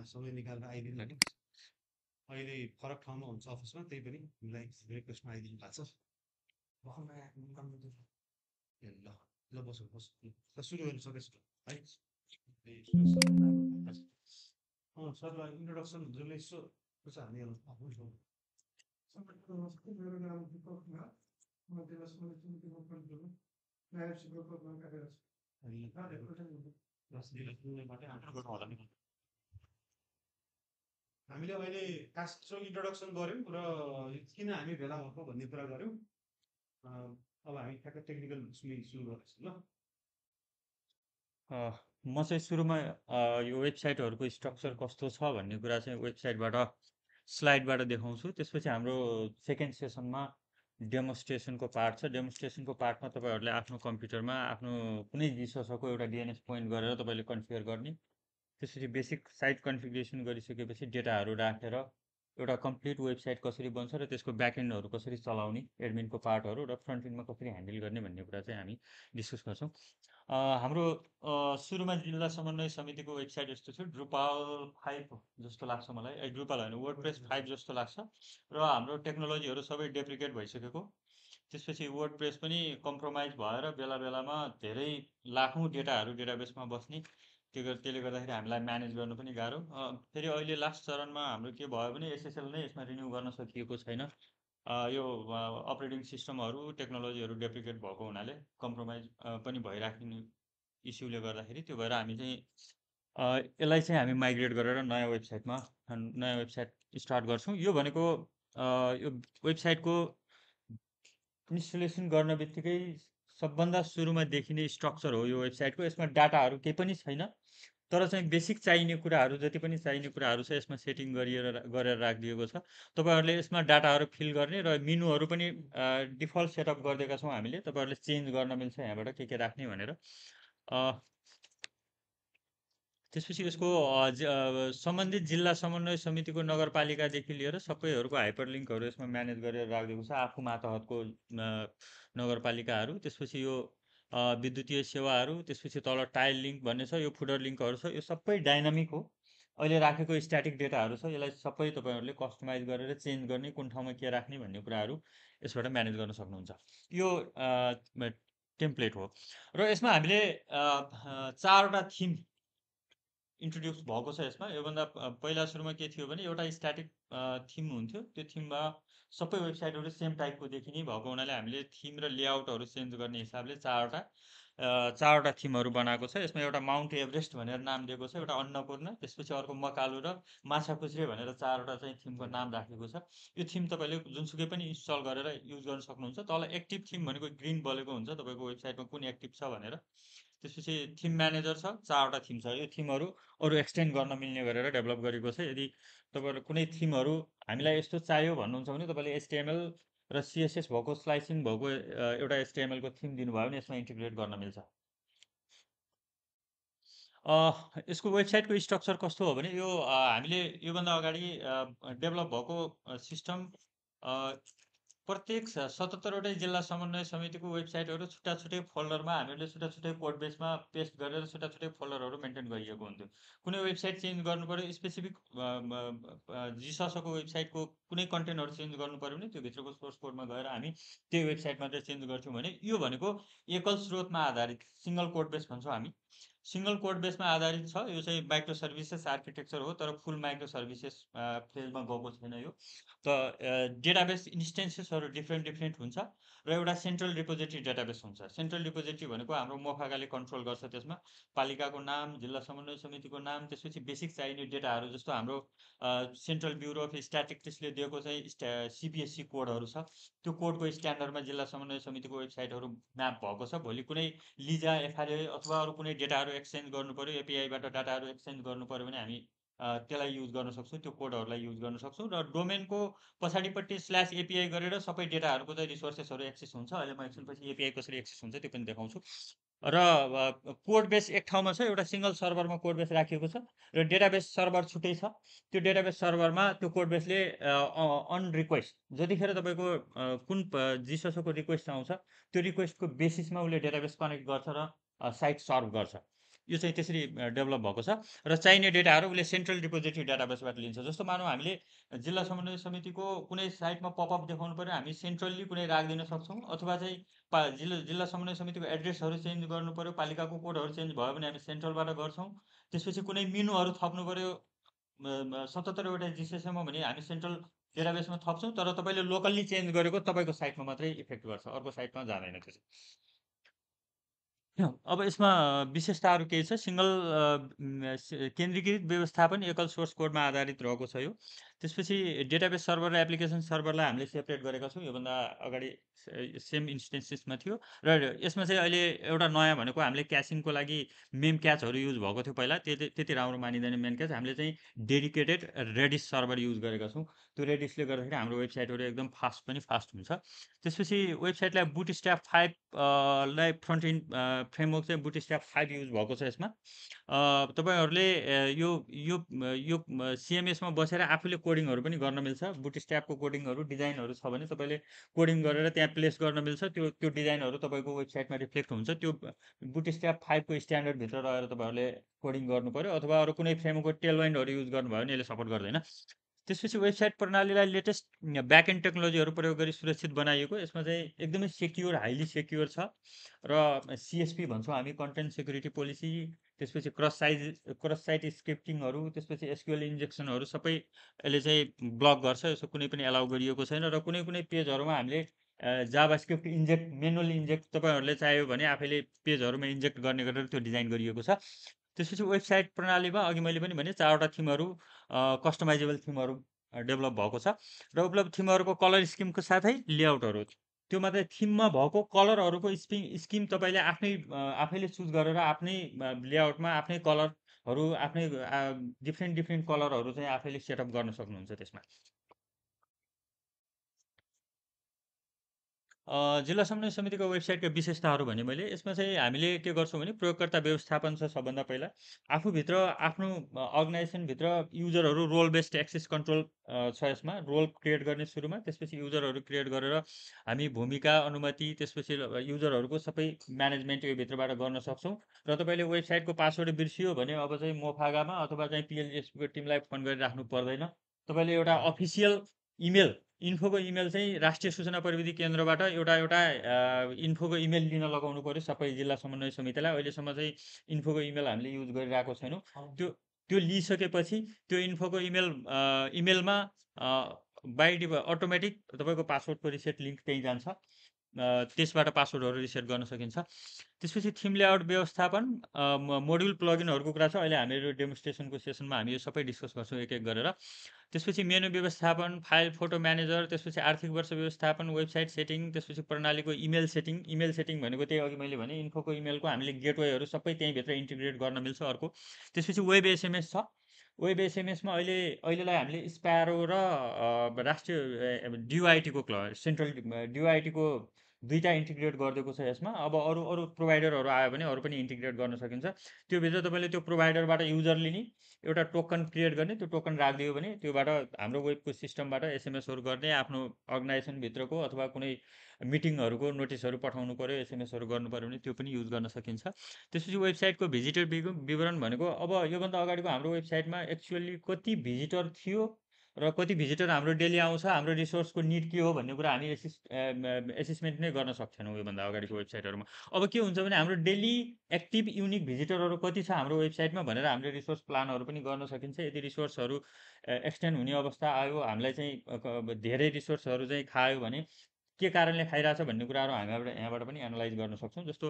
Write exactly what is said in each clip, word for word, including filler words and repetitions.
समय निकालेर आइदिनु होला। अहिले फरक ठाउँमा हुन्छ अफिसमा, त्यही पनि हामीलाई रिक्वेस्टमा आइदिनु भएको छ। भर्खर नयाँ काम गर्दै छ। ए ल ल बसौँ बसौँ ल ल, सुरु गर्नु सकेछु है। ए अँ सरलाई इन्ट्रोडक्सन हजुरले यसो कसो हानिहाल्नु आफ्नो मेरो नाम दिपक कुमार, म जिल्ला समिति समितिको प्रमुख नायब शिक्षकको रूपमा कार्यरत छु। हामीले अहिले कास्ट्रो इन्ट्रोडक्सन गऱ्यौँ र किन हामी भेला भएको भन्ने कुरा गऱ्यौँ। अब हामी ठ्याक्क टेक्निकल सुरु गर्दैछौँ ल। अ, म चाहिँ सुरुमा अ, यो वेबसाइटहरूको स्ट्रक्चर कस्तो छ भन्ने कुरा चाहिँ वेबसाइटबाट स्लाइडबाट देखाउँछु। त्यसपछि हाम्रो सेकेन्ड सेसनमा डेमोन्स्ट्रेसनको पार्ट छ। डेमोन्स्ट्रेसनको पार्टमा तपाईँहरूले आफ्नो कम्प्युटरमा आफ्नो कुनै जिससको एउटा डिएनएस पोइन्ट गरेर तपाईँले कन्फिगर गर्ने। त्यसपछि बेसिक साइट कन्फिगरेसन गरिसकेपछि डेटाहरू राखेर एउटा कम्प्लिट वेबसाइट कसरी बन्छ र त्यसको ब्याकएन्डहरू कसरी चलाउने, एडमिनको पार्टहरू र फ्रन्ट एन्डमा कसरी ह्यान्डल गर्ने भन्ने कुरा चाहिँ हामी डिस्कस गर्छौँ। अ, हाम्रो अ, सुरुमा जिल्ला समन्वय समितिको वेबसाइट यस्तो थियो, ड्रुपाल फाइभ जस्तो लाग्छ मलाई। ए ड्रुपाल होइन, वर्डप्रेस फाइभ जस्तो लाग्छ र हाम्रो टेक्नोलोजीहरू सबै डेप्रिकेट भइसकेको। त्यसपछि वर्डप्रेस पनि कम्प्रोमाइज भएर बेला बेलामा धेरै लाखौँ डेटाहरू डेटाबेसमा बस्ने, त्यो गर- त्यसले गर्दाखेरि हामीलाई म्यानेज गर्नु पनि गाह्रो। अ, फेरि अहिले लास्ट चरणमा हाम्रो के भयो भने एसएसएल नै यसमा रिन्यू गर्न सकिएको छैन। अ, यो अपरेटिङ सिस्टमहरू टेक्नोलोजीहरू डेप्रिकेट भएको हुनाले कम्प्रोमाइज पनि भइराख्ने इस्युले गर्दाखेरि त्यो भएर हामी चाहिँ अ, यसलाई चाहिँ हामी माइग्रेट गरेर नयाँ वेबसाइटमा नयाँ वेबसाइट स्टार्ट गर्छौँ। यो भनेको अ, यो वेबसाइटको इन्स्टलेसन गर्न बित्तिकै सबभन्दा सुरुमा देखिने स्ट्रक्चर हो यो वेबसाइटको। यसमा डाटाहरू केही पनि छैन, तर चाहिँ बेसिक चाहिने कुराहरू जति पनि चाहिने कुराहरू छ यसमा सेटिङ गरिएर गरेर राखिदिएको छ। तपाईँहरूले यसमा डाटाहरू फिल गर्ने र मेनुहरू पनि डिफल्ट सेटअप गरिदिएका छौँ हामीले। तपाईँहरूले चेन्ज गर्न मिल्छ यहाँबाट के के राख्ने भनेर। अ, त्यसपछि यसको अ, ज- अ, सम्बन्धित जिल्ला समन्वय समितिको नगरपालिकादेखि लिएर सबैहरूको हाइपरलिङ्कहरू यसमा म्यानेज गरेर राखिदिएको छ, आफू मातहतको अ, नगरपालिकाहरू। त्यसपछि यो अ, विद्युतीय सेवाहरू, त्यसपछि तल टाइल लिङ्क भन्ने छ, यो फुडर लिङ्कहरू छ, यो सबै डाइनामिक हो। अहिले राखेको स्ट्याटिक डेटाहरू छ, यसलाई सबै तपाईँहरूले कस्टमाइज गरेर चेन्ज गर्ने, कुन ठाउँमा के राख्ने भन्ने कुराहरू यसबाट म्यानेज गर्न सक्नुहुन्छ। यो टेम्प्लेट हो र यसमा हामीले अ, अ, चारवटा थिम इन्ट्रोड्युस भएको छ यसमा। योभन्दा प- पहिला सुरुमा के थियो भने एउटा स्ट्याटिक थिम हुन्थ्यो, त्यो थिममा सबै वेबसाइटहरू सेम टाइपको देखिने भएको हुनाले हामीले थिम र लेआउटहरू चेन्ज गर्ने हिसाबले चारवटा अ, चारवटा थिमहरू बनाएको छ। यसमा एउटा माउन्ट एभरेस्ट भनेर नाम दिएको छ, एउटा अन्नपूर्ण, त्यसपछि अर्को मकालु र माछापुच्छ्रे भनेर चारवटा चाहिँ थिमको नाम राखेको छ। यो थिम तपाईँले जुनसुकै पनि इन्स्टल गरेर युज गर्न सक्नुहुन्छ। तल एक्टिभ थिम भनेको ग्रिन बलेको हुन्छ तपाईँको वेबसाइटमा कुन एक्टिभ छ भनेर। त्यसपछि थिम म्यानेजर छ, चारवटा थिम छ। यो थिमहरू अरू एक्सटेन्ड गर्न मिल्ने गरेर डेभलप गरेको छ। यदि तपाईँहरू कुनै थिमहरू हामीलाई यस्तो चाहियो भन्नुहुन्छ भने तपाईँले एचटिएमएल र सिएसएस भएको स्लाइसिङ भएको अ, एउटा एचटिएमएलको थिम दिनुभयो भने यसमा इन्टिग्रेट गर्न मिल्छ। अ, यसको वेबसाइटको स्ट्रक्चर कस्तो हो भने यो अ, हामीले योभन्दा अगाडि डेभलप भएको सिस्टम प्रत्येक स- सतहत्तरवटै जिल्ला समन्वय समितिको वेबसाइटहरू छुट्टा छुट्टै फोल्डरमा हामीले छुट्टा छुट्टै कोड बेसमा पेस्ट गरेर छुट्टा छुट्टै फोल्डरहरू मेन्टेन गरिएको हुन्थ्यो। कुनै वेबसाइट चेन्ज गर्नु पऱ्यो, स्पेसिफिक जिससको वेबसाइटको कुनै कन्टेन्टहरू चेन्ज गर्नु पऱ्यो भने त्यो भित्रको सोर्स कोडमा गएर हामी त्यो वेबसाइटमा चाहिँ चेन्ज गर्थ्यौँ भने यो भनेको एकल स्रोतमा आधारित सिङ्गल कोड बेस भन्छौँ हामी। सिङ्गल कोड बेसमा आधारित छ। यो चाहिँ माइक्रो सर्भिसेस आर्किटेक्चर हो, तर फुल माइक्रो सर्भिसेस फेजमा गएको छैन यो। त डेटाबेस इन्स्टेन्सेसहरू डिफ्रेन्ट डिफ्रेन्ट हुन्छ र एउटा सेन्ट्रल रिपोजिटरी डेटाबेस हुन्छ। सेन्ट्रल रिपोजिटरी भनेको हाम्रो मोफागाले कन्ट्रोल गर्छ। त्यसमा पालिकाको नाम, जिल्ला समन्वय समितिको नाम, त्यसपछि बेसिक चाहिने डेटाहरू जस्तो हाम्रो सेन्ट्रल ब्युरो अफ स्ट्याटिस्टिक्सले दिएको चाहिँ स्ट्या सिबिएससी कोडहरू छ, त्यो कोडको स्ट्यान्डर्डमा जिल्ला समन्वय समितिको वेबसाइटहरू म्याप भएको छ। भोलि कुनै लिजा, एफआरए अथवा अरू कुनै डेटाहरू एक्सचेन्ज गर्नु पऱ्यो, एपिआईबाट डाटाहरू एक्सचेन्ज गर्नु पऱ्यो भने हामी अ, त्यसलाई युज गर्न सक्छौँ, त्यो कोडहरूलाई युज गर्न सक्छौँ। र डोमेनको पछाडिपट्टि स्ल्यास एपिआई गरेर सबै डेटाहरूको चाहिँ रिसोर्सेसहरू एक्सेस हुन्छ। अहिले म एकछिनपछि एपिआई कसरी एक्सेस हुन्छ त्यो पनि देखाउँछु। र कोड बेस एक ठाउँमा छ, एउटा सिङ्गल सर्भरमा कोड बेस राखिएको छ र डेटाबेस सर्भर छुट्टै छ। त्यो डेटाबेस सर्भरमा त्यो कोड बेसले अन रिक्वेस्ट जतिखेर तपाईँको अ, कुन जिससको रिक्वेस्ट आउँछ त्यो रिक्वेस्टको बेसिसमा उसले डेटाबेस कनेक्ट गर्छ र साइट सर्भ गर्छ। यो चाहिँ त्यसरी डेभलप भएको छ र चाहिने डेटाहरू उसले सेन्ट्रल डिपोजिटरी डाटाबेसबाट लिन्छ। जस्तो मानौँ हामीले जिल्ला समन्वय समितिको कुनै साइटमा पपअप देखाउनु पर्यो, हामी सेन्ट्रल्ली कुनै राखिदिन सक्छौँ, अथवा चाहिँ पा जिल्ला जिल्ला समन्वय समितिको एड्रेसहरू चेन्ज गर्नु पर्यो, पालिकाको कोडहरू चेन्ज भयो भने हामी सेन्ट्रलबाट गर्छौँ। त्यसपछि कुनै मेनुहरू थप्नु पर्यो सतहत्तरवटा जिसिएसएममा भने हामी सेन्ट्रल डेटाबेसमा थप्छौँ, तर तपाईँले लोकल्ली चेन्ज गरेको तपाईँको साइटमा मात्रै इफेक्ट गर्छ, अर्को साइटमा जाँदैन त्यो चाहिँ। अब यसमा विशेषताहरू केही छ। सिङ्गल केन्द्रीकृत व्यवस्थापन एकल सोर्स कोडमा आधारित रहेको छ यो। त्यसपछि डेटाबेस सर्भर र एप्लिकेसन सर्भरलाई हामीले सेपरेट गरेका छौँ। योभन्दा अगाडि सेम इन्स्टेन्सेसमा थियो र यसमा चाहिँ अहिले एउटा नयाँ भनेको हामीले क्यासिङको लागि मेम क्याचहरू युज भएको थियो पहिला, त्यति त्यति राम्रो मानिँदैन मेन क्याच। हामीले चाहिँ डेडिकेटेड रेडिस सर्भर युज गरेका छौँ। त्यो रेडिसले गर्दाखेरि हाम्रो वेबसाइटहरू एकदम फास्ट पनि फास्ट हुन्छ। त्यसपछि वेबसाइटलाई बुटस्ट्र्याप फाइभ लाई फ्रन्ट इन्ड फ्रेमवर्क चाहिँ बुटस्ट्र्याप फाइभ युज भएको छ यसमा। तपाईँहरूले यो यो यो सिएमएसमा बसेर आफूले कोडिङहरू पनि गर्न मिल्छ। बुटस्ट्र्यापको कोडिङहरू डिजाइनहरू छ भने तपाईँले कोडिङ गरेर त्यहाँ प्लेस गर्न मिल्छ। त्यो त्यो डिजाइनहरू तपाईँको वेबसाइटमा रिफ्लेक्ट हुन्छ। त्यो बुटस्ट्र्याप फाइभको स्ट्यान्डर्डभित्र रहेर तपाईँहरूले कोडिङ गर्नु पऱ्यो, अथवा अरू कुनै फ्रेमवर्कको टेलवाइन्डहरू युज गर्नुभयो भने यसले सपोर्ट गर्दैन। त्यसपछि वेबसाइट प्रणालीलाई लेटेस्ट ब्याकएन्ड टेक्नोलोजीहरू प्रयोग गरी सुरक्षित बनाइएको। यसमा चाहिँ एकदमै सेक्योर, हाइली सेक्योर छ र सिएसपी भन्छौँ हामी, कन्टेन्ट सेक्युरिटी पोलिसी। त्यसपछि क्रस साइज क्रस साइट स्क्रिप्टिङहरू, त्यसपछि एसक्युएल इन्जेक्सनहरू सबै यसले चाहिँ ब्लक गर्छ। यसो कुनै पनि एलाउ गरिएको छैन र कुनै कुनै पेजहरूमा हामीले जाभास्क्रिप्ट इन्जेक्ट मेनुअली इन्जेक्ट तपाईँहरूले चाह्यो भने आफैले पेजहरूमा इन्जेक्ट गर्ने गरेर त्यो डिजाइन गरिएको छ। त्यसपछि वेबसाइट प्रणालीमा अघि मैले पनि भने चारवटा थिमहरू कस्टमाइजेबल थिमहरू डेभलप भएको छ र उपलब्ध थिमहरूको कलर स्किमको साथै लेआउटहरू। त्यो मात्रै, थिममा भएको कलरहरूको स्किम स्किम तपाईँले आफ्नै आफैले चुज गरेर आफ्नै लेआउटमा आफ्नै कलरहरू आफ्नै डिफ्रेन्ट डिफ्रेन्ट कलरहरू चाहिँ आफैले सेटअप गर्न सक्नुहुन्छ त्यसमा। जिल्ला समन्वय समितिको वेबसाइटका विशेषताहरू भने मैले यसमा चाहिँ हामीले के गर्छौँ भने प्रयोगकर्ता व्यवस्थापन छ सबभन्दा पहिला। आफूभित्र आफ्नो अर्गनाइजेसनभित्र युजरहरू रोल बेस्ड एक्सेस कन्ट्रोल छ यसमा। रोल क्रिएट गर्ने सुरुमा, त्यसपछि युजरहरू क्रिएट गरेर हामी भूमिका, अनुमति, त्यसपछि युजरहरूको सबै म्यानेजमेन्ट यो भित्रबाट गर्न सक्छौँ। र तपाईँले वेबसाइटको पासवर्ड बिर्सियो भने अब चाहिँ मोफागामा अथवा चाहिँ पिएलजिएसपीको टिमलाई फोन गरिराख्नु पर्दैन। तपाईँले एउटा अफिसियल इमेल, इन्फोको इमेल चाहिँ राष्ट्रिय सूचना प्रविधि केन्द्रबाट एउटा एउटा इन्फोको इमेल लिन लगाउनु पऱ्यो सबै जिल्ला समन्वय समितिलाई। अहिलेसम्म चाहिँ इन्फोको इमेल हामीले युज गरिरहेको छैनौँ। त्यो त्यो लिइसकेपछि त्यो इन्फोको इमेल इमेलमा बाई डि अटोमेटिक तपाईँको पासवर्डको रिसेट लिङ्क त्यहीँ जान्छ। त्यसबाट पासवर्डहरू रिसेट गर्न सकिन्छ। त्यसपछि थिम लेआउट व्यवस्थापन, मोड्युल प्लगइनहरूको कुरा छ। अहिले हामीहरू डेमोन्स्ट्रेसनको सेसनमा हामी यो सबै डिस्कस गर्छौँ एक एक गरेर। त्यसपछि मेनु व्यवस्थापन, फाइल फोटो म्यानेजर, त्यसपछि आर्थिक वर्ष व्यवस्थापन, वेबसाइट सेटिङ, त्यसपछि प्रणालीको इमेल सेटिङ। इमेल सेटिङ भनेको त्यही अघि मैले भने इन्फोको इमेलको हामीले गेटवेहरू सबै त्यहीँभित्र इन्टिग्रेट गर्न मिल्छ अर्को। त्यसपछि वेब एसएमएस छ। वेब एसएमएसमा अहिले अहिलेलाई हामीले स्प्यारो र राष्ट्रिय डिओआइटीको क्ल सेन्ट्रल डिओआइटीको दुईवटा इन्टिग्रेट गरिदिएको छ यसमा। अब अरू अरू प्रोभाइडरहरू आयो भने अरू पनि इन्टिग्रेट गर्न सकिन्छ। त्योभित्र तपाईँले त्यो प्रोभाइडरबाट युजर लिने, एउटा टोकन क्रिएट गर्ने, त्यो टोकन राखिदियो भने त्योबाट हाम्रो वेबको सिस्टमबाट एसएमएसहरू गर्ने, आफ्नो अर्गनाइजेसनभित्रको अथवा कुनै मिटिङहरूको नोटिसहरू पठाउनु पऱ्यो, एसएमएसहरू गर्नु पऱ्यो भने त्यो पनि युज गर्न सकिन्छ। त्यसपछि वेबसाइटको भिजिटर विवरण भनेको अब योभन्दा अगाडिको हाम्रो वेबसाइटमा एक्चुअली कति भिजिटर थियो र कति भिजिटर हाम्रो डेली आउँछ, हाम्रो रिसोर्सको निड के हो भन्ने कुरा हामी एसिस एसेसमेन्ट नै गर्न सक्थेनौँ योभन्दा अगाडिको वेबसाइटहरूमा। अब के हुन्छ भने हाम्रो डेली एक्टिभ युनिक भिजिटरहरू कति छ हाम्रो वेबसाइटमा भनेर हामीले रिसोर्स प्लानहरू पनि गर्न सकिन्छ। यदि रिसोर्सहरू एक्सटेन्ड हुने अवस्था आयो, हामीलाई चाहिँ धेरै रिसोर्सहरू चाहिँ खायो भने के कारणले खाइरहेछ भन्ने कुराहरू हामीबाट यहाँबाट पनि एनालाइज गर्न सक्छौँ। जस्तो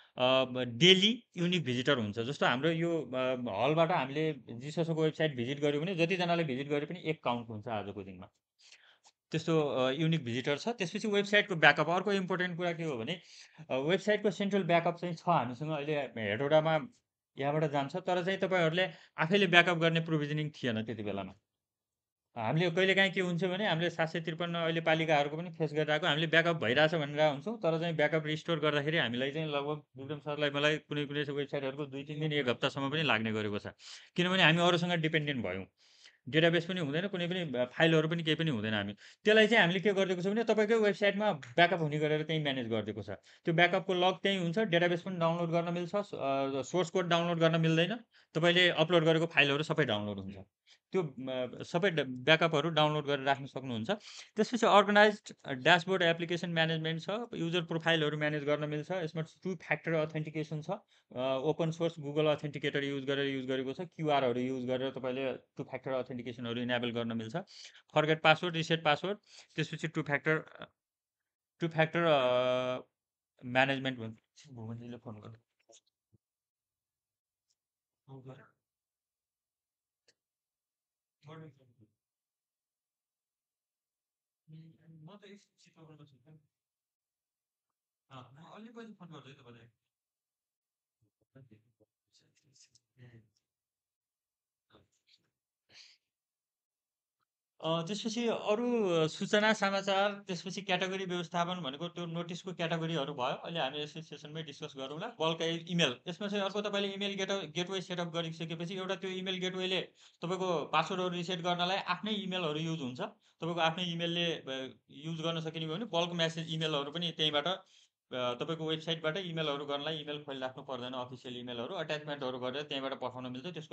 डेली युनिक भिजिटर हुन्छ। जस्तो हाम्रो यो हलबाट हामीले जिससको वेबसाइट भिजिट गऱ्यो भने जतिजनाले भिजिट गरे पनि एक काउन्ट हुन्छ आजको दिनमा। त्यस्तो युनिक भिजिटर छ। त्यसपछि वेबसाइटको ब्याकअप, अर्को इम्पोर्टेन्ट कुरा के हो भने वेबसाइटको सेन्ट्रल ब्याकअप चाहिँ छ हामीसँग अहिले हेडोडामा, यहाँबाट जान्छ। तर चाहिँ तपाईँहरूले आफैले ब्याकअप गर्ने प्रोभिजनिङ थिएन त्यति बेलामा। हामीले कहिलेकाहीँ के हुन्छ भने हामीले सात सय त्रिपन्न अहिले पालिकाहरूको पनि फेस गरिरहेको, हामीले ब्याकअप भइरहेछ भनेर हुन्छौँ, तर चाहिँ ब्याकअप रिस्टोर गर्दाखेरि हामीलाई चाहिँ लगभग विक्रम सरलाई मलाई कुनै कुनै वेबसाइटहरूको दुई तिन दिन एक हप्तासम्म पनि लाग्ने गरेको छ, किनभने हामी अरूसँग डिपेन्डेन्ट भयौँ। डेटाबेस पनि हुँदैन, कुनै पनि ब फाइलहरू पनि केही पनि हुँदैन हामी। त्यसलाई चाहिँ हामीले के गरिदिएको छौँ भने तपाईँकै वेबसाइटमा ब्याकअप हुने गरेर त्यहीँ म्यानेज गरिदिएको छ। त्यो ब्याकअपको लग त्यहीँ हुन्छ, डेटाबेस पनि डाउनलोड गर्न मिल्छ, स अ, सोर्स कोड डाउनलोड गर्न मिल्दैन। तपाईँले अपलोड गरेको फाइलहरू सबै डाउनलोड हुन्छ। त्यो म सबै ड ब्याकअपहरू डाउनलोड गरेर राख्न सक्नुहुन्छ। त्यसपछि अर्गनाइज्ड ड्यासबोर्ड एप्लिकेसन म्यानेजमेन्ट छ, युजर प्रोफाइलहरू म्यानेज गर्न मिल्छ। यसमा टु फ्याक्टर अथेन्टिकेसन छ। अ, open source Google authenticator use गरेर युज गरेको छ। क्युआरहरू युज गरेर तपाईँले टु फ्याक्टर अथेन्टिकेसनहरू इनेबल गर्न मिल्छ। फर्गेट पासवर्ड, रिसेट पासवर्ड, त्यसपछि टु फ्याक्टर टु फ्याक्टर अ, म्यानेजमेन्ट भन्छ। एकछिन भुवनजीले फोन गर्नु। आउँ गएर गर्नु सक्नु। उम्, म त एकछिन चितवनमा छु त। अँ, म अलि पछि फोन गर्छु है तपाईँलाई। ए, अ, त्यसपछि अरू सूचना समाचार, त्यसपछि क्याटेगोरी व्यवस्थापन भनेको त्यो नोटिसको क्याटेगोरीहरू भयो। अहिले हामी यस सेसनमै डिस्कस गरौँला। बल्क ए इमेल, यसमा चाहिँ अर्को तपाईँले इमेल गेट गेटवे सेटअप गरिसकेपछि एउटा त्यो इमेल गेटवेले तपाईँको पासवर्डहरू रिसेट गर्नलाई आफ्नै इमेलहरू युज हुन्छ। तपाईँको आफ्नै इमेलले युज गर्न सकिने भयो भने बल्क म्यासेज इमेलहरू पनि त्यहीँबाट अ, तपाईँको वेबसाइटबाट इमेलहरू गर्नलाई इमेल खोलिराख्नु पर्दैन। अफिसियल इमेलहरू अट्याचमेन्टहरू गरेर त्यहीँबाट पठाउन मिल्छ। त्यसको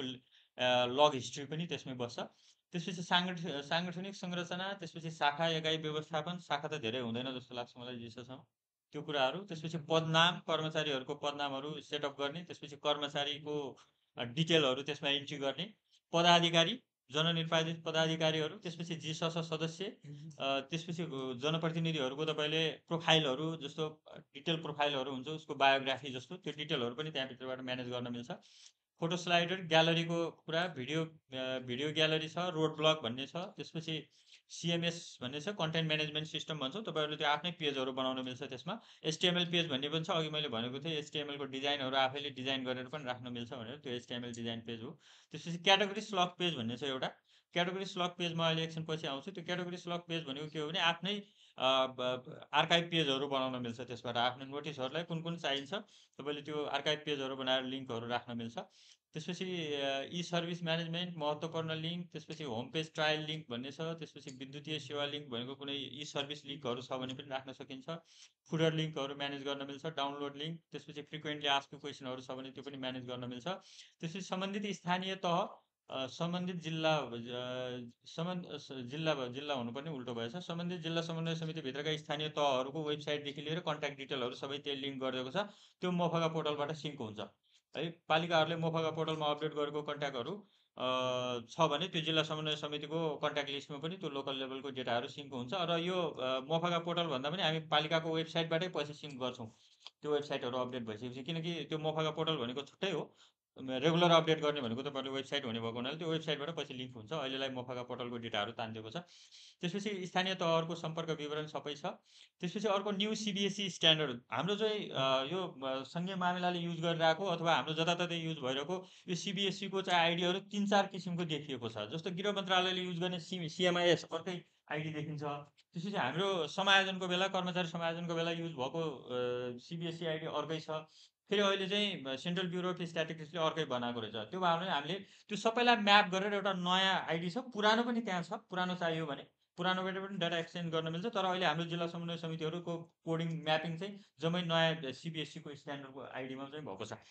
लग हिस्ट्री पनि त्यसमै बस्छ। त्यसपछि साङ्गठ साङ्गठनिक संरचना, त्यसपछि शाखा एकाइ व्यवस्थापन, शाखा त धेरै हुँदैन जस्तो लाग्छ मलाई जिसोसँग। त्यो कुराहरू, त्यसपछि पदनाम, कर्मचारीहरूको पदनामहरू सेटअप गर्ने, त्यसपछि कर्मचारीको अ, डिटेलहरू त्यसमा इन्ट्री गर्ने, पदाधिकारी, जननिर्वाचित पदाधिकारीहरू, त्यसपछि जिसस सदस्य, अ, त्यसपछि अ, जनप्रतिनिधिहरूको तपाईँले प्रोफाइलहरू जस्तो डिटेल प्रोफाइलहरू हुन्छ, उसको बायोग्राफी जस्तो त्यो डिटेलहरू पनि त्यहाँभित्रबाट म्यानेज गर्न मिल्छ। फोटो स्लाइडर, ग्यालरीको कुरा, भिडियो अ, भिडियो ग्यालरी छ, रोड ब्लग भन्ने छ, त्यसपछि सिएमएस भन्ने छ, कन्टेन्ट म्यानेजमेन्ट सिस्टम भन्छौँ। तपाईँहरूले त्यो आफ्नै पेजहरू बनाउन मिल्छ त्यसमा। एचटिएमएल पेज भन्ने पनि छ, अघि मैले भनेको थिएँ एचटिएमएलको डिजाइनहरू आफैले डिजाइन गरेर पनि राख्न मिल्छ भनेर, त्यो एचटिएमएल डिजाइन पेज हो। त्यसपछि क्याटेगोरी स्लग पेज भन्ने छ एउटा। क्याटेगोरी स्लग पेजमा अहिले एकछिन पछि आउँछु। त्यो क्याटेगोरी स्लग पेज भनेको के हो भने आफ्नै अ, ब- ब- आर्काइभ पेजहरू बनाउन मिल्छ त्यसबाट। आफ्नो नोटिसहरूलाई कुन कुन चाहिन्छ तपाईँले त्यो आर्काइभ पेजहरू बनाएर लिङ्कहरू राख्न मिल्छ। त्यसपछि इ सर्भिस म्यानेजमेन्ट, महत्त्वपूर्ण लिङ्क, त्यसपछि होम पेज ट्रायल लिङ्क भन्ने छ, त्यसपछि विद्युतीय सेवा लिङ्क भनेको कुनै इ सर्भिस लिङ्कहरू छ भने पनि राख्न सकिन्छ। फुडर लिङ्कहरू म्यानेज गर्न मिल्छ, डाउनलोड लिङ्क, त्यसपछि फ्रिक्वेन्टली आस्क क्वेसनहरू छ भने त्यो पनि म्यानेज गर्न मिल्छ। त्यसपछि सम्बन्धित स्थानीय तह, अ, सम्बन्धित जिल्ला अ, सम्बन्ध स- जिल्ला भ- जिल्ला हुनुपर्ने उल्टो भएछ। सम्बन्धित जिल्ला समन्वय समितिभित्रका स्थानीय तहहरूको वेबसाइटदेखि लिएर कन्ट्याक्ट डिटेलहरू सबै त्यही लिङ्क गरिदिएको छ। त्यो मफगा पोर्टलबाट सिङ्क हुन्छ है। पालिकाहरूले मफगा पोर्टलमा अपडेट गरेको कन्ट्याक्टहरू अ, छ भने त्यो जिल्ला समन्वय समितिको कन्ट्याक्ट लिस्टमा पनि त्यो लोकल लेभलको डेटाहरू सिङ्क हुन्छ। र यो अ, मफगा पोर्टल भन्दा पनि हामी पालिकाको वेबसाइटबाटै पछि सिङ्क गर्छौँ त्यो वेबसाइटहरू अपडेट भइसकेपछि, किनकि त्यो मफगा पोर्टल भनेको छुट्टै हो। रेगुलर अपडेट गर्ने भनेको तपाईँको वेबसाइट हुने भएको हुनाले त्यो वेबसाइटबाट पछि लिङ्क हुन्छ। अहिलेलाई मफगा पोर्टलको डेटाहरू तानिदिएको छ। त्यसपछि स्थानीय तहहरूको सम्पर्क विवरण सबै छ। त्यसपछि अर्को न्यू सिबिएसई स्ट्यान्डर्ड हाम्रो चाहिँ अ, यो अ, सङ्घीय मामिलाले युज गरिरहेको अथवा हाम्रो जताततै युज भइरहेको यो सिबिएसईको चाहिँ आइडीहरू तिन चार किसिमको देखिएको छ। जस्तो गृह मन्त्रालयले युज गर्ने सि सिएमआइएस अर्कै आइडी देखिन्छ। त्यसपछि हाम्रो समायोजनको बेला कर्मचारी समायोजनको बेला युज भएको सिबिएसई आइडी अर्कै छ। फेरि अहिले चाहिँ सेन्ट्रल ब्युरो अफ स्ट्याटिस्टिक्सले अर्कै बनाएको रहेछ। त्यो भयो भने हामीले त्यो सबैलाई म्याप गरेर एउटा नयाँ आइडी छ, पुरानो पनि त्यहाँ छ, पुरानो चाहियो भने पुरानोबाट पनि डाटा एक्सचेन्ज गर्न मिल्छ। तर अहिले हाम्रो जिल्ला समन्वय समितिहरूको कोडिङ म्यापिङ चाहिँ जम्मै नयाँ सिबिएसईको स्ट्यान्डर्डको आइडीमा चाहिँ भएको छ।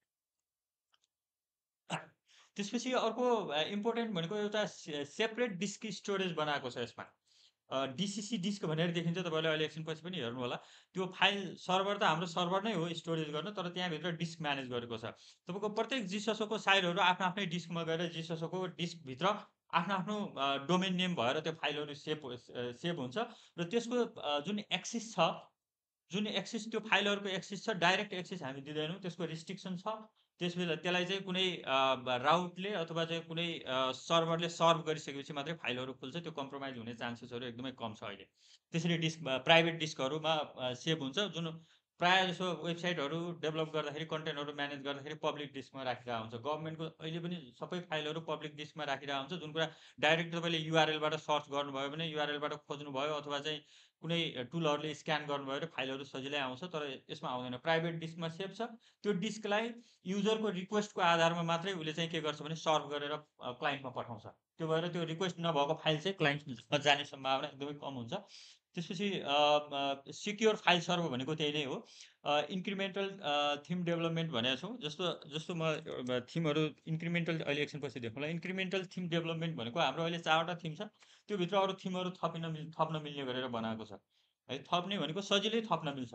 त्यसपछि अर्को इम्पोर्टेन्ट भनेको एउटा सेपरेट डिस्क स्टोरेज बनाएको छ यसमा। डिसिसी डिस्क भनेर देखिन्छ, तपाईँले अहिले एकछिनपछि पनि हेर्नु होला। त्यो फाइल सर्भर त हाम्रो सर्भर नै हो स्टोरेज गर्न, तर त्यहाँभित्र डिस्क म्यानेज गरेको छ। तपाईँको प्रत्येक जिससोको साइडहरू आफ्नो आफ्नै डिस्कमा गएर जिससोको डिस्कभित्र आफ्नो आफ्नो डोमेन नेम भएर त्यो फाइलहरू सेभ सेभ हुन्छ। र त्यसको अ, जुन एक्सेस छ, जुन एक्सेस त्यो फाइलहरूको एक्सेस छ, डाइरेक्ट एक्सेस हामी दिँदैनौँ, त्यसको रिस्ट्रिक्सन छ। त्यसबेला त्यसलाई चाहिँ कुनै राउटले अथवा चाहिँ कुनै सर्भरले सर्भ गरिसकेपछि मात्रै फाइलहरू खुल्छ। त्यो कम्प्रोमाइज हुने चान्सेसहरू एकदमै कम छ अहिले। त्यसरी डिस्क प्राइभेट डिस्कहरूमा सेभ हुन्छ, जुन प्रायः जसो वेबसाइटहरू डेभलप गर्दाखेरि कन्टेन्टहरू म्यानेज गर्दाखेरि पब्लिक डिस्कमा राखिरहेको हुन्छ। गभर्मेन्टको अहिले पनि सबै फाइलहरू पब्लिक डिस्कमा राखिरहेको हुन्छ। जुन कुरा डाइरेक्ट तपाईँले युआरएलबाट सर्च गर्नुभयो भने युआरएलबाट खोज्नुभयो अथवा चाहिँ कुनै टुलहरूले स्क्यान गर्नुभयो भने फाइलहरू सजिलै आउँछ, तर यसमा आउँदैन। प्राइभेट डिस्कमा सेभ छ। त्यो डिस्कलाई युजरको रिक्वेस्टको आधारमा मात्रै उसले चाहिँ के गर्छ भने सर्भ गरेर क्लाइन्टमा पठाउँछ। त्यो भएर त्यो रिक्वेस्ट नभएको फाइल चाहिँ क्लाइन्टमा जाने सम्भावना एकदमै कम हुन्छ। त्यसपछि सिक्योर फाइल सर्भ भनेको त्यही नै हो। इन्क्रिमेन्टल थिम डेभलपमेन्ट भनेको छौँ। जस्तो जस्तो म थिमहरू इन्क्रिमेन्टल अहिले एकछिनपछि देखौँला। इन्क्रिमेन्टल थिम डेभलपमेन्ट भनेको हाम्रो अहिले चारवटा थिम छ, त्योभित्र अरू थिमहरू थपिन मिल थप्न मिल्ने गरेर बनाएको छ है। थप्ने भनेको सजिलै थप्न मिल्छ।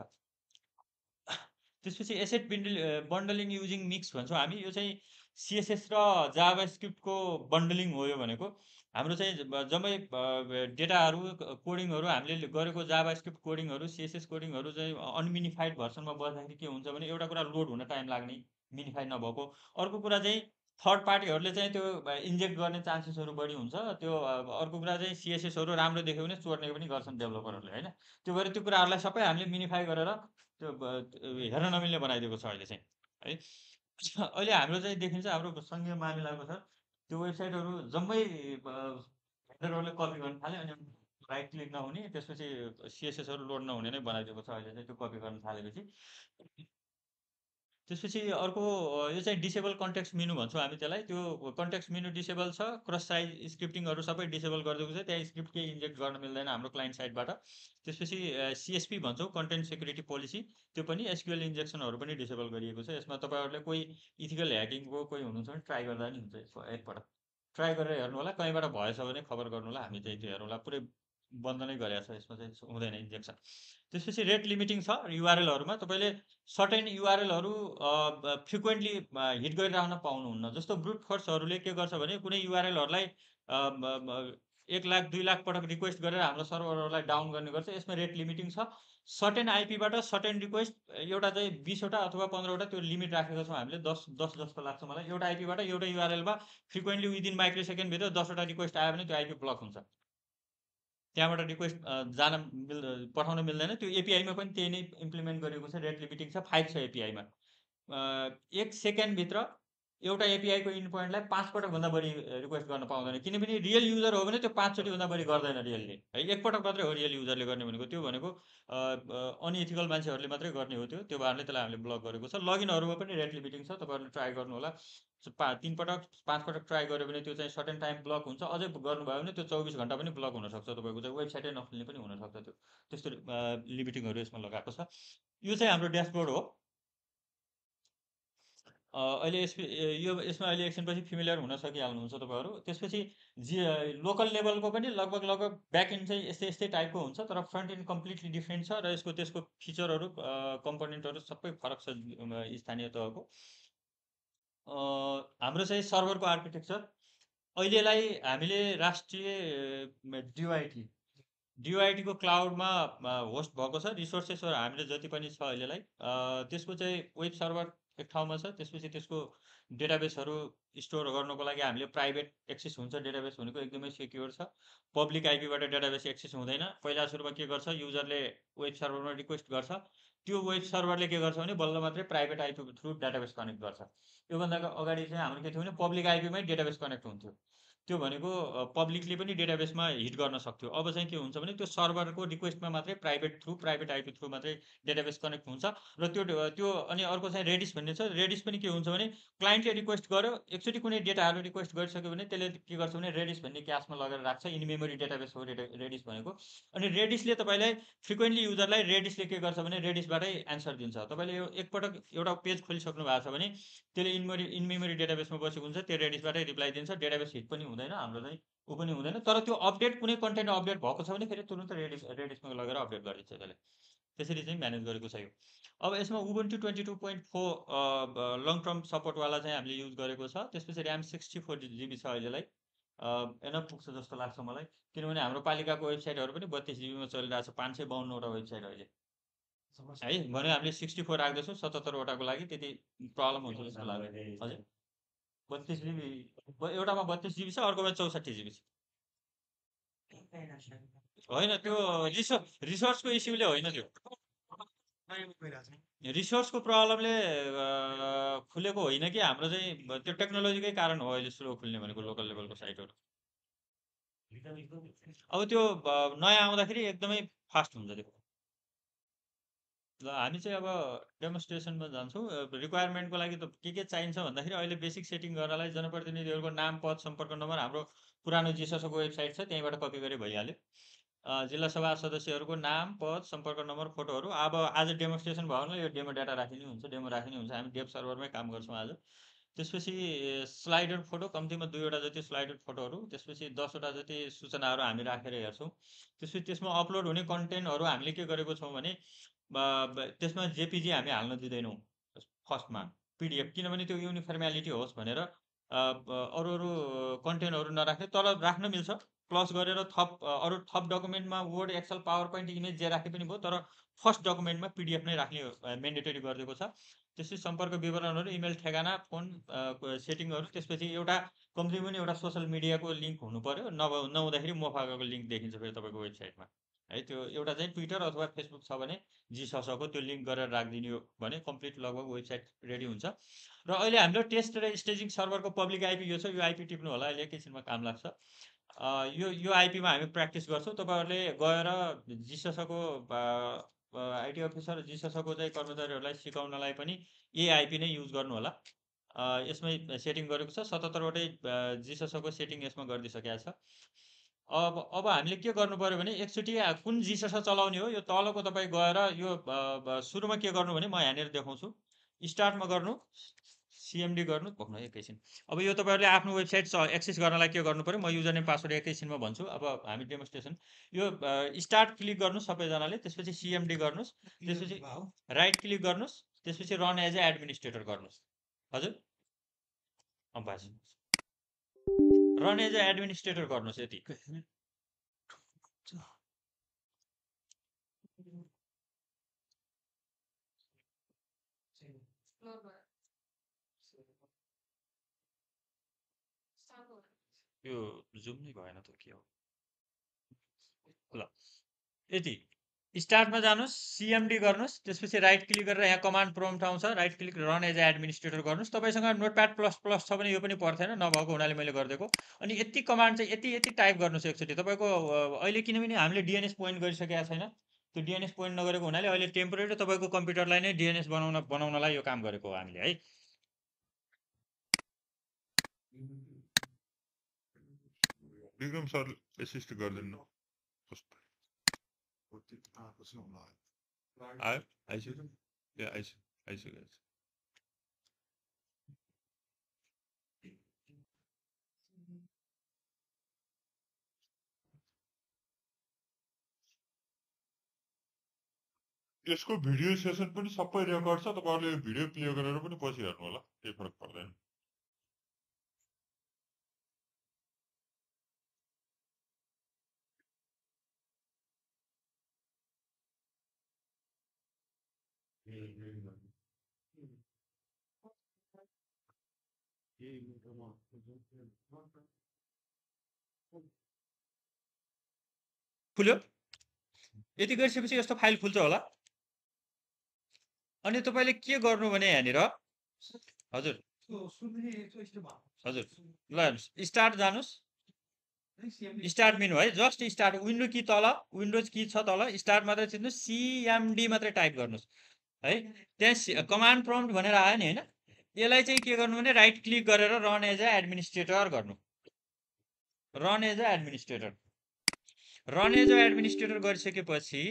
त्यसपछि asset bundle bundling using mix भन्छौँ हामी। यो चाहिँ सिएसएस र जाभास्क्रिप्टको बन्डलिङ हो यो भनेको। हाम्रो चाहिँ ज- जम्मै डेटाहरू कोडिङहरू हामीले गरेको जाभास्क्रिप्ट कोडिङहरू सिएसएस कोडिङहरू चाहिँ अनमिनिफाइड भर्सनमा बस्दाखेरि के हुन्छ भने एउटा कुरा लोड हुन टाइम लाग्ने, मिनिफाइड नभएको। अर्को कुरा चाहिँ थर्ड पार्टीहरूले चाहिँ त्यो इन्जेक्ट गर्ने चान्सेसहरू बढी हुन्छ। त्यो अब अर्को कुरा चाहिँ सिएसएसहरू राम्रो देख्यो भने चोर्ने पनि गर्छन् डेभलपरहरूले होइन। त्यो भएर त्यो कुराहरूलाई सबै हामीले मिनिफाई गरेर त्यो ब- त्यो हेर्न नमिल्ने बनाइदिएको छ अहिले चाहिँ है। अहिले हाम्रो चाहिँ देखिन्छ हाम्रो सङ्घीय मामिलाको छ त्यो वेबसाइटहरू जम्मै भेन्डरहरूले कपी गर्न थाल्यो, अनि राइट क्लिक नहुने, त्यसपछि सिएसएसहरू लोड नहुने नै बनाइदिएको छ अहिले चाहिँ त्यो कपी गर्न थालेपछि। त्यसपछि अर्को अ, यो चाहिँ डिसेबल कन्टेक्स्ट मेनु भन्छौँ हामी त्यसलाई। त्यो कन्टेक्स्ट मेनु डिसेबल छ, क्रस साइज स्क्रिप्टिङहरू सबै डिसेबल गरिदिएको छ। त्यहाँ स्क्रिप्ट केही इन्जेक्ट गर्न मिल्दैन हाम्रो क्लाइन्ट साइडबाट। त्यसपछि सिएसपी भन्छौँ, कन्टेन्ट सेक्युरिटी पोलिसी, त्यो पनि एसक्युएल इन्जेक्सनहरू पनि डिसेबल गरिएको छ। यसमा तपाईँहरूले कोही इथिकल ह्याकिङको कोही हुनुहुन्छ भने ट्राई गर्दा नि हुन्छ। यसको एकपल्ट ट्राई गरेर हेर्नु होला, कहीँबाट भएछ भने खबर गर्नु होला, हामी चाहिँ त्यो हेर्नु होला। पुरै बन्द नै गरेको छ, यसमा चाहिँ हुँदैन इन्जेक्सन। त्यसपछि रेट लिमिटिङ छ युआरएलहरूमा। तपाईँले सर्टेन युआरएलहरू फ्रिक्वेन्टली हिट गरिरहन पाउनुहुन्न। जस्तो ब्रुट फोर्सहरूले के गर्छ भने कुनै युआरएलहरूलाई एक लाख दुई लाख पटक रिक्वेस्ट गरेर हाम्रो सर्भरहरूलाई डाउन गर्ने गर्छ। यसमा रेट लिमिटिङ छ। सर्टेन आइपीबाट सर्टेन रिक्वेस्ट एउटा चाहिँ बिसवटा अथवा पन्ध्रवटा त्यो लिमिट राखेको छौँ हामीले। दस दस जस्तो लाग्छ मलाई। एउटा आइपीबाट एउटा युआरएलमा फ्रिक्वेन्टली विदिन माइक्रो सेकेन्डभित्र दसवटा रिक्वेस्ट आयो भने त्यो आइपी ब्लक हुन्छ, त्यहाँबाट रिक्वेस्ट जान मिल पठाउन मिल्दैन। त्यो एपिआईमा पनि त्यही नै इम्प्लिमेन्ट गरिएको छ। रेट लिमिटिङ छ फाइभ छ एपिआईमा। एक सेकेन्डभित्र एउटा एपिआईको इन पोइन्टलाई पाँच पटकभन्दा बढी रिक्वेस्ट गर्न पाउँदैन, किनभने रियल युजर हो भने त्यो पाँचचोटिभन्दा बढी गर्दैन रियलले है। एकपटक मात्रै हो रियल युजरले गर्ने भनेको। त्यो भनेको अनइथिकल मान्छेहरूले मात्रै गर्ने हो त्यो त्यो कारणले त्यसलाई हामीले ब्लक गरेको छ। लगइनहरूमा पनि रेट लिमिटिङ छ, तपाईँहरूले ट्राई गर्नु होला। पा तिन पटक पाँच पटक ट्राई गऱ्यो भने त्यो चाहिँ सर्टेन टाइम ब्लक हुन्छ। अझै गर्नुभयो भने त्यो चौबिस घन्टा पनि ब्लक हुनसक्छ, तपाईँको चाहिँ वेबसाइटै नखुल्ने पनि हुनसक्छ। त्यो त्यस्तो लिमिटिङहरू यसमा लगाएको छ। यो चाहिँ हाम्रो ड्यासबोर्ड हो। अ, अहिले यस यो यसमा अहिले एकछिनपछि फिमिलियर हुन सकिहाल्नुहुन्छ तपाईँहरू। त्यसपछि जी लोकल लेभलको पनि लगभग लगभग ब्याक एन्ड चाहिँ यस्तै यस्तै टाइपको हुन्छ, तर फ्रन्ट एन्ड कम्प्लिटली डिफ्रेन्ट छ र यसको त्यसको फिचरहरू कम्पोनेन्टहरू सबै फरक छ अ, स्थानीय तहको। अ, हाम्रो चाहिँ सर्भरको आर्किटेक्चर अहिलेलाई हामीले राष्ट्रिय डिवाइटी डिवाइटीको क्लाउडमा होस्ट भएको छ। रिसोर्सेसहरू हामीले जति पनि छ अहिलेलाई अ, त्यसको चाहिँ वेब सर्भर एक ठाउँमा छ। त्यसपछि त्यसको डेटाबेसहरू स्टोर गर्नको लागि हामीले प्राइभेट एक्सेस हुन्छ। डेटाबेस भनेको एकदमै सेक्योर छ। पब्लिक आइपीबाट डेटाबेस एक्सेस हुँदैन। पहिला सुरुमा के गर्छ, युजरले वेब सर्भरमा रिक्वेस्ट गर्छ, त्यो वेब सर्भरले के गर्छ भने बल्ल मात्रै private IP through database connect गर्छ। योभन्दा अगाडि चाहिँ हाम्रो के थियो भने पब्लिक आइपीमै डेटाबेस कनेक्ट हुन्थ्यो। त्यो भनेको पब्लिकली पनि डेटाबेसमा हिट गर्न सक्थ्यो। अब चाहिँ के हुन्छ भने त्यो सर्भरको रिक्वेस्टमा मात्रै private through private IP through मात्रै डेटाबेस कनेक्ट हुन्छ। र त्यो त्यो अनि अर्को चाहिँ रेडिस भन्ने छ। रेडिस पनि के हुन्छ भने क्लाइन्टले रिक्वेस्ट गर्यो, एकचोटि कुनै डेटाहरू रिक्वेस्ट गरिसक्यो भने त्यसले के गर्छ भने रेडिस भन्ने क्यासमा लगेर राख्छ। इन मेमोरी डेटाबेस हो रेडिस भनेको। अनि रेडिसले तपाईँलाई फ्रिक्वेन्टली युजरलाई रेडिसले के गर्छ भने रेडिसबाटै एन्सर दिन्छ। तपाईँले यो एकपटक एउटा पेज खोलिसक्नु भएको छ भने त्यसले इनमेमोरी इन मेमोरी डेटाबेसमा बसेको हुन्छ, त्यो रेडिसबाटै रिप्लाई दिन्छ। डेटाबेस हिट पनि हुँदैन, हाम्रो चाहिँ ऊ पनि हुँदैन। तर त्यो अपडेट कुनै कन्टेन्ट अपडेट भएको छ भने फेरि तुरन्त रेडिस रेडिसमा लगेर अपडेट गरिदिन्छ त्यसले। त्यसरी चाहिँ म्यानेज गरेको छ यो। अब यसमा Ubuntu twenty two point four long term सपोर्टवाला चाहिँ हामीले युज गरेको छ। त्यसपछि ऱ्याम सिक्सटी फोर जिबी छ अहिलेलाई। एनफ पुग्छ जस्तो लाग्छ मलाई, किनभने हाम्रो पालिकाको वेबसाइटहरू पनि बत्तिस जिबीमा चलिरहेको छ। पाँच सय बाउन्नवटा वेबसाइट अहिले है। भने हामीले सिक्सटी फोर राख्दैछौँ सतहत्तरवटाको लागि, त्यति प्रब्लम हुन्छ जस्तो लाग्यो। हजुर, बत्तिस जिबी एउटामा बत्तिस जिबी छ, अर्कोमा चौसठी जिबी छ। होइन, त्यो रिसोर्स रिसोर्सको इस्युले होइन, त्यो रिसोर्सको प्रब्लमले खुलेको होइन कि हाम्रो चाहिँ त्यो टेक्नोलोजीकै कारण हो अहिले स्लो खुल्ने भनेको लोकल लेभलको साइटहरू। अब त्यो अ, नयाँ आउँदाखेरि एकदमै फास्ट हुन्छ त्यो। ल हामी चाहिँ अब डेमोन्स्ट्रेसनमा जान्छौँ। रिक्वायरमेन्टको लागि त के के चाहिन्छ भन्दाखेरि अहिले बेसिक सेटिङ गर्नलाई जनप्रतिनिधिहरूको नाम, पद, सम्पर्क नम्बर हाम्रो पुरानो जिससको वेबसाइट छ, त्यहीँबाट कपी गरे भइहाल्यो। अ, जिल्ला सभा सदस्यहरूको नाम, पद, सम्पर्क नम्बर, फोटोहरू। अब आज डेमोन्स्ट्रेसन भयो भने यो डेमो डाटा राखिने हुन्छ, डेमो राखिने हुन्छ। हामी डेभ सर्भरमै काम गर्छौँ आज। त्यसपछि स्लाइडर फोटो, कम्तीमा दुईवटा जति स्लाइडर फोटोहरू, त्यसपछि दसवटा जति सूचनाहरू हामी राखेर हेर्छौँ। त्यसपछि त्यसमा अपलोड हुने कन्टेन्टहरू हामीले के गरेको छौँ भने ब- ब- त्यसमा जेपिजी हामी हाल्न दिँदैनौँ फर्स्टमा, पिडिएफ, किनभने त्यो युनिफर्म्यालिटी होस् भनेर अ, ब- अरू अरू कन्टेन्टहरू नराख्ने, तर राख्न मिल्छ। प्लस गरेर थप अ, अरू थप डकुमेन्टमा Word, Excel, PowerPoint, image जे राखे पनि भयो, तर फर्स्ट डकुमेन्टमा पिडिएफ नै राख्ने मेन्डेटरी गरिदिएको छ। त्यसपछि सम्पर्क विवरणहरू, इमेल ठेगाना, फोन सेटिङहरू, त्यसपछि एउटा कम्ती पनि एउटा सोसियल मिडियाको लिङ्क हुनु पर्यो, नभ नहुँदाखेरि मोफाको लिङ्क देखिन्छ फेरि तपाईँको वेबसाइटमा है। त्यो एउटा चाहिँ ट्विटर अथवा फेसबुक छ भने जिससको त्यो लिङ्क गरेर राखिदिने हो भने कम्प्लिट लगभग वेबसाइट रेडी हुन्छ। र अहिले हाम्रो टेस्ट र स्टेजिङ सर्भरको पब्लिक आइपी यो छ, यो आइपी टिप्नु होला, अहिले एकैछिनमा काम लाग्छ। अ, यो यो आइपीमा हामी प्र्याक्टिस गर्छौँ। तपाईँहरूले गएर जिससको आइटी अफिसर, जिससको चाहिँ कर्मचारीहरूलाई सिकाउनलाई पनि यही आइपी नै युज गर्नु होला। अ, यसमै सेटिङ गरेको छ, सतहत्तरवटै जिससको सेटिङ यसमा गरिदिइसकेको छ। अब अब हामीले के गर्नु पर्यो भने एकचोटि आ- कुन जिसस चलाउने हो, यो तलको तपाईँ गएर यो अ, ब- सुरुमा के गर्नु भने म यहाँनिर देखाउँछु। स्टार्टमा गर्नु, सिएमडी गर्नु, भोग्नु एकैछिन। अब यो तपाईँहरूले आफ्नो वेबसाइट एक्सेस गर्नलाई के गर्नु पर्यो, म युजर नेम पासवर्ड एकैछिनमा भन्छु। अब हामी डेमोन्स्ट्रेसन यो स्टार्ट क्लिक गर्नुहोस् सबैजनाले, त्यसपछि सिएमडी गर्नुहोस्, त्यसपछि राइट क्लिक गर्नुहोस्, त्यसपछि रन एज ए एडमिनिस्ट्रेटर गर्नुहोस्। हजुर अँ बाजे रन एज ए एडमिनिस्ट्रेटर गर्नुहोस् यति। यो जुम नै भएन त के हो। ल यति स्टार्टमा जानुहोस्, सिएमडी गर्नुहोस्, त्यसपछि राइट क्लिक गरेर यहाँ कमान्ड प्रम्प्ट आउँछ, right click run as administrator गर्नुहोस्। तपाईँसँग नोटप्याड प्लस प्लस छ भने यो पनि पर्थेन, नभएको हुनाले मैले गरिदिएको। अनि यति कमान्ड चाहिँ यति यति टाइप गर्नुहोस् एकचोटि। तपाईँको अ, अहिले किनभने हामीले डिएनएस पोइन्ट गरिसकेका छैन, त्यो डिएनएस पोइन्ट नगरेको हुनाले अहिले टेम्पोरेरी तपाईँको कम्प्युटरलाई नै डिएनएस बनाउन बनाउनलाई यो काम गरेको हो हामीले है। विक्रम सर एसिस्ट गरिदिनु आयो आइसक्यो ए आइसक्यो आइसक्यो आइसक्यो। यसको भिडियो सेसन पनि सबै रेकर्ड छ, तपाईँहरूले भिडियो प्ले गरेर पनि पछि हेर्नु होला, केही फरक पर्दैन। खुल्यो। यति गरिसकेपछि यस्तो फाइल खुल्छ होला। अनि तपाईँले के गर्नु भने यहाँनिर हजुर हजुर ल स्टार्ट जानुहोस्, स्टार्ट मेनु है, जस्ट स्टार्ट, विन्डो की तल, विन्डोज की छ तल, स्टार्ट मात्रै चिन्नुहोस्, सिएमडी मात्रै टाइप गर्नुहोस् है। त्यहाँ कमान्ड प्रम्प्ट भनेर आयो नि होइन, यसलाई चाहिँ के गर्नु भने राइट क्लिक गरेर रन एज ए एडमिनिस्ट्रेटर गर्नु, run as a administrator. Run as a administrator गरिसकेपछि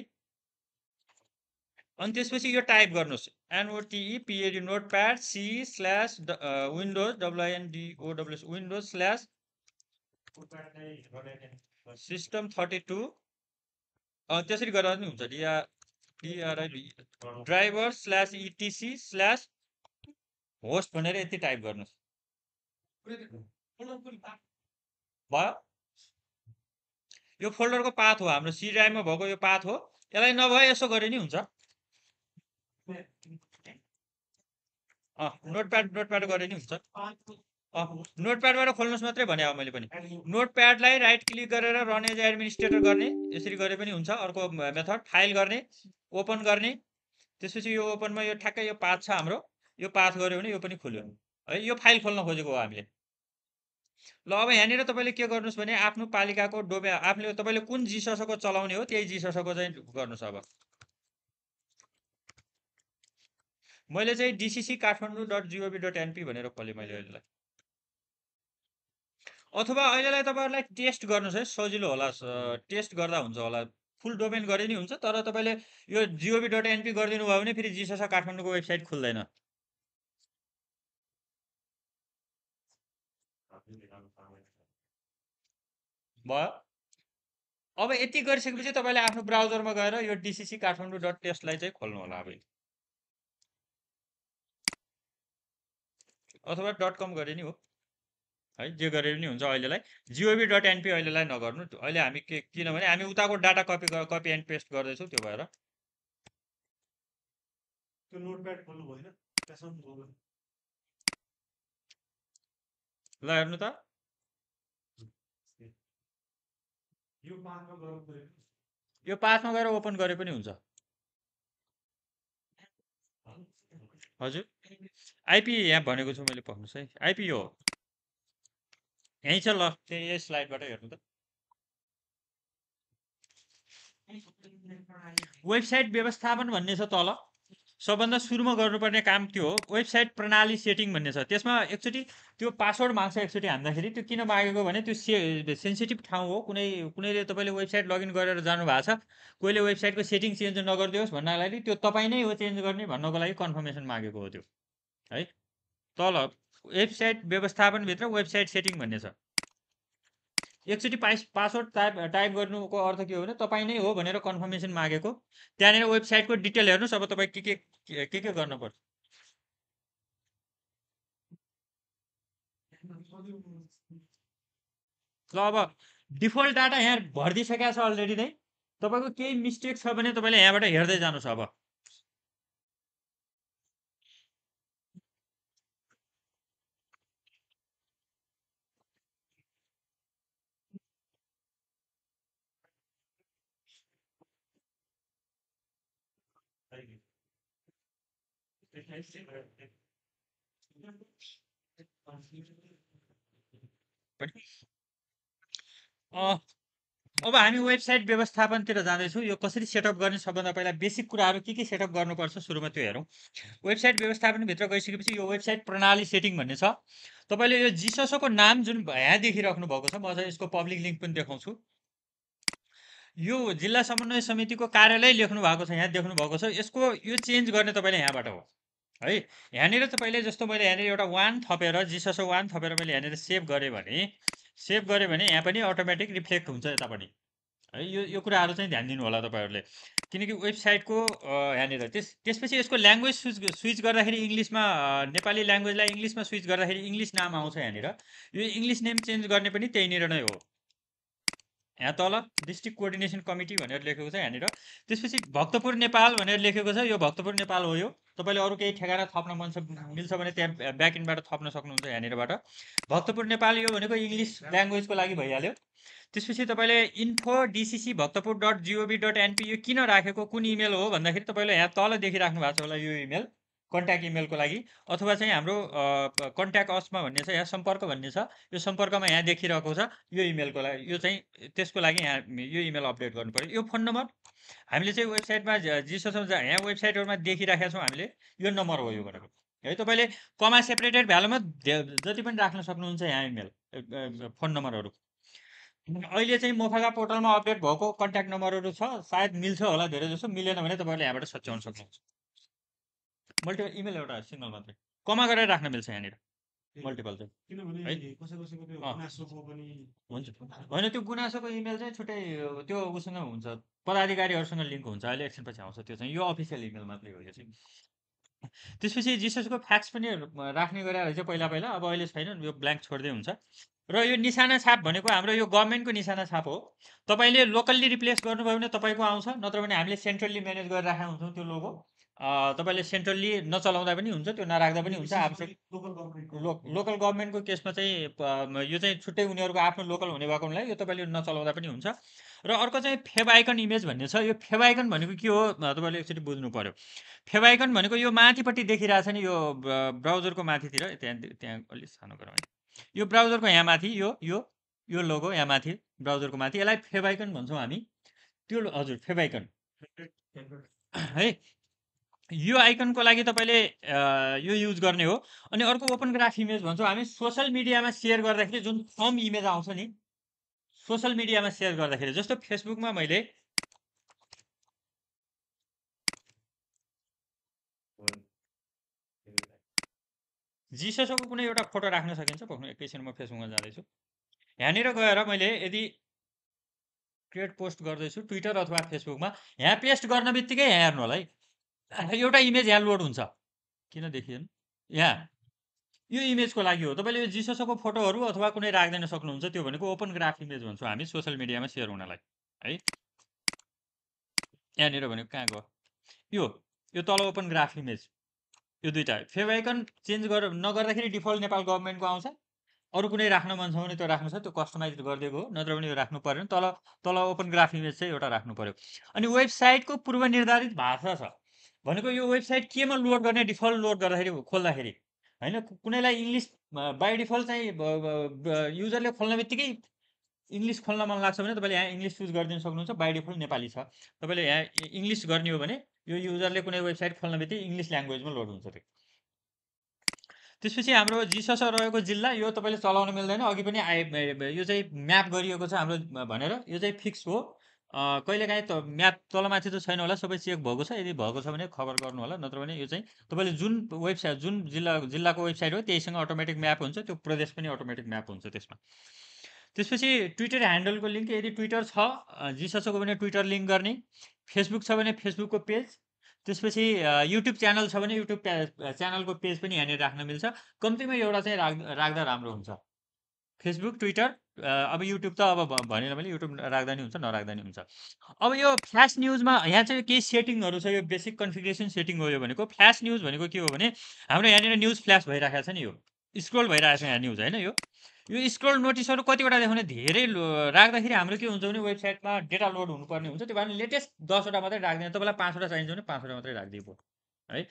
अनि त्यसपछि यो टाइप गर्नुहोस्, एनओटिई पिएडी notepad C slash windows डब्लुआइएनडिओडब्लुएस windows slash system thirty two त्यसरी गरेर पनि हुन्छ, DR DRI driver slash इटिसी slash host भनेर यति टाइप गर्नुहोस्। भयो, यो फोल्डरको पाथ हो, हाम्रो सी ड्राइभमा भएको यो पाथ हो। यसलाई नभए यसो गरे नि हुन्छ, नोटप्याड नोटप्याड गरे नि हुन्छ। नोटप्याडबाट खोल्नुहोस् मात्रै भने अब मैले पनि। नोटप्याडलाई राइट क्लिक गरेर रन एज एडमिनिस्ट्रेटर गर्ने, यसरी गरे पनि हुन्छ। अर्को मेथड फाइल गर्ने, ओपन गर्ने, त्यसपछि यो ओपनमा यो ठ्याक्कै यो पाथ छ हाम्रो, यो पाथ गऱ्यो भने यो पनि खुल्यो है। यो फाइल खोल्न खोजेको हो हामीले। ल अब यहाँनिर तपाईँले के गर्नुहोस् भने आफ्नो पालिकाको डोमे आफूले तपाईँले कुन जिससको चलाउने हो त्यही जिससको चाहिँ गर्नुहोस्। अब मैले चाहिँ DCC Kathmandu dot G O V dot N P भनेर खोलेँ मैले अहिलेलाई। अथवा अहिलेलाई तपाईँहरूलाई टेस्ट गर्नुहोस् है, सजिलो होला, टेस्ट गर्दा हुन्छ होला। फुल डोमेन गरे नि हुन्छ, तर तपाईँले यो जिओभी डट एनपी गरिदिनु भयो भने फेरि जिसस काठमाडौँको वेबसाइट खुल्दैन। भयो। अब यति गरिसकेपछि तपाईँले आफ्नो ब्राउजरमा गएर यो डिसिसी काठमाडौँ डट टेस्टलाई चाहिँ खोल्नु होला अब, अथवा डट कम गरे नि हो है, जे गरे पनि हुन्छ। अहिलेलाई जिओभी डट एनपी अहिलेलाई नगर्नु। अहिले हामी के किनभने हामी उताको data copy copy and paste गर्दैछौँ, त्यो भएर। त्यो नोटप्याड खोल्नु भएन, ल हेर्नु त, यो पाँचमा गएर यो पाँचमा गएर ओपन गरे पनि हुन्छ। हजुर आइपी यहाँ भनेको छु मैले, पक्नुहोस् है, आइपी हो यहीँ छ। ल त्यही यही स्लाइडबाट हेर्नु त। वेबसाइट व्यवस्थापन भन्ने छ तल, सबभन्दा सुरुमा गर्नुपर्ने काम त्यो हो। वेबसाइट प्रणाली सेटिङ भन्ने छ, त्यसमा एकचोटि त्यो पासवर्ड माग्छ। एकचोटि हान्दाखेरि त्यो किन मागेको भने त्यो से सेन्सिटिभ ठाउँ हो। कुनै कुनैले तपाईँले वेबसाइट लगइन गरेर जानुभएको छ, कोहीले वेबसाइटको सेटिङ चेन्ज नगरिदियोस् भन्नको लागि त्यो तपाईँ नै हो चेन्ज गर्ने भन्नको लागि कन्फर्मेसन मागेको हो त्यो है। तल वेबसाइट व्यवस्थापनभित्र वेबसाइट सेटिङ भन्ने छ। एकचोटि पास पासवर्ड टाइप टाइप गर्नुको अर्थ के हो भने तपाईँ नै हो भनेर कन्फर्मेसन मागेको। त्यहाँनिर वेबसाइटको डिटेल हेर्नुहोस्। अब तपाईँ के के के के गर्नुपर्छ। ल अब डिफल्ट डाटा यहाँ भरिदिइसकेको छ अलरेडी नै। तपाईँको केही मिस्टेक छ भने तपाईँले यहाँबाट हेर्दै जानुहोस्। अब अब हामी वेबसाइट व्यवस्थापनतिर जाँदैछौँ। यो कसरी सेटअप गर्ने, सबभन्दा पहिला बेसिक कुराहरू के के सेटअप गर्नुपर्छ सुरुमा त्यो हेरौँ। वेबसाइट व्यवस्थापनभित्र गइसकेपछि यो वेबसाइट प्रणाली सेटिङ भन्ने छ। तपाईँले यो जिससको नाम जुन यहाँ देखिराख्नु भएको छ, म चाहिँ यसको पब्लिक लिङ्क पनि देखाउँछु। यो जिल्ला समन्वय समितिको कार्यालय लेख्नु भएको छ, यहाँ देख्नु भएको छ। यसको यो चेन्ज गर्ने तपाईँले यहाँबाट हो है। यहाँनिर तपाईँले जस्तो मैले यहाँनिर एउटा वान थपेर जिसस वान थपेर मैले यहाँनिर सेभ गरेँ भने सेभ गरेँ भने यहाँ पनि अटोमेटिक रिफ्लेक्ट हुन्छ यता पनि है। यो यो कुराहरू चाहिँ ध्यान दिनु होला तपाईँहरूले, किनकि वेबसाइटको यहाँनिर त्यस त्यसपछि यसको ल्याङ्ग्वेज स्विच स्विच गर्दाखेरि इङ्ग्लिसमा, नेपाली ल्याङ्ग्वेजलाई इङ्ग्लिसमा स्विच गर्दाखेरि इङ्ग्लिस नाम आउँछ यहाँनिर। यो इङ्ग्लिस नेम चेन्ज गर्ने पनि त्यहीँनिर नै हो। यहाँ तल डिस्ट्रिक्ट कोअर्डिनेसन कमिटी भनेर लेखेको छ यहाँनिर। त्यसपछि भक्तपुर नेपाल भनेर लेखेको छ, यो भक्तपुर नेपाल हो। यो तपाईँले अरू केही ठेगाना थप्न मन मिल्छ भने त्यहाँ ब्याकइन्डबाट थप्न सक्नुहुन्छ यहाँनिरबाट। भक्तपुर नेपाल यो भनेको इङ्ग्लिस ल्याङ्ग्वेजको लागि भइहाल्यो। त्यसपछि तपाईँले info DCC Bhaktapur dot G O V dot N P यो किन राखेको, कुन इमेल हो भन्दाखेरि तपाईँले यहाँ तल देखिराख्नु भएको छ होला यो इमेल कन्ट्याक्ट इमेलको लागि, अथवा चाहिँ हाम्रो कन्ट्याक्ट असमा भन्ने छ, यहाँ सम्पर्क भन्ने छ। यो सम्पर्कमा यहाँ देखिरहेको छ यो इमेलको लागि, यो चाहिँ त्यसको लागि यहाँ यो इमेल अपडेट गर्नु पऱ्यो। यो फोन नम्बर हामीले चाहिँ वेबसाइटमा जिसोसँग यहाँ वेबसाइटहरूमा देखिराखेका छौँ हामीले, यो नम्बर हो यो भनेको है। तपाईँले कमा सेपरेटेड भ्यालुमा जति पनि राख्न सक्नुहुन्छ यहाँ इमेल फोन नम्बरहरू। अहिले चाहिँ मोफागा पोर्टलमा अपडेट भएको कन्ट्याक्ट नम्बरहरू छ, सायद मिल्छ होला धेरै जसो। मिलेन भने तपाईँहरूले यहाँबाट सच्याउन सक्नुहुन्छ। मल्टिपल इमेल एउटा सिङ्गल मात्रै कमा गरेर राख्न मिल्छ यहाँनिर, मल्टिपल चाहिँ किनभने कसै कसैको त्यो गुनासोको पनि हुन्छ। होइन त्यो गुनासोको इमेल चाहिँ छुट्टै त्यो उसँग हुन्छ, पदाधिकारीहरूसँग लिङ्क हुन्छ। अहिले एकछिन पछि आउँछ त्यो चाहिँ, यो अफिसियल इमेल मात्रै हो यो चाहिँ। त्यसपछि जिससको फ्याक्स पनि राख्ने गरेर चाहिँ पहिला पहिला, अब अहिले छैन, यो ब्ल्याङ्क छोड्दै हुन्छ। र यो निशाना छाप भनेको हाम्रो यो गभर्मेन्टको निशाना छाप हो। तपाईँले लोकल्ली रिप्लेस गर्नुभयो भने तपाईँको आउँछ, नत्र भने हामीले सेन्ट्रल्ली म्यानेज गरेर राखेका हुन्छौँ त्यो लोगो। तपाईँले सेन्ट्रल्ली नचलाउँदा पनि हुन्छ, त्यो नराख्दा पनि हुन्छ। आवश्यक लो लोकल गभर्मेन्टको केसमा चाहिँ यो चाहिँ छुट्टै उनीहरूको आफ्नो लोकल हुने भएको हुनाले यो तपाईँले नचलाउँदा पनि हुन्छ। र अर्को चाहिँ फेब आइकन इमेज भन्ने छ। यो फेब आइकन भनेको के हो तपाईँले एकचोटि बुझ्नु पर्यो। फेब आइकन भनेको यो माथिपट्टि देखिरहेछ नि, यो ब्राउजरको माथितिर, त्यहाँ त्यहाँ अलिक सानो गरौँ है। यो ब्राउजरको यहाँ माथि यो यो यो लोगो यहाँ माथि ब्राउजरको माथि यसलाई फेभाइकन भन्छौँ हामी त्यो हजुर फेभाइकन है यो आइकनको लागि तपाईँले यो युज गर्ने हो अनि अर्को ओपन ग्राफ इमेज भन्छौँ हामी सोसल मिडियामा सेयर गर्दाखेरि जुन फर्म इमेज आउँछ नि सोसल मिडियामा सेयर गर्दाखेरि जस्तो फेसबुकमा मैले जिससको कुनै एउटा फोटो राख्न सकिन्छ पक्नु एकैछिन म फेसबुकमा जाँदैछु यहाँनिर गएर मैले यदि क्रिएट पोस्ट गर्दैछु ट्विटर अथवा फेसबुकमा यहाँ पेस्ट गर्न बित्तिकै यहाँ हेर्नु होला है एउटा इमेज यहाँ लोड हुन्छ किन देखिएन यहाँ यो इमेजको लागि हो तपाईँले यो जिससको फोटोहरू अथवा कुनै राख्दैन सक्नुहुन्छ त्यो भनेको ओपन ग्राफ इमेज भन्छौँ हामी सोसल मिडियामा सेयर हुनलाई है यहाँनिर भनेको कहाँ गयो यो यो तल ओपन ग्राफ इमेज यो दुईवटा फेभाइकन चेन्ज गर नगर्दाखेरि डिफल्ट नेपाल गभर्मेन्टको आउँछ अरू कुनै राख्न मन छ भने त्यो राख्नु छ त्यो कस्टमाइज गरिदिएको हो नत्र भने यो राख्नु परेन तल तल ओपन ग्राफ इमेज चाहिँ एउटा राख्नु पर्यो अनि वेबसाइटको पूर्व निर्धारित भाषा छ भनेको यो वेबसाइट केमा लोड गर्ने डिफल्ट लोड गर्दाखेरि खोल्दाखेरि होइन कुनैलाई इङ्ग्लिस बाई डिफल्ट चाहिँ युजरले खोल्ने बित्तिकै इङ्ग्लिस खोल्न मन लाग्छ भने तपाईँले यहाँ इङ्ग्लिस चुज गरिदिन सक्नुहुन्छ बाई डिफल्ट नेपाली छ तपाईँले यहाँ इङ्ग्लिस गर्ने हो भने यो युजरले कुनै वेबसाइट खोल्न बित्तिकै इङ्ग्लिस ल्याङ्ग्वेजमा लोड हुन्छ त्यो त्यसपछि हाम्रो जिसस रहेको जिल्ला यो तपाईँले चलाउन मिल्दैन अघि पनि आए यो चाहिँ म्याप गरिएको छ हाम्रो भनेर यो चाहिँ फिक्स हो कहिलेकाहीँ त म्याप तलमाथि त छैन होला सबै चेक भएको छ यदि भएको छ भने खबर गर्नु होला नत्र भने यो चाहिँ तपाईँले जुन वेबसाइट जुन जिल्ला जिल्लाको वेबसाइट हो त्यहीसँग अटोमेटिक म्याप हुन्छ त्यो प्रदेश पनि अटोमेटिक म्याप हुन्छ त्यसमा त्यसपछि ट्विटर ह्यान्डलको लिङ्क यदि ट्विटर छ जिससको भने ट्विटर लिङ्क गर्ने फेसबुक छ भने फेसबुकको पेज त्यसपछि युट्युब च्यानल छ भने युट्युब च्यानलको पेज पनि यहाँनिर राख्न मिल्छ कम्तीमा एउटा चाहिँ राख राख्दा राम्रो हुन्छ फेसबुक ट्विटर अब युट्युब त अब भनेर मैले युट्युब राख्दा नि हुन्छ नराख्दा नि हुन्छ अब यो फ्ल्यास न्युजमा यहाँ चाहिँ केही सेटिङहरू छ यो बेसिक कन्फिगरेसन सेटिङ हो यो भनेको फ्ल्यास न्युज भनेको के हो भने हाम्रो यहाँनिर न्युज फ्ल्यास भइरहेको छ नि यो स्क्रोल भइरहेको छ यहाँ न्युज होइन यो यो स्क्रोल नोटिसहरू कतिवटा देखाउने धेरै राख्दाखेरि हाम्रो के हुन्छ भने वेबसाइटमा डेटा लोड हुनुपर्ने हुन्छ त्यो भएर लेटेस्ट दसवटा मात्रै राख्दैन तपाईँलाई पाँचवटा चाहिन्छ भने पाँचवटा मात्रै राखिदिएको है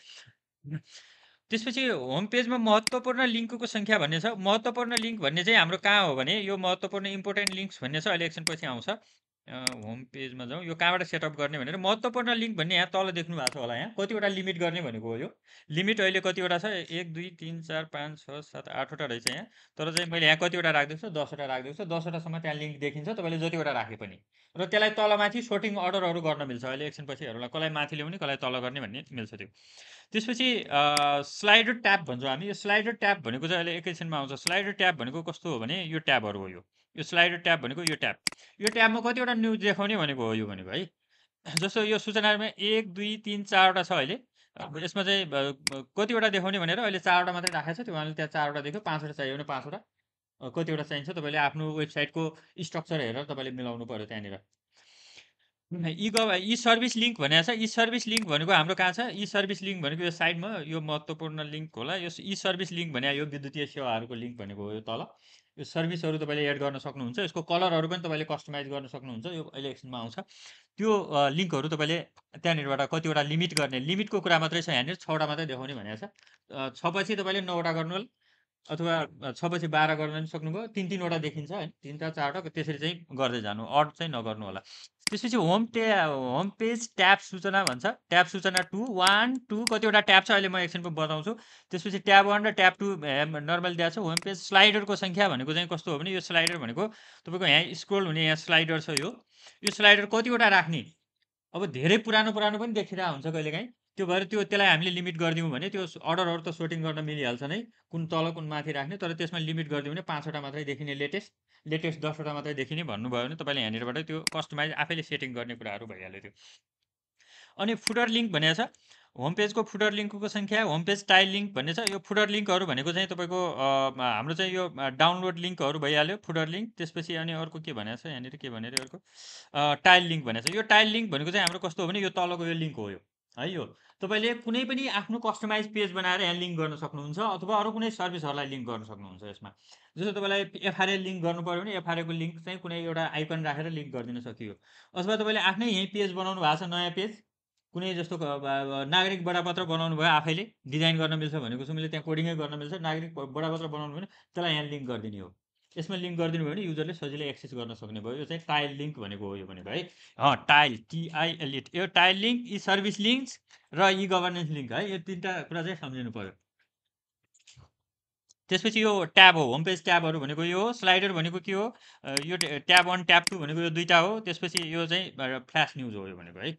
त्यसपछि होम पेजमा महत्त्वपूर्ण लिङ्कको सङ्ख्या भन्ने छ महत्त्वपूर्ण लिङ्क भन्ने चाहिँ हाम्रो कहाँ हो भने यो महत्त्वपूर्ण इम्पोर्टेन्ट लिङ्क्स भन्ने छ अहिले एकछिन पछि आउँछ होम पेजमा जाउँ यो कहाँबाट सेटअप गर्ने भनेर महत्त्वपूर्ण लिङ्क भन्ने यहाँ तल देख्नु भएको छ होला यहाँ कतिवटा लिमिट गर्ने भनेको हो यो लिमिट अहिले कतिवटा छ एक दुई तिन चार पाँच छ सात आठवटा रहेछ यहाँ तर चाहिँ मैले यहाँ कतिवटा राखिदिएको छु दसवटा राखिदिएको छु दसवटासम्म त्यहाँ लिङ्क देखिन्छ तपाईँले जतिवटा राखे पनि र त्यसलाई तलमाथि सोर्टिङ अर्डरहरू गर्न मिल्छ अहिले एकछिन पछि हेरौँला कसलाई माथि ल्याउने कसलाई तल गर्ने भन्ने मिल्छ त्यो त्यसपछि स्लाइडर ट्याब भन्छौँ हामी यो स्लाइडर ट्याब भनेको चाहिँ अहिले एकैछिनमा आउँछ स्लाइडर ट्याब भनेको कस्तो हो भने यो ट्याबहरू हो यो यो स्लाइडर ट्याब भनेको यो ट्याब यो ट्याबमा कतिवटा न्युज देखाउने भनेको हो यो भनेको है जस्तो यो सूचनामा एक दुई तिन चारवटा छ अहिले यसमा चाहिँ कतिवटा देखाउने भनेर अहिले चारवटा मात्रै राखेको छ त्यो उहाँले त्यहाँ चारवटा देख्यो पाँचवटा चाहियो भने पाँचवटा कतिवटा चाहिन्छ तपाईँले आफ्नो वेबसाइटको स्ट्रक्चर हेरेर तपाईँले मिलाउनु पऱ्यो त्यहाँनिर इ गभ इ सर्भिस लिङ्क भनेको छ इ सर्भिस लिङ्क भनेको हाम्रो कहाँ छ इ सर्भिस लिङ्क भनेको यो साइडमा यो महत्त्वपूर्ण लिङ्क होला यो इ सर्भिस लिङ्क भने यो विद्युतीय सेवाहरूको लिङ्क भनेको हो यो तल यो सर्भिसहरू तपाईँले एड गर्न सक्नुहुन्छ यसको कलरहरू पनि तपाईँले कस्टमाइज गर्न सक्नुहुन्छ यो अहिले एकछिनमा आउँछ त्यो लिङ्कहरू तपाईँले त्यहाँनिरबाट कतिवटा लिमिट गर्ने लिमिटको कुरा मात्रै छ यहाँनिर छवटा मात्रै देखाउने भनेको छ छ पछि तपाईँले नौवटा गर्नु होला अथवा छ पछि बाह्र गर्न पनि सक्नुभयो तिन तिनवटा देखिन्छ होइन तिनवटा चारवटा त्यसरी चाहिँ गर्दै जानु अड चाहिँ नगर्नु होला त्यसपछि होम ट्या होम पेज ट्याब सूचना भन्छ ट्याब सूचना टू वान टू कतिवटा ट्याब छ अहिले म एकछिनको बताउँछु त्यसपछि ट्याब वान र ट्याब टू नर्मल दिएको छ होम पेज स्लाइडरको सङ्ख्या भनेको चाहिँ कस्तो हो भने यो स्लाइडर भनेको तपाईँको यहाँ स्क्रोल हुने यहाँ स्लाइडर छ यो यो स्लाइडर कतिवटा राख्ने अब धेरै पुरानो पुरानो पनि देखिरहेको हुन्छ कहिलेकाहीँ त्यो भएर त्यो त्यसलाई हामीले लिमिट गरिदिउँ भने त्यो अर्डरहरू त सोर्टिङ गर्न मिलिहाल्छ नै कुन तल कुन माथि राख्ने तर त्यसमा लिमिट गरिदिउँ भने पाँचवटा मात्रै देखिने लेटेस्ट लेटेस्ट दसवटा मात्रै देखिने भन्नुभयो भने तपाईँले यहाँनिरबाट त्यो कस्टमाइज आफैले सेटिङ गर्ने कुराहरू भइहाल्यो त्यो अनि फुटर लिङ्क भनेको छ होम पेजको फुटर लिङ्कको सङ्ख्या होम पेज टाइल लिङ्क भन्ने छ यो फुटर लिङ्कहरू भनेको चाहिँ तपाईँको हाम्रो चाहिँ यो डाउनलोड लिङ्कहरू भइहाल्यो फुटर लिङ्क त्यसपछि अनि अर्को के भनेको छ यहाँनिर के भनेर अर्को टाइल लिङ्क भनेको छ यो टाइल लिङ्क भनेको चाहिँ हाम्रो कस्तो हो भने यो तलको यो लिङ्क हो यो है यो तपाईँले कुनै पनि आफ्नो कस्टमाइज पेज बनाएर यहाँ लिङ्क गर्न सक्नुहुन्छ अथवा अरू कुनै सर्भिसहरूलाई लिङ्क गर्न सक्नुहुन्छ यसमा जस्तो तपाईँलाई एफआरए लिङ्क गर्नु पऱ्यो भने एफआरएको लिङ्क चाहिँ कुनै एउटा आइकन राखेर लिङ्क गरिदिन सकियो अथवा तपाईँले आफ्नै यहीँ पेज बनाउनु भएको छ नयाँ पेज कुनै जस्तो क ब ब नागरिक बडापत्र बनाउनु भयो आफैले, डिजाइन गर्न मिल्छ भनेको छु मैले, त्यहाँ कोडिङै गर्न मिल्छ, नागरिक ब बडापत्र बनाउनु भयो भने त्यसलाई यहाँ लिङ्क गरिदिने हो। यसमा लिङ्क गरिदिनु भयो भने युजरले सजिलै एक्सेस गर्न सक्ने भयो। यो चाहिँ टाइल लिङ्क भनेको हो यो भनेको है। अँ, टाइल टिआइएलई यो tile link, e service links र ई गभर्नेन्स लिङ्क है, यो तिनवटा कुरा चाहिँ सम्झिनु पर्यो। त्यसपछि यो ट्याब हो, होम पेज ट्याबहरू भनेको यो हो, स्लाइडर भनेको के हो, अ, यो टे ट्याब वन ट्याब टू भनेको यो दुईवटा हो, त्यसपछि यो चाहिँ अ, फ्ल्यास न्युज हो यो भनेको है।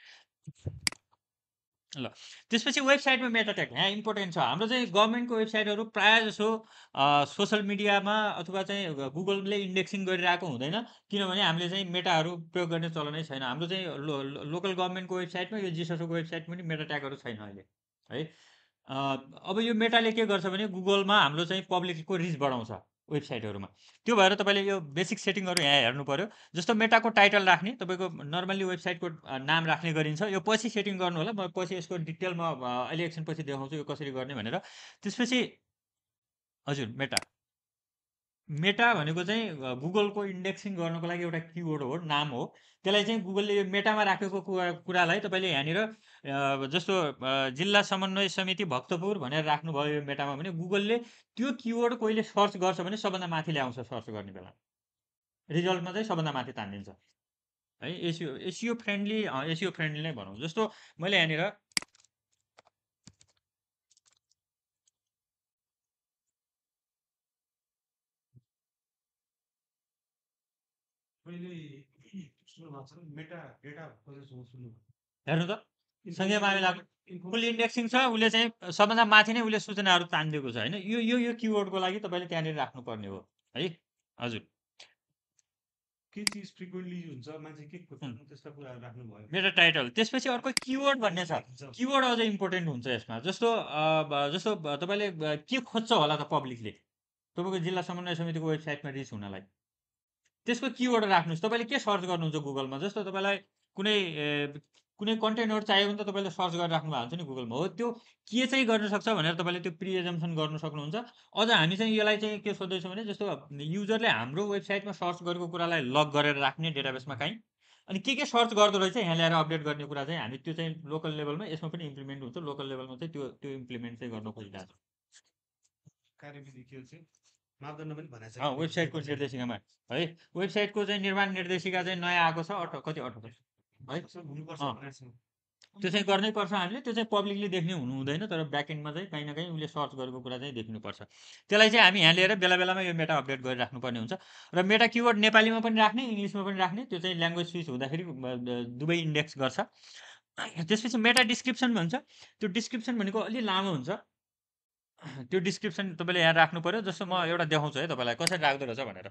ल त्यसपछि वेबसाइटमा मेटा ट्याग यहाँ इम्पोर्टेन्ट छ। हाम्रो चाहिँ गभर्मेन्टको वेबसाइटहरू प्रायः जसो अ, सोसल मिडियामा अथवा चाहिँ ग गुगलले इन्डेक्सिङ गरिरहेको हुँदैन, किनभने हामीले चाहिँ मेटाहरू प्रयोग गर्ने चलनै छैन। हाम्रो चाहिँ लो लो लोकल गभर्मेन्टको वेबसाइटमा यो जिसोसोको वेबसाइटमा पनि मेटा ट्यागहरू छैन अहिले है। अ, अब यो मेटाले के गर्छ भने गुगलमा हाम्रो चाहिँ पब्लिकको रिच बढाउँछ वेबसाइटहरूमा। त्यो भएर तपाईँले यो बेसिक सेटिङहरू यहाँ हेर्नु पर्यो। जस्तो मेटाको टाइटल राख्ने, तपाईँको नर्मल्ली वेबसाइटको अ, नाम राख्ने गरिन्छ। यो पछि सेटिङ गर्नु होला, म पछि यसको डिटेलमा अ, अहिले एकछिन पछि देखाउँछु यो कसरी गर्ने भनेर। त्यसपछि हजुर मेटा। मेटा भनेको चाहिँ अ, गुगलको इन्डेक्सिङ गर्नको लागि एउटा किवर्ड हो, नाम हो। त्यसलाई चाहिँ गुगलले यो मेटामा राखेको कुरा कुरालाई तपाईँले यहाँनिर अ, जस्तो अ, जिल्ला समन्वय समिति भक्तपुर भनेर राख्नुभयो यो मेटामा भने गुगलले त्यो किवर्ड कोहीले सर्च गर्छ भने सबभन्दा माथि ल्याउँछ सर्च गर्ने बेला। रिजल्टमा चाहिँ सबभन्दा माथि तानिदिन्छ है। एसियो एसियो फ्रेन्डली अँ, एसियो फ्रेन्डली नै भनौँ। जस्तो मैले यहाँनिर मैले सुन्नु भएको छ मेटा डेटा कसरी सुन्नु हेर्नु त सँगै मामिलाको फुल इन्डेक्सिङ छ, उसले चाहिँ सबभन्दा माथि नै उसले सूचनाहरू तानिदिएको छ होइन। यो यो यो किवर्डको लागि तपाईँले त्यहाँनिर राख्नुपर्ने हो है। हजुर के चिज फ्रिक्वेन्टली हुन्छ मान्छे के खोज्छन् त्यस्ता कुराहरू राख्नु भयो। Meta title. त्यसपछि अर्को किवर्ड भन्ने छ, किवर्ड अझै इम्पोर्टेन्ट हुन्छ यसमा। जस्तो अ, ब- जस्तो ब- तपाईँले ब- के खोज्छ होला त पब्लिकले तपाईँको जिल्ला समन्वय समितिको वेबसाइटमा रिच हुनलाई, त्यसको किवर्ड राख्नुहोस्। तपाईँले के सर्च गर्नुहुन्छ गुगलमा, जस्तो तपाईँलाई कुनै ए, कुनै कन्टेन्टहरू चाहियो भने त तपाईँले सर्च गरेर राख्नु भएको हुन्छ नि गुगलमा, हो त्यो के चाहिँ गर्न सक्छ भनेर तपाईँले त्यो प्रि एजम्सन गर्नु सक्नुहुन्छ। अझ हामी चाहिँ यसलाई चाहिँ के सोध्दैछौँ भने जस्तो युजरले हाम्रो वेबसाइटमा सर्च गरेको कुरालाई लग गरेर राख्ने डेटाबेसमा काहीँ, अनि के के सर्च गर्दो रहेछ यहाँ ल्याएर अपडेट गर्ने कुरा चाहिँ हामी त्यो चाहिँ लोकल लेभलमा यसमा पनि इम्प्लिमेन्ट हुन्छ। लोकल लेभलमा चाहिँ त्यो त्यो इम्प्लिमेन्ट चाहिँ गर्न खोजिरहेको छ। कार्यविधि के चाहिँ मापदण्ड पनि भनेको छ अँ, वेबसाइटको निर्देशिकामा है। वेबसाइटको चाहिँ निर्माण निर्देशिका चाहिँ नयाँ आएको छ, अठ कति अठार है। हुनुपर्छ अँ। भनेको छ। त्यो चाहिँ गर्नै पर्छ हामीले। त्यो चाहिँ पब्लिकली देख्ने हुनु हुँदैन, तर ब्याकएन्डमा चाहिँ कहीँ न कहीँ उसले सर्च गरेको कुरा चाहिँ देखिनुपर्छ। त्यसलाई चाहिँ हामी यहाँ लिएर बेला बेलामा यो मेटा अपडेट गरिराख्नुपर्ने हुन्छ। र मेटा किवर्ड नेपालीमा पनि राख्ने, इङ्ग्लिसमा पनि राख्ने, त्यो चाहिँ ल्याङ्ग्वेज स्विच हुँदाखेरि ब- ब- दुवै इन्डेक्स गर्छ। त्यसपछि मेटा डिस्क्रिप्सन भन्छ। त्यो डिस्क्रिप्सन भनेको अलि लामो हुन्छ। त्यो डिस्क्रिप्सन तपाईँले यहाँ राख्नु पर्यो। जस्तो म एउटा देखाउँछु है तपाईँलाई कसरी राख्दो रहेछ भनेर।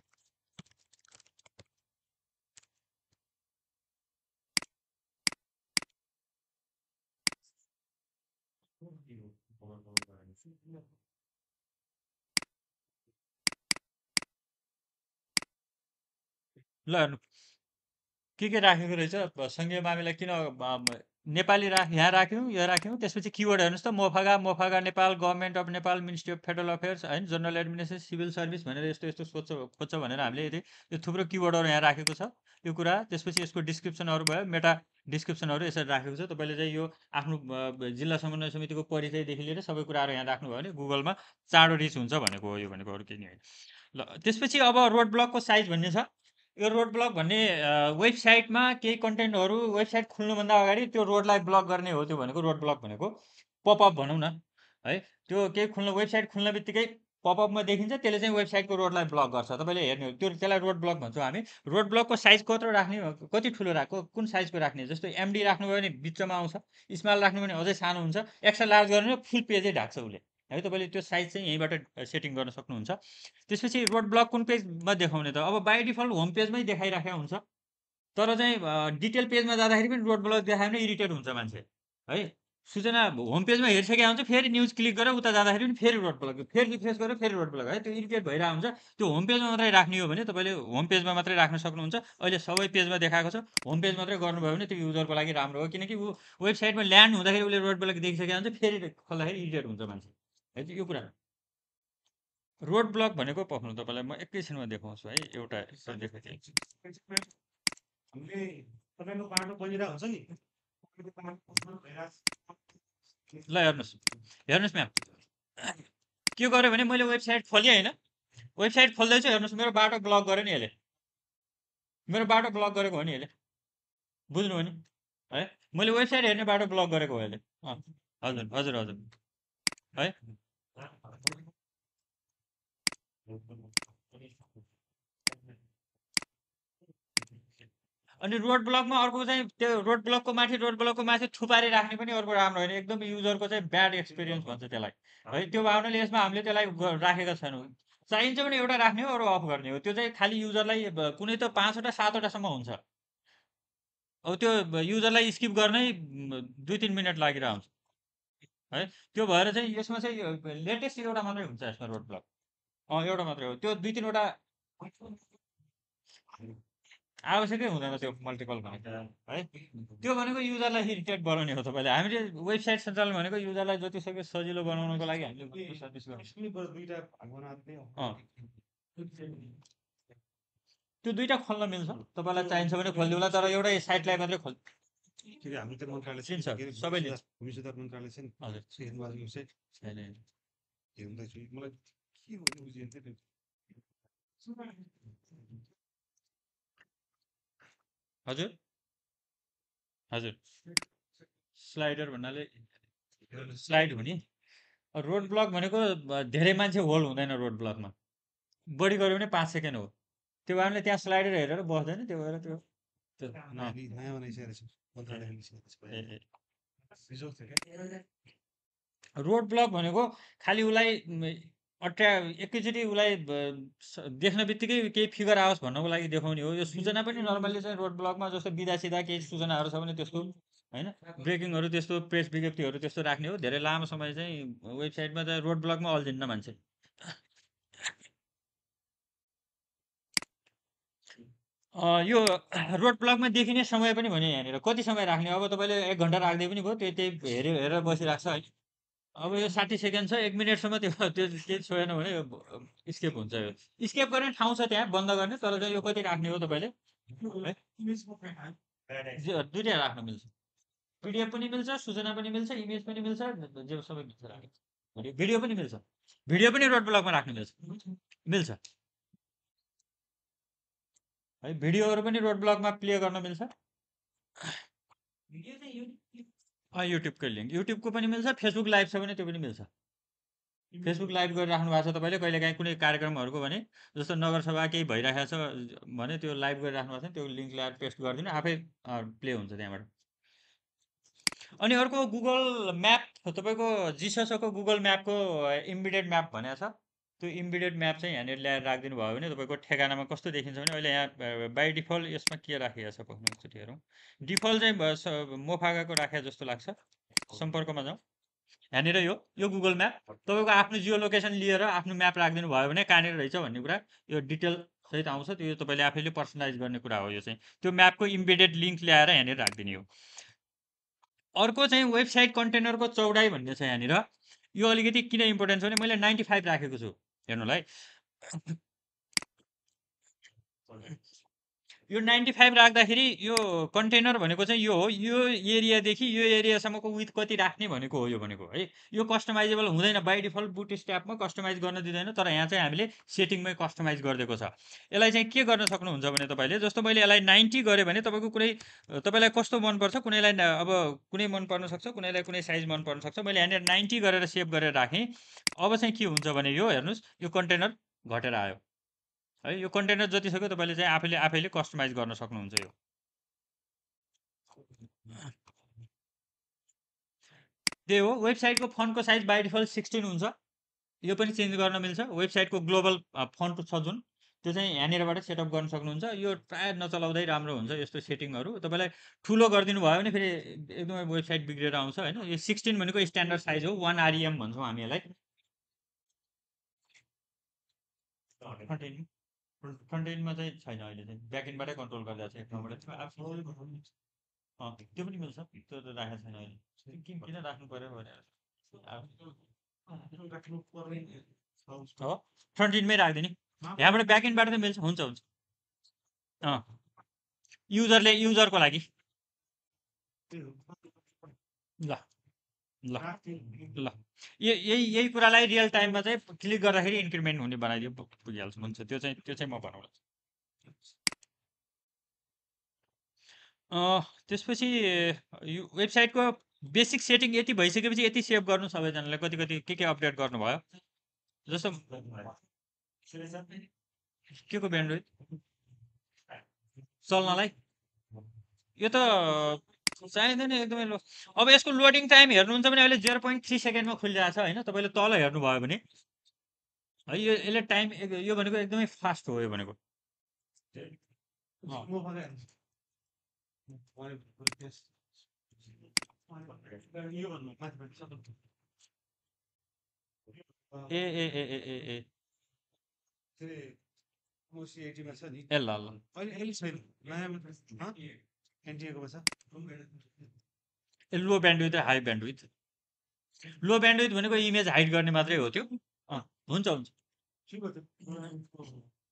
ल हेर्नु के के राखेको रहेछ। ब- सङ्घीय मामिला किन अ, म- नेपाली राख यहाँ राख्यौँ, यो राख्यौँ। त्यसपछि किवर्ड हेर्नुहोस् त, Mofaga Mofaga Nepal, government of Nepal, ministry of federal affairs होइन, जनरल एडमिनिस्ट्रेसन, सिभिल सर्भिस भनेर यस्तो यस्तो सोध्छ खोज्छ भनेर हामीले यदि यो थुप्रो किवर्डहरू यहाँ राखेको छ यो कुरा। त्यसपछि यसको डिस्क्रिप्सनहरू भयो, मेटा डिस्क्रिप्सनहरू यसरी राखेको छ। तपाईँले चाहिँ यो आफ्नो अ, जिल्ला समन्वय समितिको परिचयदेखि लिएर सबै कुराहरू यहाँ राख्नुभयो भने गुगलमा चाँडो रिच हुन्छ भनेको हो यो भनेको, अरू केही नि होइन। ल त्यसपछि अब रोड ब्लकको साइज भन्ने छ। यो रोड ब्लक भन्ने अ, वेबसाइटमा केही कन्टेन्टहरू वेबसाइट खुल्नुभन्दा अगाडि त्यो रोडलाई ब्लक गर्ने हो। त्यो भनेको रोड ब्लक भनेको पपअप भनौँ न है। त्यो केही खुल्न वेबसाइट खुल्ने बित्तिकै पपअपमा देखिन्छ, त्यसले चाहिँ वेबसाइटको रोडलाई ब्लक गर्छ। तपाईँले हेर्ने हो त्यो, त्यसलाई रोड ब्लक भन्छौँ हामी। रोड ब्लकको साइज कत्रो राख्ने, कति ठुलो राख्को, कुन साइजको राख्ने। जस्तो एमडी राख्नुभयो भने बिचमा आउँछ, स्मल राख्नुभयो भने अझै सानो हुन्छ, एक्स्ट्रा लार्ज गर्नु फुल पेजै ढाक्छ उसले है। तपाईँले त्यो साइज चाहिँ यहीँबाट सेटिङ गर्न सक्नुहुन्छ। त्यसपछि रोड ब्लक कुन पेजमा देखाउने त, अब बाई डिफल्ट होम पेजमै देखाइराखेको हुन्छ, तर चाहिँ डिटेल पेजमा जाँदाखेरि पनि रोड ब्लक देखायो भने इरिटेट हुन्छ मान्छे है। सूचना होम पेजमा हेरिसकेको हुन्छ, फेरि न्युज क्लिक गरेर उता जाँदाखेरि पनि फेरि रोड ब्लक, फेरि रिफ्रेस गरेर फेरि रोड ब्लक है, त्यो इरिटेट भइरहेको हुन्छ। त्यो होम पेजमा मात्रै राख्ने हो भने तपाईँले होम पेजमा मात्रै राख्न सक्नुहुन्छ। अहिले सबै पेजमा देखाएको छ, होम पेज मात्रै गर्नुभयो भने त्यो युजरको लागि राम्रो हो, किनकि ऊ वेबसाइटमा ल्यान्ड हुँदाखेरि उसले रोड ब्लक देखिसकेको हुन्छ, फेरि खोल्दाखेरि इरिटेट हुन्छ मान्छे है। त्यो यो कुरा रोड ब्लक भनेको पक्नु तपाईँलाई म एकैछिनमा देखाउँछु है। एउटा देखाइदिन्छु। हामीले तपाईँको बाटो बनिरहेको हुन्छ नि, ल हेर्नुहोस् हेर्नुहोस् म्याम के गर्यो भने मैले वेबसाइट खोलेँ होइन वेबसाइट खोल्दैछु हेर्नुहोस् मेरो बाटो ब्लक गर्यो नि यसले मेरो बाटो ब्लक गरेको हो नि यसले बुझ्नुभयो नि है मैले वेबसाइट हेर्ने बाटो ब्लक गरेको हो यसले अँ, हजुर हजुर हजुर है अनि रोड ब्लकमा अर्को चाहिँ त्यो रोड ब्लकको माथि रोड ब्लकको माथि थुपारी राख्ने पनि अर्को राम्रो होइन एकदम युजरको चाहिँ ब्याड एक्सपिरियन्स भन्छ त्यसलाई है त्यो भावनाले यसमा हामीले त्यसलाई ग- राखेका छैनौँ चाहिन्छ भने एउटा राख्ने हो अरू अफ गर्ने हो त्यो चाहिँ खालि युजरलाई ब- कुनै त पाँचवटा सातवटासम्म हुन्छ अब त्यो ब- युजरलाई स्किप गर्नै म, दुई तिन मिनट लागिरहेको हुन्छ है त्यो भएर चाहिँ यसमा चाहिँ लेटेस्ट एउटा मात्रै हुन्छ यसमा रोड ब्लक अँ एउटा मात्रै हो त्यो दुई तिनवटा आवश्यकै हुँदैन त्यो मल्टिपल भनेको है त्यो भनेको युजरलाई इरिटेट बनाउने हो तपाईँले हामीले वेबसाइट सञ्चालन भनेको युजरलाई जति सक्यो सजिलो बनाउनको लागि हामीले सर्भिस गर्छौँ स्क्रिनबाट दुईटा भाग बनाएर त्यही हो। अँ त्यो दुइटा खोल्न मिल्छ तपाईँलाई चाहिन्छ भने खोलिदिउँला तर एउटै साइटलाई मात्रै खोल के अरे हाम्रो त्यो मन्त्रालय चिन्छ, के अरे सबै भूमि लिन्छ। सुधार- भूमि सुधार मन्त्रालय छ नि हजुर त्यो हेर्नुभएको वेबसाइट छैन। हेर्दैछु मलाई के भन्नु बुझेन त्यो हजुर हजुर स्लाइडर भन्नाले स्लाइड हुने रोड ब्लक भनेको ब- धेरै मान्छे होल्ड हुँदैन रोड ब्लकमा बढी गऱ्यो भने पाँच सेकेन्ड हो त्यो कारणले त्यहाँ स्लाइडर हेरेर बस्दैन त्यो भएर त्यो त्यो अँ, नयाँ नयाँ बनाइसकेको रहेछ मन्त्रालय खोलिसकेको ए, रहेछ ए। रिजोर्ट थियो क्या रोड ब्लक भनेको खालि उसलाई म, अट्या एकैचोटि उसलाई ब- स- देख्ने बित्तिकै केही फिगर आओस् भन्नको लागि देखाउने हो यो सूचना पनि नर्मल्ली चाहिँ रोड ब्लकमा जस्तो बिदा सिधा केही सूचनाहरू छ भने त्यस्तो होइन ब्रेकिङहरू त्यस्तो प्रेस विज्ञप्तिहरू त्यस्तो राख्ने हो धेरै लामो समय चाहिँ वेबसाइटमा चाहिँ रोड ब्लकमा अल्झिन्न मान्छे अँ, यो रोड ब्लकमा देखिने समय पनि भने यहाँनिर कति समय राख्ने अब तपाईँले एक घन्टा राख्दै पनि भयो त्यो त्यही हेऱ्यो हेरेर बसिरहेको छ है अब यो साठी सेकेन्ड छ एक मिनटसम्म त्यो त्यो केही छोएन भने यो स्केप हुन्छ यो स्केप गर्ने ठाउँ छ त्यहाँ बन्द गर्ने तर चाहिँ यो कति राख्ने हो तपाईँले है जो- दुइटै राख्न मिल्छ पिडिएफ पनि मिल्छ सूचना पनि मिल्छ इमेज पनि मिल्छ जो सबै मिल्छ राख्न भिडियो भिडियो पनि मिल्छ भिडियो पनि रोड ब्लकमा राख्न मिल्छ मिल्छ है भिडियोहरू पनि रोड ब्लकमा प्ले गर्न मिल्छ अँ युट्युबकै लिङ्क युट्युबको पनि मिल्छ फेसबुक लाइभ छ भने त्यो पनि मिल्छ फेसबुक लाइभ गरिराख्नु भएको छ तपाईँले कहिलेकाहीँ कुनै कार्यक्रमहरूको भने जस्तो नगरसभा केही भइरहेको छ भने त्यो लाइभ गरिराख्नु भएको छ त्यो लिङ्क ल्याएर पेस्ट गरिदिनु आफै प्ले हुन्छ त्यहाँबाट अनि अर्को गुगल म्याप तपाईँको जिससको गुगल म्यापको इम्बिडेड म्याप भनेको छ त्यो इम्बिडेड म्याप चाहिँ यहाँनिर ल्याएर राखिदिनु भयो भने तपाईँको ठेगानामा कस्तो देखिन्छ भने अहिले यहाँ बाई डिफल्ट यसमा के राखिएको छ भन्नु एकचोटि हेरौँ डिफल्ट चाहिँ ब- स- मोफागाको राखे जस्तो लाग्छ सम्पर्कमा जाउँ यहाँनिर यो यो गुगल म्याप तपाईँको आफ्नो जियो लोकेसन लिएर आफ्नो म्याप राखिदिनु भयो भने कहाँनिर रहेछ भन्ने कुरा यो डिटेल सहित आउँछ त्यो तपाईँले आफैले पर्सनलाइज गर्ने कुरा हो यो चाहिँ त्यो म्यापको इम्बिडेड लिङ्क ल्याएर यहाँनिर राखिदिने हो अर्को चाहिँ वेबसाइट कन्टेनरको चौडाइ भन्ने छ यहाँनिर यो अलिकति किन इम्पोर्टेन्ट छ भने मैले नाइन्टी फाइभ राखेको छु हेर्नुलाई यो नाइन्टी फाइभ राख्दाखेरि यो कन्टेनर भनेको चाहिँ यो हो यो एरियादेखि यो एरियासम्मको विथ कति राख्ने भनेको हो यो भनेको है यो कस्टमाइजेबल हुँदैन बाई डिफल्ट बुट स्ट्यापमा कस्टमाइज गर्न दिँदैन तर यहाँ चाहिँ हामीले सेटिङमै कस्टमाइज गरिदिएको छ यसलाई चाहिँ के गर्न सक्नुहुन्छ भने तपाईँले जस्तो मैले यसलाई नाइन्टी गरेँ भने तपाईँको कुनै तपाईँलाई कस्तो मनपर्छ कुनैलाई न- अब कुनै मन पर्न सक्छ कुनैलाई कुनै साइज मन पर्न सक्छ मैले यहाँनिर नाइन्टी गरेर सेभ गरेर राखेँ अब चाहिँ के हुन्छ भने यो हेर्नुहोस् यो कन्टेनर घटेर आयो है यो कन्टेनर जति सक्यो तपाईँले चाहिँ आफैले आफैले कस्टमाइज गर्न सक्नुहुन्छ यो त्यही हो वेबसाइटको फन्टको साइज बाई डिफल्ट सिक्सटिन हुन्छ यो पनि चेन्ज गर्न मिल्छ वेबसाइटको ग्लोबल फन्ट छ जुन त्यो चाहिँ यहाँनिरबाट सेटअप गर्न सक्नुहुन्छ यो प्रायः नचलाउँदै राम्रो हुन्छ यस्तो सेटिङहरू तपाईँलाई ठुलो गरिदिनु भयो भने फेरि एकदमै वेबसाइट बिग्रेर आउँछ होइन यो सिक्सटिन भनेको स्ट्यान्डर्ड साइज हो वान आरइएम भन्छौँ हामी यसलाई फ्रन्ट एन्ड फ्रन्ट एन्डमा चाहिँ छैन अहिले चाहिँ ब्याक एन्डबाटै कन्ट्रोल गर्दा चाहिँ एक ठाउँबाट अँ, त्यो पनि मिल्छ त्यो त राखेको छैन अहिले किन किन राख्नु पर्यो भनेर हो फ्रन्ट इन्डमै राखिदिने यहाँबाट ब्याक एन्डबाट त मिल्छ हुन्छ हुन्छ अँ युजरले युजरको लागि ल ल ल य यही यही कुरालाई रियल टाइममा चाहिँ क्लिक गर्दाखेरि इन्क्रिमेन्ट हुने बनाइदियो पु- पुगिहाल्छ हुन्छ त्यो चाहिँ त्यो चाहिँ म भनौँला अँ, त्यसपछि यो वेबसाइटको बेसिक सेटिङ यति भइसकेपछि यति सेभ गर्नु सबैजनाले कति कति के के अपडेट गर्नुभयो जस्तो के को ब्यान्डविथ चल्नलाई यो त चाहिँदैन एकदमै लो अब यसको लोडिङ टाइम हेर्नुहुन्छ भने अहिले जेरो पोइन्ट थ्री सेकेन्डमा खुलिरहेको छ होइन तपाईँले तल हेर्नुभयो भने है यो यसले टाइम यो भनेको एकदमै फास्ट हो यो भनेको अँ, यो भन्नु माथिपट्टि छ त। ए ए ए ए ए ए चाहिँ ओसी एटीमा छ नि ए ल ल अहिले अहिले छैन नयाँमा एनटिएको छ ए लो ब्यान्डविथ र हाई ब्यान्डविथ लो ब्यान्डविथ भनेको इमेज हाइड गर्ने मात्रै हो त्यो अँ, हुन्छ हुन्छ ठिक हो त्यो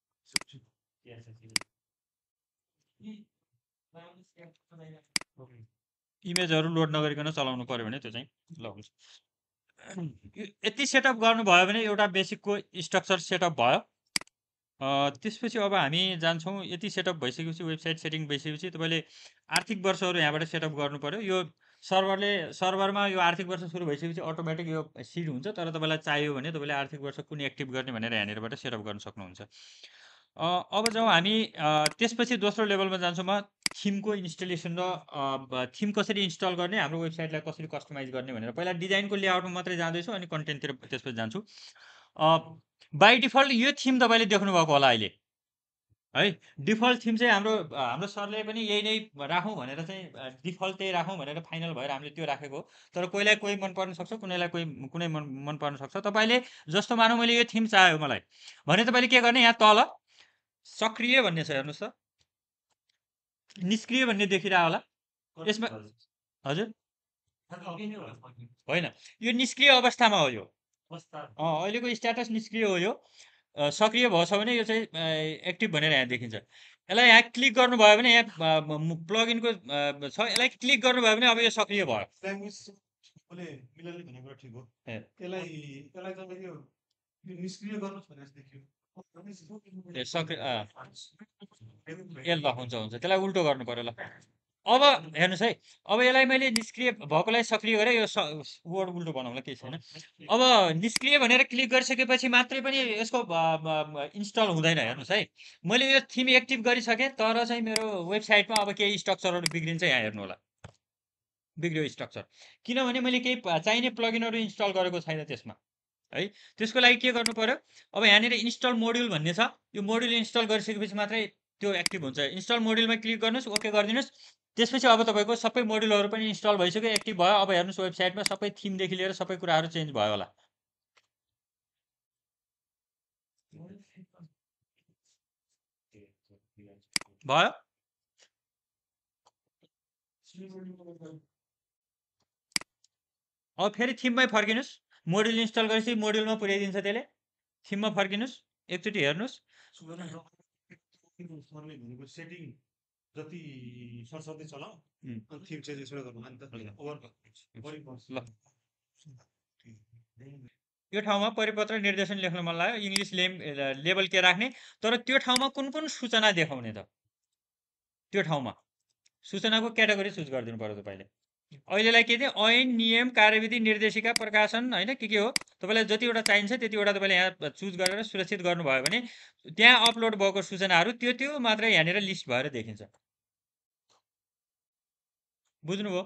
इमेजहरू लोड नगरिकन चलाउनु पर्यो भने त्यो चाहिँ ल हुन्छ यो यति सेटअप गर्नुभयो भने एउटा बेसिकको स्ट्रक्चर सेटअप भयो अँ, त्यसपछि अब हामी जान्छौँ यति सेटअप भइसकेपछि वेबसाइट सेटिङ भइसकेपछि तपाईँले आर्थिक वर्षहरू यहाँबाट सेटअप गर्नु पर्यो यो सर्भरले सर्भरमा यो आर्थिक वर्ष सुरु भइसकेपछि अटोमेटिक यो सिड हुन्छ तर तपाईँलाई चाहियो भने तपाईँले आर्थिक वर्ष कुन एक्टिभ गर्ने भनेर यहाँनिरबाट सेटअप गर्न सक्नुहुन्छ अँ, अब जाउँ हामी अँ, त्यसपछि दोस्रो लेभलमा जान्छौँ म थिमको इन्स्टलेसन र थिम कसरी इन्स्टल गर्ने हाम्रो वेबसाइटलाई कसरी कस्टमाइज गर्ने भनेर पहिला डिजाइनको लेआउटमा मात्रै जाँदैछु अनि कन्टेन्टतिर त्यसपछि जान्छु बाई डिफल्ट यो थिम तपाईँले देख्नुभएको होला अहिले है डिफल्ट थिम चाहिँ हाम्रो अ, हाम्रो सरले पनि यही नै राखौँ भनेर चाहिँ डिफल्ट त्यही राखौँ भनेर फाइनल भएर हामीले त्यो राखेको हो तर कोहीलाई कोही मन पर्न सक्छ कुनैलाई कोही कुनै मन मन पर्न सक्छ तपाईँले जस्तो मानौँ मैले यो थिम चाह्यो मलाई भने तपाईँले के गर्ने यहाँ तल सक्रिय भन्ने छ हेर्नुहोस् त निष्क्रिय भन्ने देखिरह होला यसमा हजुर होइन यो निष्क्रिय अवस्थामा हो यो अँ अहिलेको स्ट्याटस निष्क्रिय हो यो अ, सक्रिय भएछ भने यो चाहिँ एक्टिभ भनेर यहाँ देखिन्छ यसलाई यहाँ क्लिक गर्नुभयो भने यहाँ प्लगइनको छ यसलाई क्लिक गर्नुभयो भने अब यो सक्रिय भयो ल्याङ्ग्वेज उसले मिलनले भनेको कुरा ठिक हो ए, यसलाई यसलाई तपाईँले यो यो निष्क्रिय गर्नुहोस् भनेर देखियो ए, सक्रिय अँ, ए ल हुन्छ हुन्छ त्यसलाई उल्टो गर्नु पर्यो ल अब हेर्नुहोस् है अब यसलाई मैले निष्क्रिय भएकोलाई सक्रिय गरेँ यो वर्ड उल्टो बनाउँला केही छैन अब निष्क्रिय भनेर क्लिक गरिसकेपछि मात्रै पनि यसको इन्स्टल हुँदैन हेर्नुहोस् है मैले यो थिम एक्टिभ गरिसकेँ तर चाहिँ मेरो वेबसाइटमा अब केही स्ट्रक्चरहरू बिग्रिन्छ यहाँ हेर्नु होला बिग्रियो स्ट्रक्चर किनभने मैले केही प- चाहिने प्लगइनहरू इन्स्टल गरेको छैन त्यसमा है त्यसको लागि के गर्नु पर्यो अब यहाँनिर इन्स्टल मोड्युल भन्ने छ यो मोड्युल इन्स्टल गरिसकेपछि मात्रै त्यो एक्टिभ हुन्छ इन्स्टल मोड्युलमा क्लिक गर्नुहोस् ओके गरिदिनुहोस् त्यसपछि अब तपाईँको सबै मोड्युलहरू पनि इन्स्टल भइसक्यो एक्टिभ भयो अब हेर्नुहोस् वेबसाइटमा सबै थिमदेखि लिएर सबै कुराहरू चेन्ज भयो होला भयो अब फेरि थिममै फर्किनुहोस् मोड्युल इन्स्टल गरेपछि मोड्युलमा पुर्याइदिन्छ त्यसले थिममा फर्किनुहोस् एकचोटि हेर्नुहोस् सरले भनेको सेटिङ जति सरसर्ती चलाऊ उम्, अनि थिम चेन्ज यसबाट गर्नु नि त ओभर ल यो ठाउँमा परिपत्र निर्देशन लेख्न मन लाग्यो इङ्ग्लिस लेम लेबल के राख्ने तर त्यो ठाउँमा कुन कुन सूचना देखाउने त त्यो ठाउँमा सूचनाको क्याटेगोरी चुज गरिदिनु पर्यो तपाईँले अहिलेलाई के थियो ऐन नियम कार्यविधि निर्देशिका प्रकाशन होइन के के हो तपाईँलाई जतिवटा चाहिन्छ त्यतिवटा तपाईँले यहाँ चुज गरेर सुरक्षित गर्नुभयो भने त्यहाँ अपलोड भएको सूचनाहरू त्यो त्यो मात्रै यहाँनिर लिस्ट भएर देखिन्छ बुझ्नुभयो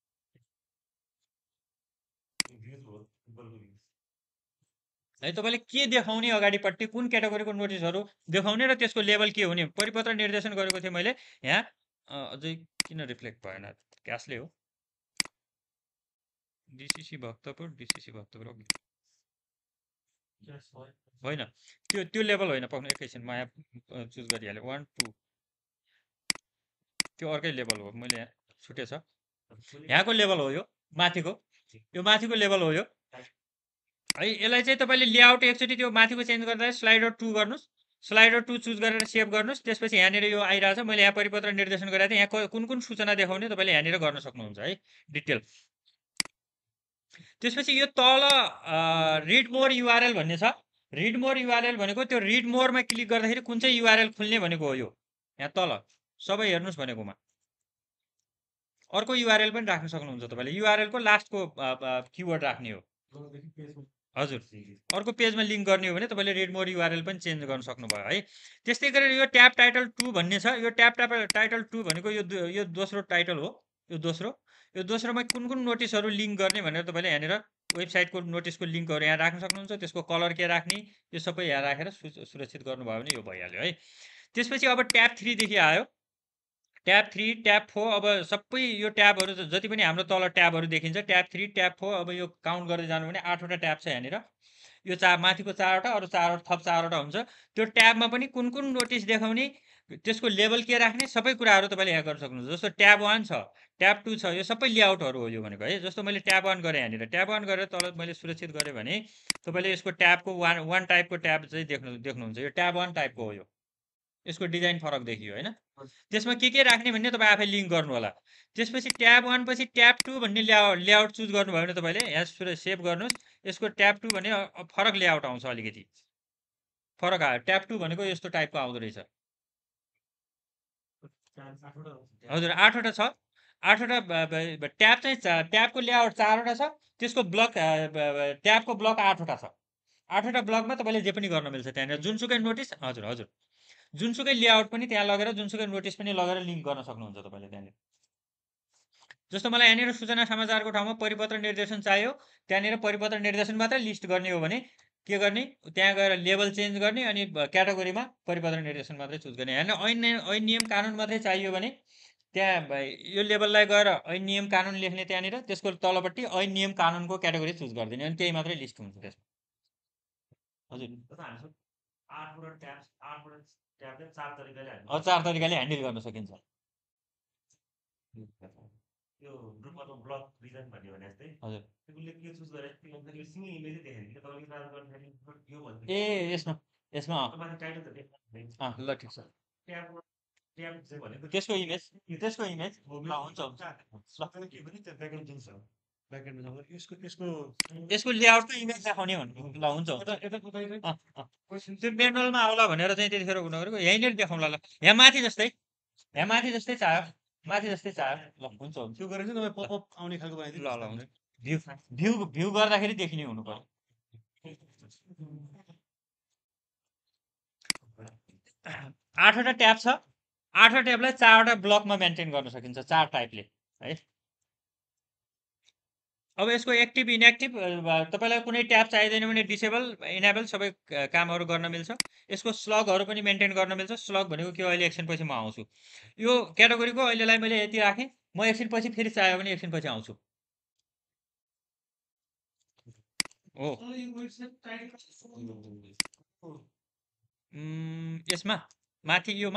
है तपाईँले के देखाउने अगाडिपट्टि कुन क्याटेगोरीको नोटिसहरू देखाउने र त्यसको लेभल के हुने परिपत्र निर्देशन गरेको थिएँ मैले यहाँ अ, अझै किन रिफ्लेक्ट भएन क्यासले हो DCC Bhaktapur DCC Bhaktapur okay होइन त्यो त्यो लेभल होइन पाउनु एकैछिन म यहाँ चुज गरिहालेँ वान टू त्यो अर्कै लेभल हो मैले यहाँ छुटेछ यहाँको लेभल हो यो माथिको यो माथिको लेभल हो यो है यसलाई चाहिँ तपाईँले लेआउट एकचोटि त्यो माथिको चेन्ज गर्दा स्लाइडर टू गर्नुहोस् स्लाइडर टू चुज गरेर सेभ गर्नुहोस् त्यसपछि यहाँनिर यो आइरहेछ मैले यहाँ परिपत्र निर्देशन गरेको थिएँ यहाँ क- कुन कुन सूचना देखाउने तपाईँले यहाँनिर गर्न सक्नुहुन्छ है डिटेल त्यसपछि यो तल रिड मोर युआरएल भन्ने छ। रिड मोर युआरएल भनेको त्यो रिड मोरमा क्लिक गर्दाखेरि कुन चाहिँ युआरएल खुल्ने भनेको हो। यो यहाँ तल सबै हेर्नुहोस् भनेकोमा अर्को युआरएल पनि राख्न सक्नुहुन्छ तपाईँले। युआरएलको लास्टको किवर्ड राख्ने हो। हजुर अर्को पेजमा लिङ्क गर्ने हो भने तपाईँले रिड मोर युआरएल पनि चेन्ज गर्न सक्नुभयो है। त्यस्तै गरेर यो ट्याब टाइटल टू भन्ने छ। यो ट्याब टाइप टाइटल टू भनेको यो यो दोस्रो टाइटल हो। यो दोस्रो यो दोस्रोमा कुन कुन नोटिसहरू लिङ्क गर्ने भनेर तपाईँले यहाँनिर वेबसाइटको नोटिसको लिङ्कहरू यहाँ राख्न सक्नुहुन्छ। त्यसको कलर के राख्ने यो सबै यहाँ राखेर सुरक्षित गर्नुभयो भने यो भइहाल्यो है। त्यसपछि अब ट्याब थ्रीदेखि आयो। ट्याब थ्री ट्याब फोर अब सबै यो ट्याबहरू जति पनि हाम्रो तल ट्याबहरू देखिन्छ ट्याब थ्री ट्याब फोर अब यो काउन्ट गर्दै जानु भने आठवटा ट्याब छ यहाँनिर। यो चार माथिको चारवटा अरू चारवटा थप चारवटा हुन्छ। त्यो ट्याबमा पनि कुन कुन नोटिस देखाउने त्यसको लेभल के राख्ने सबै कुराहरू तपाईँले यहाँ गर्न सक्नुहुन्छ। जस्तो ट्याब वान छ ट्याब टू छ यो सबै लेआउटहरू हो यो भनेको है। जस्तो मैले ट्याब वान गरेँ यहाँनिर ट्याब वान गरेर तल मैले सुरक्षित गरेँ भने तपाईँले यसको ट्याबको वान वान टाइपको ट्याब चाहिँ देख्नु देख्नुहुन्छ। यो ट्याब वान टाइपको हो। यो यसको डिजाइन फरक देखियो होइन। त्यसमा के के राख्ने भन्ने तपाईँ आफै लिङ्क गर्नु होला। त्यसपछि ट्याब वान पछि ट्याब टू भन्ने लेआउट लेआउट चुज गर्नुभयो भने तपाईँले यहाँ सुरु सेभ गर्नुहोस्। यसको ट्याब टू भने फरक लेआउट आउँछ अलिकति फरक आयो। ट्याब टू भनेको यस्तो टाइपको आउँदो रहेछ। हजुर आठवटा छ। आठवटा ट्याब चाहिँ ट्याबको लेआउट चारवटा छ। त्यसको ब्लक ट्याबको ब्लक आठवटा छ। आठवटा ब्लकमा तपाईँले जे पनि गर्न मिल्छ त्यहाँनिर जुनसुकै नोटिस हजुर हजुर जुनसुकै लेआउट पनि त्यहाँ लगेर जुनसुकै नोटिस पनि लगेर लिङ्क गर्न सक्नुहुन्छ तपाईँले त्यहाँनिर। जस्तो मलाई यहाँनिर सूचना समाचारको ठाउँमा परिपत्र निर्देशन चाहियो। त्यहाँनिर परिपत्र निर्देशन मात्रै लिस्ट गर्ने हो भने के गर्ने त्यहाँ गएर लेभल चेन्ज गर्ने अनि क्याटेगोरीमा परिपत्र निर्देशन मात्रै चुज गर्ने। होइन ऐन ऐन नियम कानुन मात्रै चाहियो भने त्यहाँ यो लेभललाई गएर ऐन नियम कानुन लेख्ने त्यहाँनिर त्यसको तलपट्टि ऐन नियम कानुनको क्याटेगोरी चुज गरिदिने अनि त्यही मात्रै लिस्ट हुन्छ त्यसमा। हजुर चार तरिकाले ह्यान्डल गर्न सकिन्छ। ए यसमा यसमा ल ठिक छ। त्यसको इमेज त्यसको इमेज हुन्छ हुन्छ यसको लेआउटको इमेज देखाउने भन्नु ल हुन्छ त्यो मेनुअलमा आउला भनेर चाहिँ त्यतिखेर हुन गरेको यहीँनिर देखाउँला ल। यहाँ माथि जस्तै यहाँ माथि जस्तै चाह्यो माथि जस्तै चाह्यो ल हुन्छ हुन्छ त्यो गरेर चाहिँ तपाईँ पपअप आउने खालको बनाइदिनु ल ल हुन्छ। भ्यू भ्यू भ्यू गर्दाखेरि देखिने हुनु पर्यो। आठवटा ट्याब छ। आठवटा ट्याबलाई चारवटा ब्लकमा मेन्टेन गर्न सकिन्छ चार टाइपले है। अब यसको एक्टिभ इनएक्टिभ तपाईँलाई कुनै ट्याब चाहिँदैन भने डिसेबल इनेबल सबै कामहरू गर्न मिल्छ। यसको स्लगहरू पनि मेन्टेन गर्न मिल्छ। स्लग भनेको के अहिले एकछिन पछि म आउँछु। यो क्याटेगोरीको अहिलेलाई मैले यति राखेँ। म एकछिन पछि फेरि चाहियो भने एकछिन पछि आउँछु। हो यसमा माथि योमा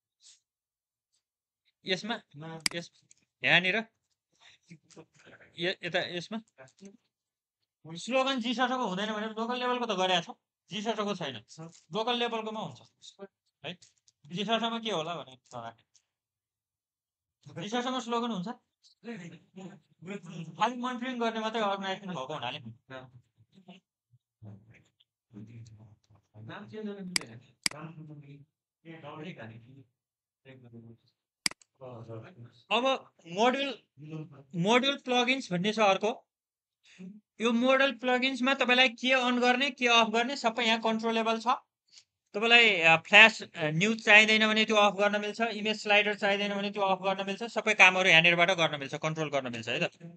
यसमा यस यहाँनिर यता यसमा स्लोगन जिसटको हुँदैन भने लोकल लेभलको त गरेको छ जिसटको छैन। लोकल लेभलकोमा हुन्छ है। जिसटमा के होला भने जिसटमा स्लोगन हुन्छ खालि मोनिटरिङ गर्ने मात्रै अर्गनाइजेसन भएको हुनाले अब मोड्युल मोड्युल प्लगइन्स भन्ने छ अर्को। यो मोडल प्लगइन्समा तपाईँलाई के अन गर्ने के अफ गर्ने सबै यहाँ कन्ट्रोलेबल छ। तपाईँलाई फ्ल्यास न्युज चाहिँदैन भने त्यो अफ गर्न मिल्छ। इमेज स्लाइडर चाहिँदैन भने त्यो अफ गर्न मिल्छ। सबै कामहरू यहाँनिरबाट गर्न मिल्छ कन्ट्रोल गर्न मिल्छ है त।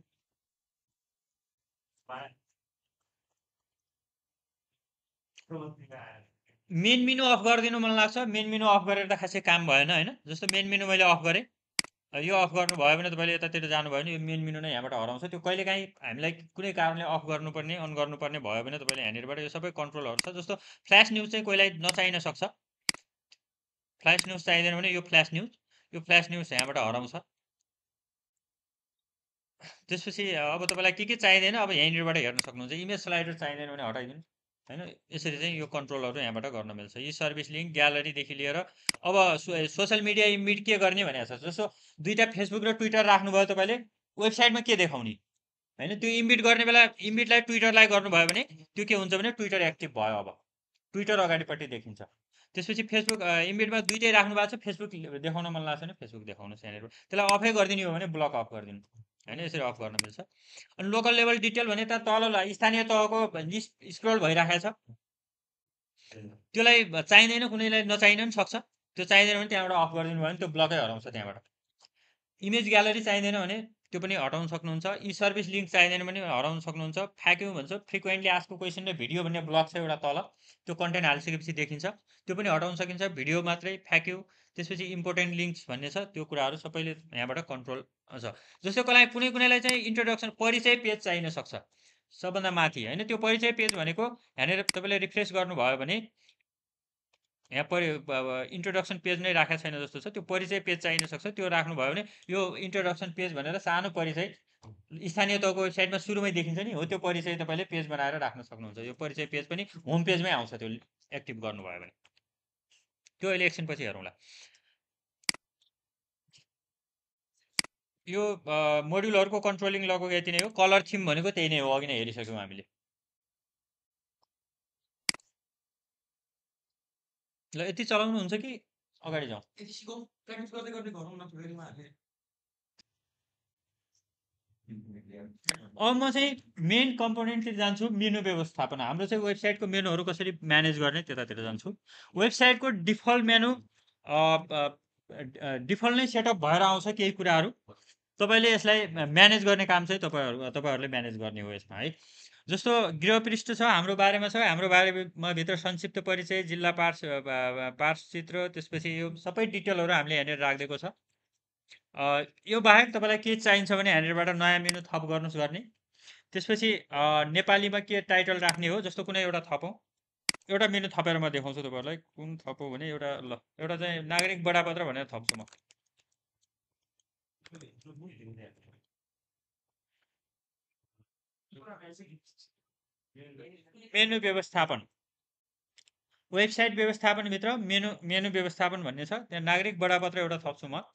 मेन मेनु अफ गरिदिनु मन लाग्छ। मेन मेनु अफ गरेर त खासै काम भएन होइन। जस्तो मेन मेनु मैले अफ गरेँ यो अफ गर्नु भयो भने तपाईँले यतातिर जानुभयो भने यो मेन मेनु नै यहाँबाट हराउँछ। त्यो कहिलेकाहीँ हामीलाई कुनै कारणले अफ गर्नुपर्ने अन गर्नुपर्ने भयो भने तपाईँले यहाँनिरबाट यो सबै कन्ट्रोलहरू छ। जस्तो फ्ल्यास न्युज चाहिँ कोहीलाई नचाहिन सक्छ। फ्ल्यास न्युज चाहिँदैन भने यो फ्ल्यास न्युज यो फ्ल्यास न्युज यहाँबाट हराउँछ। त्यसपछि अब तपाईँलाई के के चाहिँदैन अब यहीँनिरबाट हेर्न सक्नुहुन्छ। इमेज स्लाइडर चाहिँदैन भने हटाइदिनु होइन। यसरी चाहिँ यो कन्ट्रोलहरू यहाँबाट गर्न मिल्छ। यी सर्भिस लिङ्क ग्यालरीदेखि लिएर अब सोसियल मिडिया इमिट के गर्ने भनेको छ। जस्तो दुईवटा फेसबुक र ट्विटर राख्नुभयो तपाईँले वेबसाइटमा के देखाउने होइन त्यो इन्भिट गर्ने बेला इन्भिटलाई ट्विटरलाई गर्नुभयो भने त्यो के हुन्छ भने ट्विटर एक्टिभ भयो। अब ट्विटर अगाडिपट्टि देखिन्छ। त्यसपछि फेसबुक इन्भिटमा दुइटै राख्नु भएको छ, फेसबुक देखाउन मन लाग्छ भने फेसबुक देखाउनुहोस् यहाँनिर। त्यसलाई अफै गरिदिने हो भने ब्लक अफ गरिदिनु होइन, यसरी अफ गर्न मिल्छ। अनि लोकल लेभल डिटेल भने त तल स्थानीय तहको लिस्ट स्क्रोल भइराखेको छ, त्यसलाई चाहिँदैन, कुनैलाई नचाहिन पनि सक्छ। त्यो चाहिँदैन भने त्यहाँबाट अफ गरिदिनु भयो भने त्यो ब्लकै हराउँछ त्यहाँबाट। इमेज ग्यालरी चाहिँदैन भने त्यो पनि हटाउन सक्नुहुन्छ। ई सर्भिस लिङ्क चाहिँदैन भने हराउन सक्नुहुन्छ। फ्याक्यु भन्छ फ्रिक्वेन्टली आस्कको क्वेसन र भिडियो भन्ने ब्लक छ एउटा तल, त्यो कन्टेन्ट हालिसकेपछि देखिन्छ, त्यो पनि हटाउन सकिन्छ। भिडियो मात्रै फ्याक्यु। त्यसपछि इम्पोर्टेन्ट लिङ्क्स भन्ने छ, त्यो कुराहरू सबैले यहाँबाट कन्ट्रोल छ। जस्तो कसलाई कुनै कुनैलाई चाहिँ इन्ट्रोडक्सन परिचय पेज चाहिन सक्छ सबभन्दा माथि होइन। त्यो परिचय पेज भनेको यहाँनिर तपाईँले रिफ्रेस गर्नुभयो भने यहाँ परि इन्ट्रोडक्सन पेज नै राखेको छैन जस्तो छ, त्यो परिचय पेज चाहिन सक्छ। त्यो राख्नुभयो भने यो इन्ट्रोडक्सन पेज भनेर सानो परिचय स्थानीय तहको वेबसाइटमा सुरुमै देखिन्छ नि, हो त्यो परिचय तपाईँले पेज बनाएर राख्न सक्नुहुन्छ। यो परिचय पेज पनि होम पेजमै आउँछ त्यो एक्टिभ गर्नुभयो भने। त्यो अहिले एकछिन पछि हेरौँला। यो मोड्युलहरूको कन्ट्रोलिङ लगको यति नै हो। कलर थिम भनेको त्यही नै हो, अघि नै हेरिसक्यौँ हामीले। ल यति चलाउनुहुन्छ कि अगाडि जाउँ? यति सिकाउँ, प्र्याक्टिस गर्दै गर्दै गरौँ न फेरिमा हाल्ने। अब म चाहिँ मेन कम्पोनेन्टतिर जान्छु, मेनु व्यवस्थापन। हाम्रो चाहिँ वेबसाइटको मेनुहरू कसरी म्यानेज गर्ने त्यतातिर जान्छु। वेबसाइटको डिफल्ट मेनु डिफल्ट नै सेटअप भएर आउँछ केही कुराहरू। तपाईँले यसलाई म्यानेज गर्ने काम चाहिँ तपाईँहरू तपाईँहरूले म्यानेज गर्ने हो यसमा है। जस्तो गृहपृष्ठ छ, हाम्रो बारेमा छ, हाम्रो बारेमा भित्र संक्षिप्त परिचय, जिल्ला पार्स पार्स चित्र, त्यसपछि यो सबै डिटेलहरू हामीले यहाँनिर राखिदिएको छ। यो बाहेक तपाईँलाई के चाहिन्छ भने यहाँनिरबाट नयाँ मेनु थप गर्नुहोस् गर्ने। त्यसपछि नेपालीमा के टाइटल राख्ने हो, जस्तो कुनै एउटा थपौँ। एउटा मेनु थपेर म देखाउँछु तपाईँहरूलाई कुन थपौँ भने एउटा ल एउटा चाहिँ नागरिक बडापत्र भनेर थप्छु म। मेनु व्यवस्थापन, वेबसाइट व्यवस्थापनभित्र मेनु मेनु व्यवस्थापन भन्ने छ, त्यहाँ नागरिक बडापत्र एउटा थप्छु म।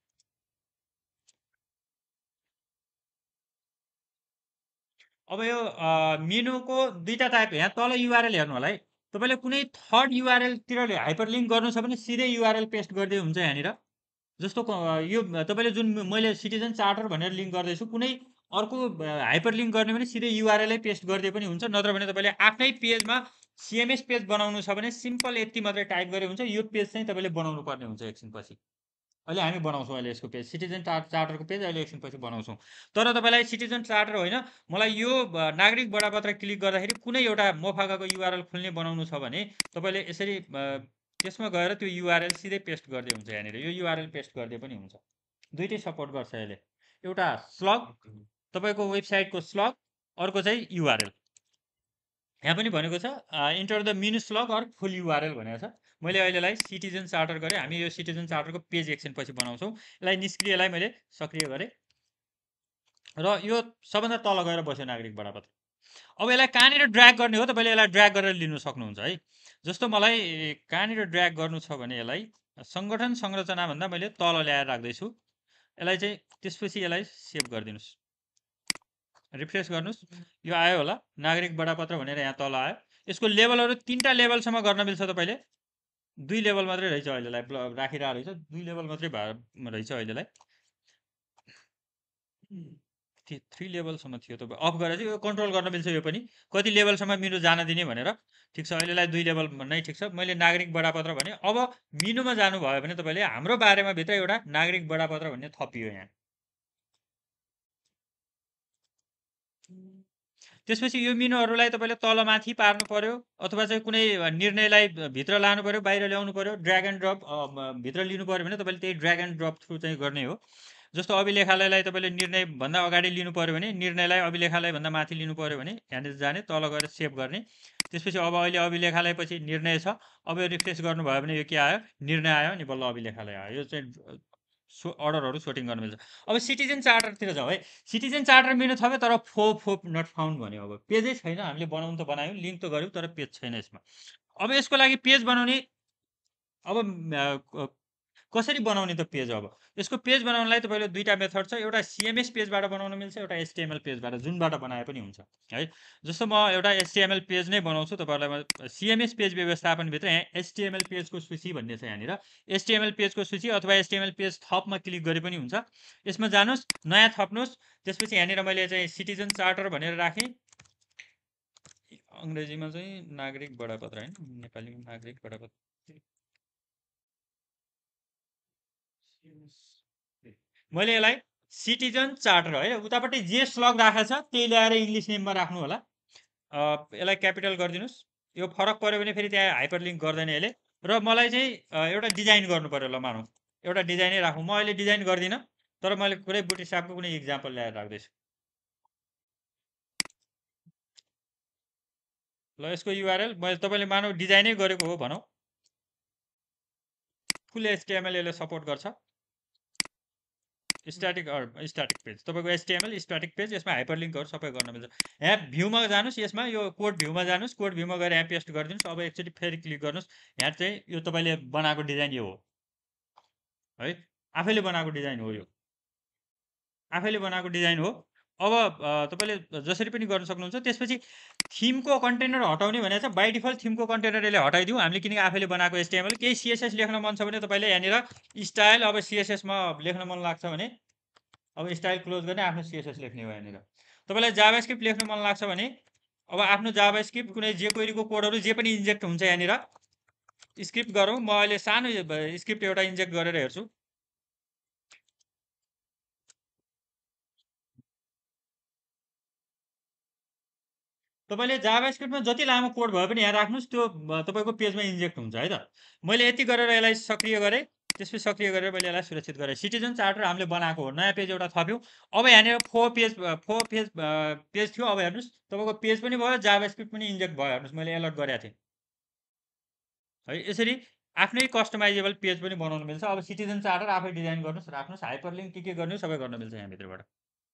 अब यो मेनुको दुईटा टाइप, यहाँ तल युआरएल हेर्नु होला है। तपाईँले कुनै थर्ड युआरएलतिर हाइपरलिङ्क गर्नु छ भने सिधै युआरएल पेस्ट गर्दै हुन्छ यहाँनिर। जस्तो यो तपाईँले जुन मैले सिटिजन चार्टर भनेर लिङ्क गर्दैछु, कुनै अर्को हाइपरलिङ्क गर्ने भने सिधै युआरएलै पेस्ट गरिदिए पनि हुन्छ। नत्र भने तपाईँले आफ्नै पेजमा सिएमएस पेज बनाउनु छ भने सिम्पल यति मात्रै टाइप गरे हुन्छ। यो पेज चाहिँ तपाईँले बनाउनु पर्ने हुन्छ एकछिन पछि। अहिले हामी बनाउँछौँ अहिले यसको पेज, सिटिजन चार्टरको पेज अहिले एकछिन पछि बनाउँछौँ। तर तपाईँलाई सिटिजन चार्टर होइन, मलाई यो नागरिक बडापत्र क्लिक गर्दाखेरि कुनै एउटा मोफागाको युआरएल खुल्ने बनाउनु छ भने तपाईँले यसरी त्यसमा गएर त्यो युआरएल सिधै पेस्ट गर्दै हुन्छ यहाँनिर। यो युआरएल पेस्ट गर्दै पनि हुन्छ, दुइटै सपोर्ट गर्छ यसले। एउटा स्लग तपाईँको वेबसाइटको स्लग, अर्को चाहिँ युआरएल। यहाँ पनि भनेको छ enter the menu slug or full URL भनेको छ। मैले अहिलेलाई सिटिजन चार्टर गरेँ। हामी यो सिटिजन चार्टरको पेज एकछिन पछि बनाउँछौँ। यसलाई निष्क्रियलाई मैले सक्रिय गरेँ र यो सबभन्दा तल गएर बस्यो नागरिक बडापत्र। अब यसलाई कहाँनिर ड्र्याग गर्ने हो, तपाईँले यसलाई ड्र्याग गरेर लिनु सक्नुहुन्छ है। जस्तो मलाई कहाँनिर ड्र्याग गर्नु छ भने यसलाई सङ्गठन संरचनाभन्दा मैले तल ल्याएर राख्दैछु यसलाई चाहिँ। त्यसपछि यसलाई सेभ गरिदिनुहोस्, रिफ्रेस गर्नुहोस्, यो आयो होला नागरिक बडापत्र भनेर यहाँ तल आयो। यसको लेभलहरू तिनवटा लेभलसम्म गर्न मिल्छ तपाईँले। दुई लेभल मात्रै रहेछ अहिलेलाई राखिरहेको रहेछ, दुई लेभल मात्रै भए रहेछ अहिलेलाई। थ्री लेभलसम्म थियो, तपाईँ अफ गरेर चाहिँ यो कन्ट्रोल गर्न मिल्छ। यो पनि कति लेभलसम्म मिनु जान दिने भनेर। ठिक छ, अहिलेलाई दुई लेभल नै ठिक छ। मैले नागरिक बडापत्र भने। अब मिनुमा जानुभयो भने तपाईँले हाम्रो बारेमा भित्र एउटा नागरिक बडापत्र भन्ने थपियो यहाँ। त्यसपछि यो मिनुहरूलाई तपाईँले तलमाथि पार्नु पर्यो, अथवा चाहिँ कुनै निर्णयलाई भित्र लानु पर्यो, बाहिर ल्याउनु पर्यो, ड्र्याग एन्ड ड्रप भित्र लिनु पर्यो भने तपाईँले त्यही ड्र्याग एन्ड ड्रप थ्रु चाहिँ गर्ने हो। जस्तो अभिलेखालयलाई तपाईँले निर्णयभन्दा अगाडि लिनु पर्यो भने, निर्णयलाई अभिलेखालयभन्दा माथि लिनु पर्यो भने यहाँनिर जाने, तल गएर सेभ गर्ने। त्यसपछि अब अहिले अभिलेखालयपछि निर्णय छ, अब यो रिफ्रेस गर्नुभयो भने यो के आयो, निर्णय आयो, अनि बल्ल अभिलेखालय आयो। यो चाहिँ सो अर्डरहरू सोर्टिङ गर्न मिल्छ। अब सिटिजन चार्टरतिर जाउँ है। सिटिजन चार्टर मेनु थप्यो तर फो फो नट फाउन्ड भन्यो। अब पेजै छैन, हामीले बनाउनु त बनायौँ, लिङ्क त गऱ्यौँ, तर पेज छैन यसमा। अब यसको लागि पेज बनाउने, अब कसरी बनाउने त पेज अब यसको पेज बनाउनलाई तपाईँले दुईटा मेथड छ एउटा सिएमएस पेजबाट बनाउन मिल्छ एउटा एचटिएमएल पेजबाट जुनबाट बनाए पनि हुन्छ है जस्तो म एउटा एचटिएमएल पेज नै बनाउँछु तपाईँहरूलाई सिएमएस पेज व्यवस्थापनभित्र यहाँ एचटिएमएल पेजको सूची भन्ने छ यहाँनिर एचटिएमएल पेजको सूची अथवा एचटिएमएल पेज थपमा क्लिक गरे पनि हुन्छ यसमा जानुहोस् नयाँ थप्नुहोस् त्यसपछि यहाँनिर मैले चाहिँ सिटिजन चार्टर भनेर राखेँ अङ्ग्रेजीमा चाहिँ नागरिक बडापत्र होइन नेपालीमा नागरिक बडापत्र मैले यसलाई सिटिजन चार्टर है उतापट्टि जे स्लग राखेको छ त्यही ल्याएर इङ्ग्लिस नेममा राख्नु होला यसलाई क्यापिटल गरिदिनुहोस् यो फरक पऱ्यो भने फेरि त्यहाँ हाइपरलिङ्क गर्दैन यसले र मलाई चाहिँ एउटा डिजाइन गर्नु पऱ्यो ल मानौँ एउटा डिजाइनै राखौँ म अहिले डिजाइन गर्दिनँ तर मैले पुरै बुटिसापको कुनै इक्जाम्पल ल्याएर राख्दैछु ल यसको युआरएल मैले तपाईँले मानौ डिजाइनै गरेको हो भनौँ फुल एचटिएमएल यसले सपोर्ट गर्छ स्ट्याटिक स्ट्याटिक पेज तपाईँको एचटिएमएल स्ट्याटिक पेज यसमा हाइपरलिङ्कहरू सबै गर्न मिल्छ यहाँ भ्यूमा जानुहोस् यसमा यो कोड भ्यूमा जानुहोस् कोड भ्यूमा गएर यहाँ पेस्ट गरिदिनुहोस् अब एकचोटि फेरि क्लिक गर्नुहोस् यहाँ चाहिँ यो तपाईँले बनाएको डिजाइन यो हो है आफैले बनाएको डिजाइन हो यो आफैले बनाएको डिजाइन हो अब तपाईँले जसरी पनि गर्न सक्नुहुन्छ त्यसपछि थिमको कन्टेनर हटाउने भनेको छ बाई डिफल्ट थिमको कन्टेनर यसले हटाइदिउँ हामीले किनकि आफैले बनाएको एचटिएमएल केही सिएसएस लेख्न मन छ भने तपाईँले यहाँनिर स्टाइल अब सिएसएसमा लेख्न मन लाग्छ भने अब स्टाइल क्लोज गर्ने आफ्नो सिएसएस लेख्ने हो यहाँनिर तपाईँलाई जाभास्क्रिप्ट लेख्न मन लाग्छ भने अब आफ्नो जाभास्क्रिप्ट कुनै जे क्वेरीको कोडहरू जे पनि इन्जेक्ट हुन्छ यहाँनिर स्क्रिप्ट गरौँ म अहिले सानो स्क्रिप्ट एउटा इन्जेक्ट गरेर हेर्छु तपाईँले जाभास्क्रिप्टमा जति लामो कोड भए पनि यहाँ राख्नुहोस् त्यो तपाईँको पेजमा इन्जेक्ट हुन्छ है त मैले यति गरेर यसलाई सक्रिय गरेँ त्यसपछि सक्रिय गरेर मैले यसलाई सुरक्षित गरेँ सिटिजन चार्टर हामीले बनाएको हो नयाँ पेज एउटा थप्यौँ अब यहाँनिर four page four page page थियो अब हेर्नुहोस् तपाईँको पेज पनि भयो जाभास्क्रिप्ट पनि इन्जेक्ट भयो हेर्नुहोस् मैले एलर्ट गरेको थिएँ है यसरी आफ्नै कस्टमाइजेबल पेज पनि बनाउनु मिल्छ अब सिटिजन चार्टर आफै डिजाइन गर्नुहोस् राख्नुहोस् हाइपरलिङ्क के के गर्नु सबै गर्न मिल्छ यहाँभित्रबाट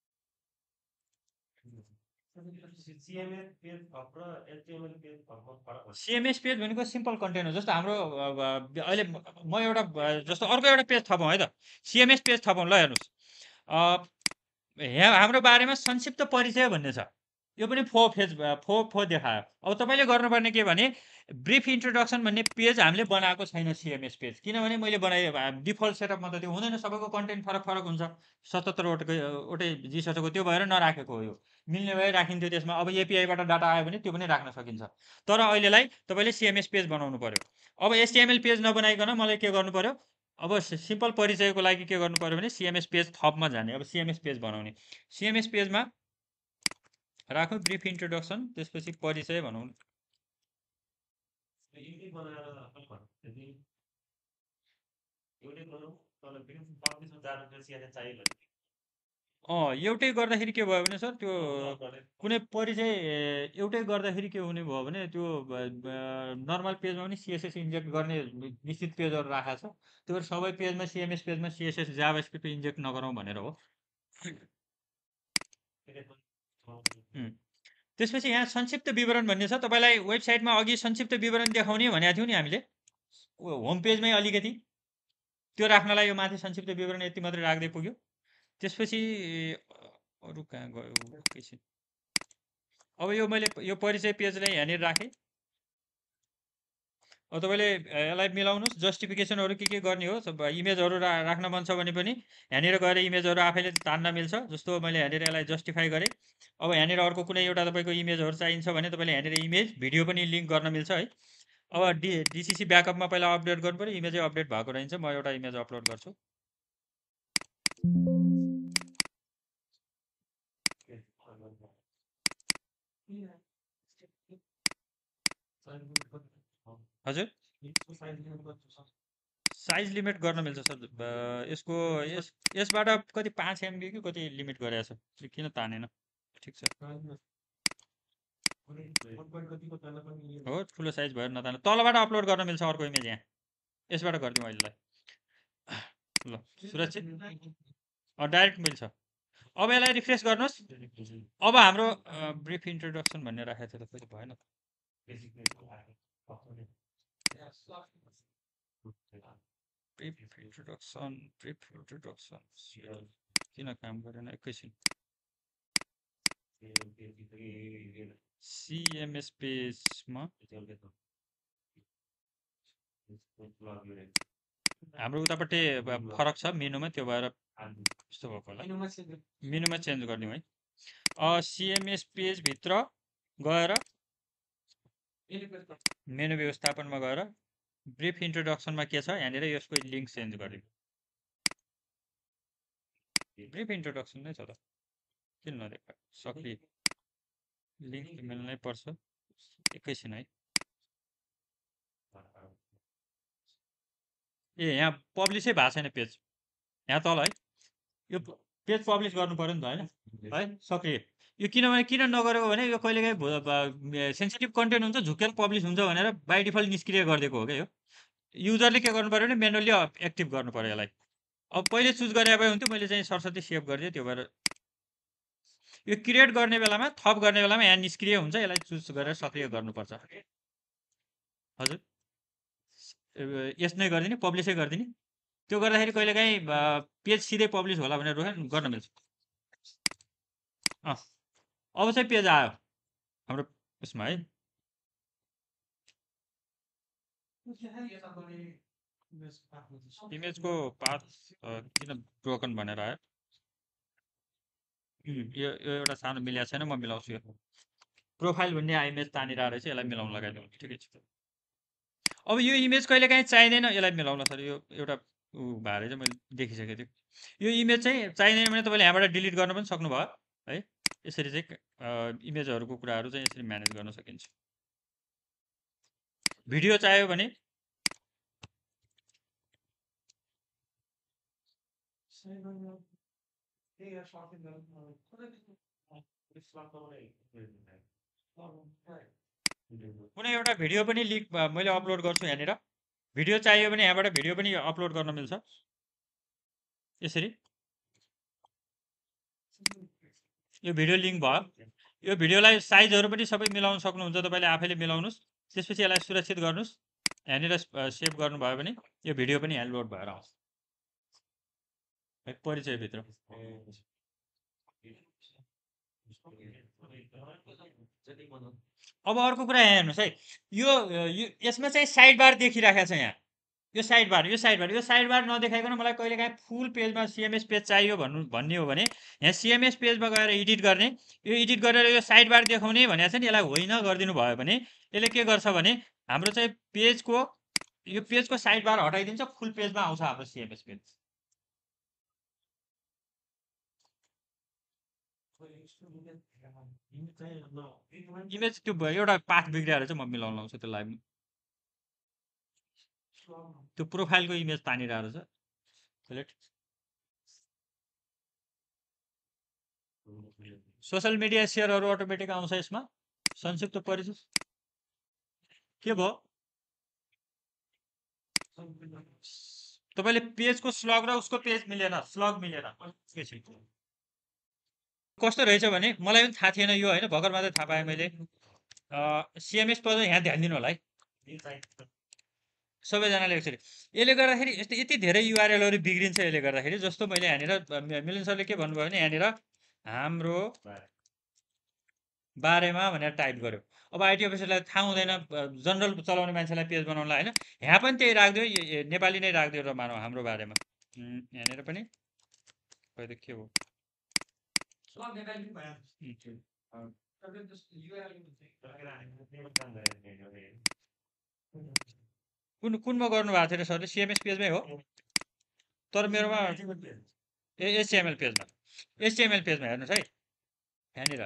सिएमएस पेज भनेको सिम्पल कन्टेन्ट हो जस्तो हाम्रो अहिले म एउटा जस्तो अर्को एउटा पेज थपौँ है त सिएमएस पेज थपौँ ल हेर्नुहोस् यहाँ हाम्रो बारेमा संक्षिप्त परिचय भन्ने छ यो पनि फो पेज फो फो देखायो अब तपाईँले गर्नुपर्ने के भने ब्रिफ इन्ट्रोडक्सन भन्ने पेज हामीले बनाएको छैन सिएमएस पेज किनभने मैले बनाएँ डिफल्ट सेटअपमा त त्यो हुँदैन सबैको कन्टेन्ट फरक फरक हुन्छ सतहत्तरवटै वटै जिसको त्यो भएर नराखेको हो यो मिल्ने भए राखिन्थ्यो त्यसमा अब एपिआईबाट डाटा आयो भने त्यो पनि राख्न सकिन्छ तर अहिलेलाई तपाईँले सिएमएस पेज बनाउनु पर्यो अब एचटिएमएल पेज नबनाइकन मलाई के गर्नु पर्यो अब सिम्पल परिचयको लागि के गर्नु पर्यो भने सिएमएस पेज थपमा जाने अब सिएमएस पेज बनाउने सिएमएस पेजमा राखौँ ब्रिफ इन्ट्रोडक्सन त्यसपछि परिचय भनौँ अँ एउटै गर्दाखेरि के भयो भने सर त्यो कुनै परिचय एउटै गर्दाखेरि के हुने भयो भने त्यो नर्मल पेजमा पनि सिएसएस इन्जेक्ट गर्ने निश्चित पेजहरू राखेको छ त्यो भएर सबै पेजमा सिएमएस पेजमा सिएसएस जाभास्क्रिप्ट इन्जेक्ट नगरौँ भनेर हो त्यसपछि यहाँ संक्षिप्त विवरण भन्ने छ तपाईँलाई वेबसाइटमा अघि संक्षिप्त विवरण देखाउने भनेको थियौँ नि हामीले होम पेजमै अलिकति त्यो राख्नलाई यो माथि संक्षिप्त विवरण यति मात्रै राख्दै पुग्यो त्यसपछि अरू कहाँ गयो एकैछिन अब यो मैले यो परिचय पेजलाई यहाँनिर राखेँ अब तपाईँले यसलाई मिलाउनुहोस् जस्टिफिकेसनहरू के के गर्ने हो इमेजहरू रा राख्न मन छ भने पनि यहाँनिर गएर इमेजहरू आफैले तान्न मिल्छ जस्तो मैले यहाँनिर यसलाई जस्टिफाई गरेँ अब यहाँनिर अर्को कुनै एउटा तपाईँको इमेजहरू चाहिन्छ भने तपाईँले यहाँनिर इमेज भिडियो पनि लिङ्क गर्न मिल्छ है अब डि डिसिसी ब्याकअपमा पहिला अपडेट गर्नु पऱ्यो इमेजै अपडेट भएको रहन्छ म एउटा इमेज अपलोड गर्छु हजुर साइज लिमिट गर्न मिल्छ सर यसको यस यसबाट कति पाँच एमबी कि कति लिमिट गरेको छ किन तानेन ठिक छ हो ठुलो साइज भएर नताने तलबाट अपलोड गर्न मिल्छ अर्को इमेज यहाँ यसबाट गरिदिउँ अहिलेलाई ल सुरक्षित डाइरेक्ट मिल्छ अब यसलाई रिफ्रेस गर्नुहोस् अब हाम्रो ब्रिफ इन्ट्रोडक्सन भन्ने राखेको थियो त कहिले भएन ब्रिफ इन्ट्रोडक्सन ब्रिफ इन्ट्रोडक्सन किन काम गरेन एकैछिन सिएमएस पेजमा हाम्रो उतापट्टि ब- फरक छ मेनुमा त्यो भएर यस्तो भएको होला मेनुमा चेन्ज गर्ने है सिएमएस पेजभित्र गएर मेनु व्यवस्थापनमा गएर ब्रिफ इन्ट्रोडक्सनमा के छ यहाँनिर यसको लिङ्क चेन्ज गर्यो ब्रिफ इन्ट्रोडक्सन नै छ त किन नदेखा सक्रिय लिङ्क मिल्नै पर्छ एकैछिन है ए यहाँ पब्लिसै भएको छैन पेज यहाँ तल है यो पेज पब्लिस गर्नु पर्यो नि त होइन है सक्रिय यो किनभने किन नगरेको भने यो कहिलेकाहीँ सेन्सिटिभ कन्टेन्ट हुन्छ झुकेर पब्लिस हुन्छ भनेर बाई डिफल्ट निष्क्रिय गरिदिएको हो क्या यो युजरले के गर्नु पऱ्यो भने मेनुअली एक्टिभ गर्नु पऱ्यो यसलाई अब पहिले चुज गरे भए हुन्थ्यो मैले चाहिँ सरस्वती सेभ गरिदिएँ त्यो भएर यो क्रिएट गर्ने बेलामा थप गर्ने बेलामा यहाँ निष्क्रिय हुन्छ यसलाई चुज गरेर सक्रिय गर्नुपर्छ हजुर ए- यस नै गरिदिने पब्लिसै गरिदिने त्यो गर्दाखेरि कहिलेकाहीँ पेज सिधै पब्लिस होला भनेर रोक्यो गर्न मिल्छ अँ अब चाहिँ पेज आयो हाम्रो उसमा है इमेजको पाथ किन ब्रोकन भनेर आयो उम्, यो यो एउटा सानो मिलेको छैन म मिलाउँछु यो प्रोफाइल भन्ने इमेज तानिरहेको रहेछ यसलाई मिलाउनु लगाइदिउँ ठिकै छ अब यो इमेज कहिलेकाहीँ चाहिँदैन यसलाई मिलाउन सर यो एउटा ऊ भएर चाहिँ मैले देखिसकेको थिएँ यो इमेज चाहिँ चाहिँदैन भने तपाईँले यहाँबाट डिलिट गर्न पनि सक्नुभयो है यसरी चाहिँ अ, इमेजहरूको कुराहरू चाहिँ यसरी म्यानेज गर्न सकिन्छ भिडियो चाहियो भने कुनै एउटा भिडियो पनि लिक मैले अपलोड गर्छु यहाँनिर भिडियो चाहियो भने यहाँबाट भिडियो पनि अपलोड गर्न मिल्छ यसरी यो भिडियो लिङ्क भयो यो भिडियोलाई साइजहरू पनि सबै मिलाउन सक्नुहुन्छ तपाईँले आफैले मिलाउनुहोस् त्यसपछि यसलाई सुरक्षित गर्नुहोस् यहाँनिर सेभ गर्नुभयो भने यो भिडियो पनि यहाँ लोड भएर आउँछ है, परिचयभित्र अब अर्को कुरा यहाँ हेर्नुहोस् है यो यो- यसमा चाहिँ साइड बार देखिराखेको छ यहाँ यो साइड बार यो साइड बार यो साइड बार नदेखाइकन मलाई कहिलेकाहीँ फुल पेजमा सिएमएस पेज चाहियो भन्नु भन्ने हो भने यहाँ सिएमएस पेजमा गएर एडिट गर्ने यो एडिट गरेर यो साइड बार देखाउने भनेको छ नि यसलाई होइन गरिदिनु भयो भने यसले के गर्छ भने हाम्रो चाहिँ पेजको यो पेजको साइड बार हटाइदिन्छ फुल पेजमा आउँछ हाम्रो सिएमएस पेज इमेज त्यो भयो, एउटा पाथ बिग्रिएर चाहिँ म मिलाउन लाउँछु त्यो लाइभ त्यो प्रोफाइलको इमेज तानिरहेको छ सेलेक्ट सोसल मिडिया सेयरहरू अटोमेटिक आउँछ यसमा संक्षिप्त परिचय के भयो तपाईँले पेजको स्लग र उसको पेज मिलेन स्लग मिलेन एकैछिन। कस्तो रहेछ भने मलाई पनि थाहा थिएन यो होइन भर्खर मात्रै थाहा पाएँ मैले सिएमएस पद यहाँ ध्यान दिनु होला है सबैजनाले यसरी यसले गर्दाखेरि यस्तो यति धेरै युआरएलहरू बिग्रिन्छ यसले गर्दाखेरि जस्तो मैले यहाँनिर अ, मि- मिलन सरले के भन्नुभयो भने यहाँनिर हाम्रो बारेमा भनेर टाइप गर्यो अब आइटी अफिसरलाई थाहा हुँदैन जनरल चलाउने मान्छेलाई पेज बनाउनलाई होइन यहाँ पनि त्यही राखिदियो ए- ए- नेपाली नै राखिदियो र मानौ हाम्रो बारेमा उम्, यहाँनिर पनि खै त के हो कुन कुनमा गर्नुभएको थियो अरे सरले सिएमएस पेजमै हो तर मेरोमा ए एचटिएमएल पेजमा एचटिएमएल पेजमा हेर्नुहोस् है यहाँनिर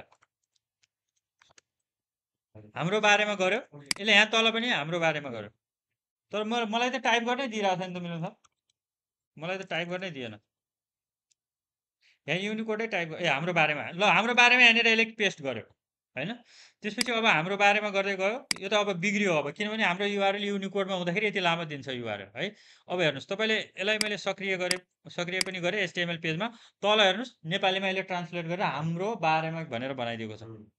हाम्रो बारेमा गर्यो यसले यहाँ तल पनि हाम्रो बारेमा गर्यो तर म मलाई त टाइप गर्नै दिइरहेको थियो नि त मिलन सर मलाई त टाइप गर्नै दिएन यहाँ युनिकोडै टाइप ए हाम्रो बारेमा ल हाम्रो बारेमा यहाँनिर यसले पेस्ट गर्यो होइन त्यसपछि अब हाम्रो बारेमा गर्दै गयो यो त अब बिग्रियो अब किनभने हाम्रो युआरएल युनिकोडमा हुँदाखेरि यति लामो दिन्छ युआरएल है अब हेर्नुहोस् तपाईँले यसलाई मैले सक्रिय गरेँ सक्रिय पनि गरेँ एचटिएमएल पेजमा तल हेर्नुहोस् नेपालीमा यसले ट्रान्सलेट गरेर हाम्रो बारेमा भनेर बनाइदिएको छ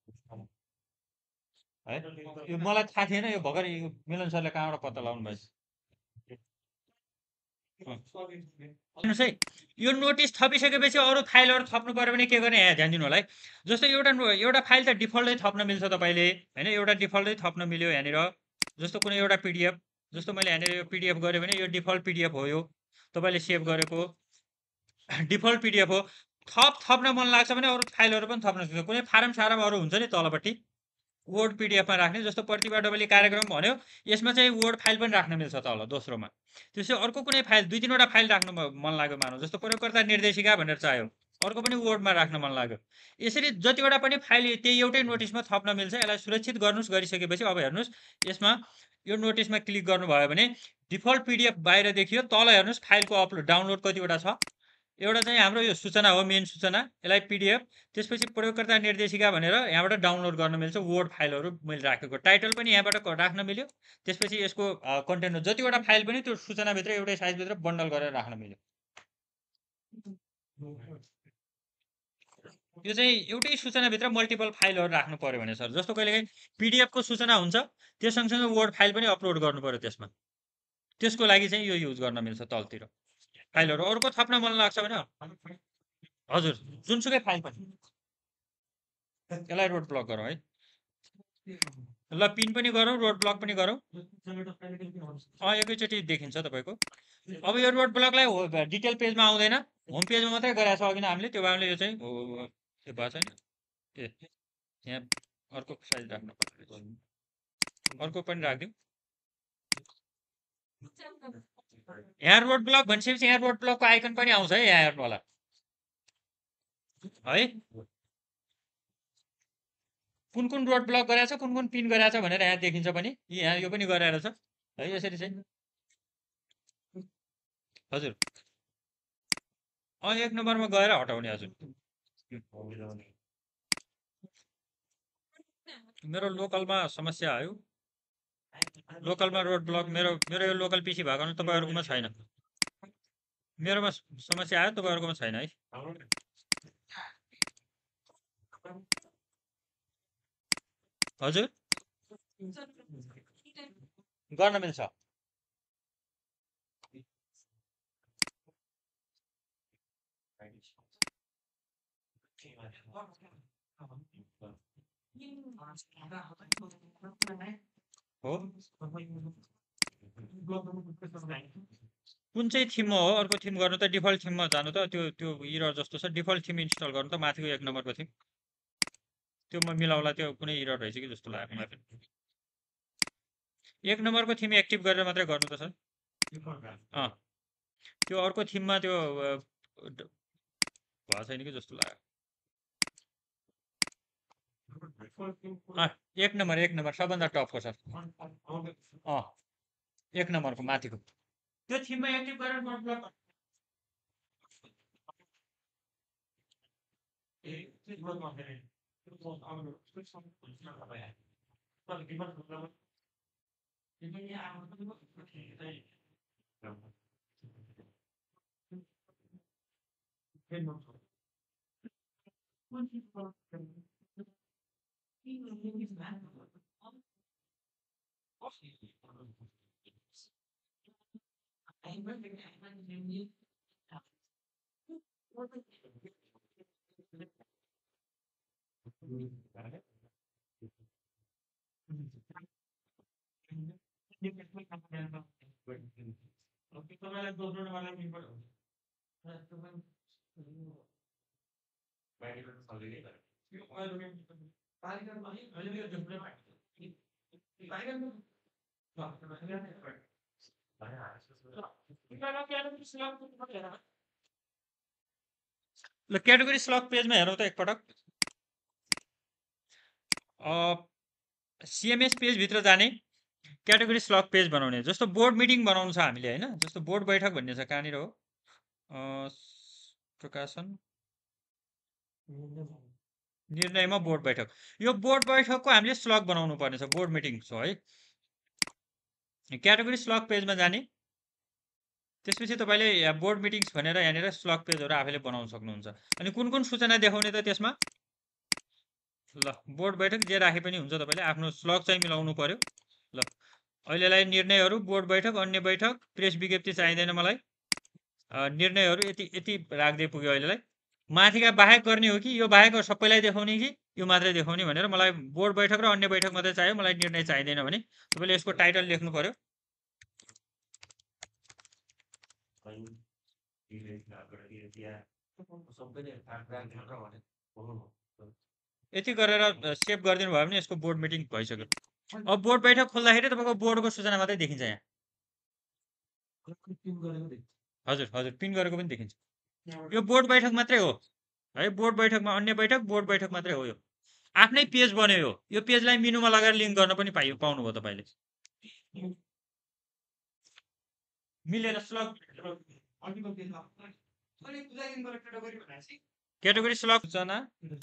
है यो मलाई थाहा थिएन यो भर्खर यो मिलन सरले कहाँबाट पत्ता लगाउनु भएछ हेर्नुहोस् है, यो नोटिस थपिसकेपछि अरू फाइलहरू थप्नु पर्यो भने के गर्ने यहाँ ध्यान दिनु होला है। जस्तो एउटा एउटा फाइल त डिफल्टै थप्न मिल्छ तपाईँले होइन, एउटा डिफल्टै थप्न मिल्यो यहाँनिर। जस्तो कुनै एउटा पिडिएफ, जस्तो मैले यहाँनिर यो पिडिएफ गरेँ भने यो डिफल्ट पिडिएफ हो, यो तपाईँले सेभ गरेको डिफल्ट पिडिएफ हो। थप थप्न मन लाग्छ भने अरू फाइलहरू पनि थप्न सक्छ। कुनै फारम सारम अरू हुन्छ नि तलपट्टि वर्ड पिडिएफमा राख्ने, जस्तो प्रतिभा डबली कार्यक्रम भन्यो, यसमा चाहिँ वर्ड फाइल पनि राख्न मिल्छ तल दोस्रोमा। त्यसै अर्को कुनै फाइल दुई तिनवटा फाइल राख्नु मन लाग्यो मानौ, जस्तो प्रयोगकर्ता निर्देशिका भनेर चाह्यो, अर्को पनि वर्डमा राख्न मन लाग्यो। यसरी जतिवटा पनि फाइल त्यही एउटै नोटिसमा थप्न मिल्छ। यसलाई सुरक्षित गर्नुहोस्। गरिसकेपछि अब हेर्नुहोस्, यसमा यो नोटिसमा क्लिक गर्नुभयो भने डिफल्ट पिडिएफ बाहिर देखियो। तल हेर्नुहोस् फाइलको अपलोड डाउनलोड कतिवटा छ। एउटा चाहिँ हाम्रो यो सूचना हो, मेन सूचना, यसलाई पिडिएफ। त्यसपछि प्रयोगकर्ता निर्देशिका भनेर यहाँबाट डाउनलोड गर्न मिल्छ वर्ड फाइलहरू मैले राखेको। टाइटल पनि यहाँबाट राख्न मिल्यो। त्यसपछि यसको कन्टेन्ट जतिवटा फाइल पनि त्यो सूचनाभित्र एउटै साइजभित्र बन्डल गरेर राख्न मिल्यो। यो चाहिँ एउटै सूचनाभित्र मल्टिपल फाइलहरू राख्नु पर्यो भने सर, जस्तो कहिलेकाहीँ पिडिएफको सूचना हुन्छ, त्यो सँगसँगै वर्ड फाइल पनि अपलोड गर्नु पर्यो त्यसमा, त्यसको लागि चाहिँ यो युज गर्न मिल्छ तलतिर फाइलहरू। अर्को थप्न मन लाग्छ भने हजुर जुनसुकै फाइल पनि, यसलाई रोड ब्लक गरौँ है। ल पिन पनि गरौँ, रोड ब्लक पनि गरौँ। अँ एकैचोटि देखिन्छ तपाईँको। अब यो रोड ब्लकलाई डिटेल पेजमा आउँदैन, होम पेजमा मात्रै गरेको छ अघि नै हामीले। त्यो भएकोले यो चाहिँ त्यो भएको छैन। ए यहाँ अर्को साइज राख्नु पर्छ, अर्को पनि राखिदिउँ। यहाँ रोड ब्लक भनिसकेपछि यहाँ रोड ब्लकको आइकन पनि आउँछ है, यहाँ हेर्नु होला है, कुन कुन रोड ब्लक गरेको छ, कुन कुन पिन गरेको छ भनेर यहाँ देखिन्छ पनि। यहाँ यो पनि गरेर छ है, यसरी चाहिँ हजुर अँ एक नम्बरमा गएर हटाउने। हजुर मेरो लोकलमा समस्या आयो, लोकलमा रोड ब्लक। मेरो मेरो यो लोकल पिसी भएको भने तपाईँहरूकोमा छैन, मेरोमा समस्या आयो, तपाईँहरूकोमा छैन है। हजुर गर्न मिल्छ। हो कुन चाहिँ थिममा हो, अर्को थिम गर्नु त डिफल्ट थिममा जानु त। त्यो त्यो इरर जस्तो छ, डिफल्ट थिम इन्स्टल गर्नु त माथिको एक नम्बरको थिम। त्यो म मिलाउला, त्यो कुनै इरर रहेछ कि जस्तो लाग्यो मलाई पनि। एक नम्बरको थिम एक्टिभ गरेर मात्रै गर्नु त सर। अँ त्यो अर्को थिममा त्यो भएको छैन कि जस्तो लाग्यो। एक नम्बर एक नम्बर सबभन्दा टपको सर। अँ एक नम्बरको माथिको त्यो थिममा एक्टिभ गरेर ल क्याटेगोरी स्लक पेजमा हेरौँ त एकपटक। सिएमएस पेजभित्र जाने, क्याटेगोरी स्लक पेज बनाउने। जस्तो बोर्ड मिटिङ बनाउनु छ हामीले होइन, जस्तो बोर्ड बैठक भन्ने छ, कहाँनिर हो प्रकाशन निर्णयमा बोर्ड बैठक। यो बोर्ड बैठकको हामीले स्लक बनाउनु पर्ने छ, बोर्ड मिटिङ छ है। क्याटेगोरी स्लक पेजमा जाने, त्यसपछि तपाईँले बोर्ड मिटिङ्स भनेर यहाँनिर स्लक पेजहरू आफैले बनाउन सक्नुहुन्छ। अनि कुन कुन सूचना देखाउने त त्यसमा, ल बोर्ड बैठक जे राखे पनि हुन्छ, तपाईँले आफ्नो स्लक चाहिँ मिलाउनु पर्यो। ल अहिलेलाई निर्णयहरू, बोर्ड बैठक, अन्य बैठक, प्रेस विज्ञप्ति चाहिँदैन मलाई। अ, निर्णयहरू यति यति राख्दै पुग्यो अहिलेलाई। माथिका बाहेक गर्ने हो कि यो बाहेक सबैलाई देखाउने कि यो मात्रै देखाउने भनेर मलाई बोर्ड बैठक र अन्य बैठक मात्रै चाहियो, मलाई निर्णय चाहिँदैन भने तपाईँले यसको टाइटल लेख्नु पर्यो। यति गरेर सेभ गरिदिनु भयो भने यसको बोर्ड मिटिङ भइसक्यो। अब बोर्ड बैठक खोल्दाखेरि तपाईँको बोर्डको सूचना मात्रै देखिन्छ यहाँ। हजुर हजुर पिन गरेको पनि देखिन्छ। यो बोर्ड बैठक मात्रै हो है, बोर्ड बैठकमा अन्य बैठक बोर्ड बैठक मात्रै हो। यो आफ्नै पेज बन्यो। यो यो पेजलाई मेनुमा लगाएर लिङ्क गर्न पनि पाइयो पाउनुभयो तपाईँले। मिलेर स्लग क्याटेगोरी स्लग सूचना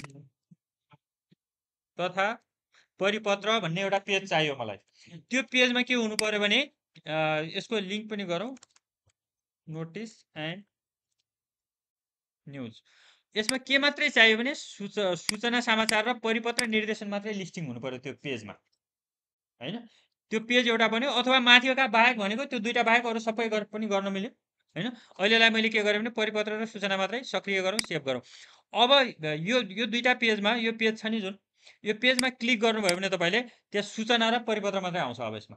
तथा परिपत्र भन्ने एउटा पेज चाहियो मलाई। त्यो पेजमा के हुनु पर्यो भने यसको लिङ्क पनि गरौँ, नोटिस एन्ड न्युज। यसमा के मात्रै चाहियो भने सूचना समाचार र परिपत्र निर्देशन मात्रै लिस्टिङ हुनु पर्यो त्यो पेजमा हैन। त्यो पेज एउटा बन्यो, अथवा माथिका बाहेक भनेको त्यो दुईटा बाहेक अरू सबै पनि गर्न मिल्यो हैन। अहिलेलाई मैले के गरेँ भने परिपत्र र सूचना मात्रै सक्रिय गरौँ, सेभ गरौँ। अब यो यो दुईटा पेजमा यो पेज छ नि जुन, यो पेजमा क्लिक गर्नुभयो भने तपाईँले त्यहाँ सूचना र परिपत्र मात्रै आउँछ। अब यसमा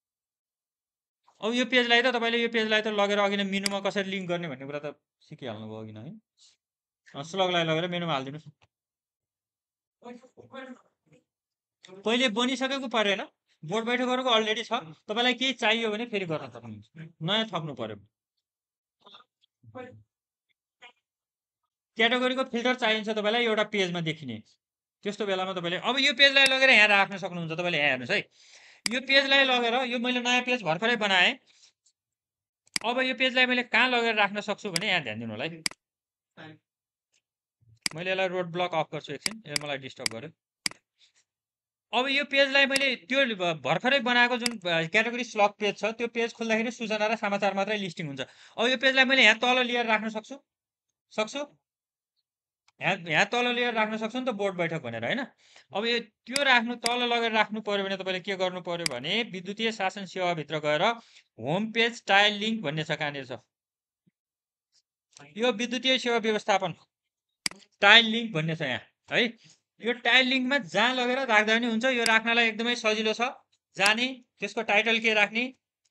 अब यो पेजलाई त तपाईँले यो पेजलाई त लगेर अघि नै मेनुमा कसरी लिङ्क गर्ने भन्ने कुरा त सिकिहाल्नुभयो अघि नै है। स्लगलाई लगेर मेनुमा हालिदिनुहोस्। पहिले बनिसकेको परेन, बोर्ड बैठकहरूको अलरेडी छ। तपाईँलाई केही चाहियो भने फेरि गर्न सक्नुहुन्छ, नयाँ थप्नु पर्यो। क्याटेगोरीको फिल्टर चाहिन्छ तपाईँलाई एउटा पेजमा देखिने, त्यस्तो बेलामा तपाईँले अब यो पेजलाई लगेर यहाँ राख्न सक्नुहुन्छ। तपाईँले यहाँ हेर्नुहोस् है, यो पेजलाई लगेर यो मैले नयाँ पेज भर्खरै बनाएँ। अब यो पेजलाई मैले कहाँ लगेर राख्न सक्छु भने यहाँ ध्यान दिनु होला है। मैले यसलाई रोड ब्लक अफ गर्छु एकछिन, यसले मलाई डिस्टर्ब गर्यो। अब यो पेजलाई मैले त्यो भर्खरै बनाएको जुन क्याटेगोरी स्लग पेज छ त्यो पेज खोल्दाखेरि सूचना र समाचार मात्रै लिस्टिङ हुन्छ। अब यो पेजलाई मैले यहाँ तल लिएर राख्न सक्छु सक्छु यहाँ यहाँ तल लिएर राख्न सक्छु नि त, बोर्ड बैठक भनेर होइन। अब यो त्यो राख्नु तल लगेर राख्नु पर्यो भने तपाईँले के गर्नु पर्यो भने विद्युतीय शासन सेवाभित्र गएर होम पेज टाइल लिङ्क भन्ने छ, कहाँनिर छ यो विद्युतीय सेवा व्यवस्थापन टाइल लिङ्क भन्ने छ यहाँ है। यो टाइल लिङ्कमा जहाँ लगेर राख्दा पनि हुन्छ। यो राख्नलाई एकदमै सजिलो छ जाने। त्यसको टाइटल के राख्ने,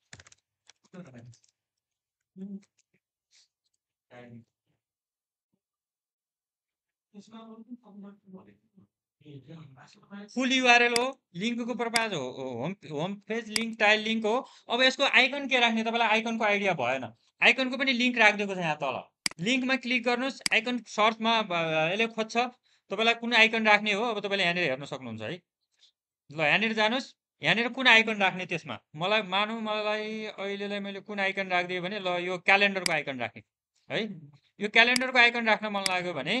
फुल युआरएल हो, लिङ्कको प्रपाज हो, home home page link tile link हो। अब यसको आइकन के राख्ने, तपाईँलाई आइकनको आइडिया भएन। आइकनको पनि लिङ्क राखिदिएको छ यहाँ तल। लिङ्कमा क्लिक गर्नुहोस्, आइकन सर्चमा यसले खोज्छ तपाईँलाई कुन आइकन राख्ने हो। अब तपाईँले यहाँनिर हेर्न सक्नुहुन्छ है। ल यहाँनिर जानुहोस्, यहाँनिर कुन आइकन राख्ने त्यसमा मलाई मानौँ मलाई अहिलेलाई मैले कुन आइकन राखिदिएँ भने ल यो क्यालेन्डरको आइकन राखेँ है। यो क्यालेन्डरको आइकन राख्न मन लाग्यो भने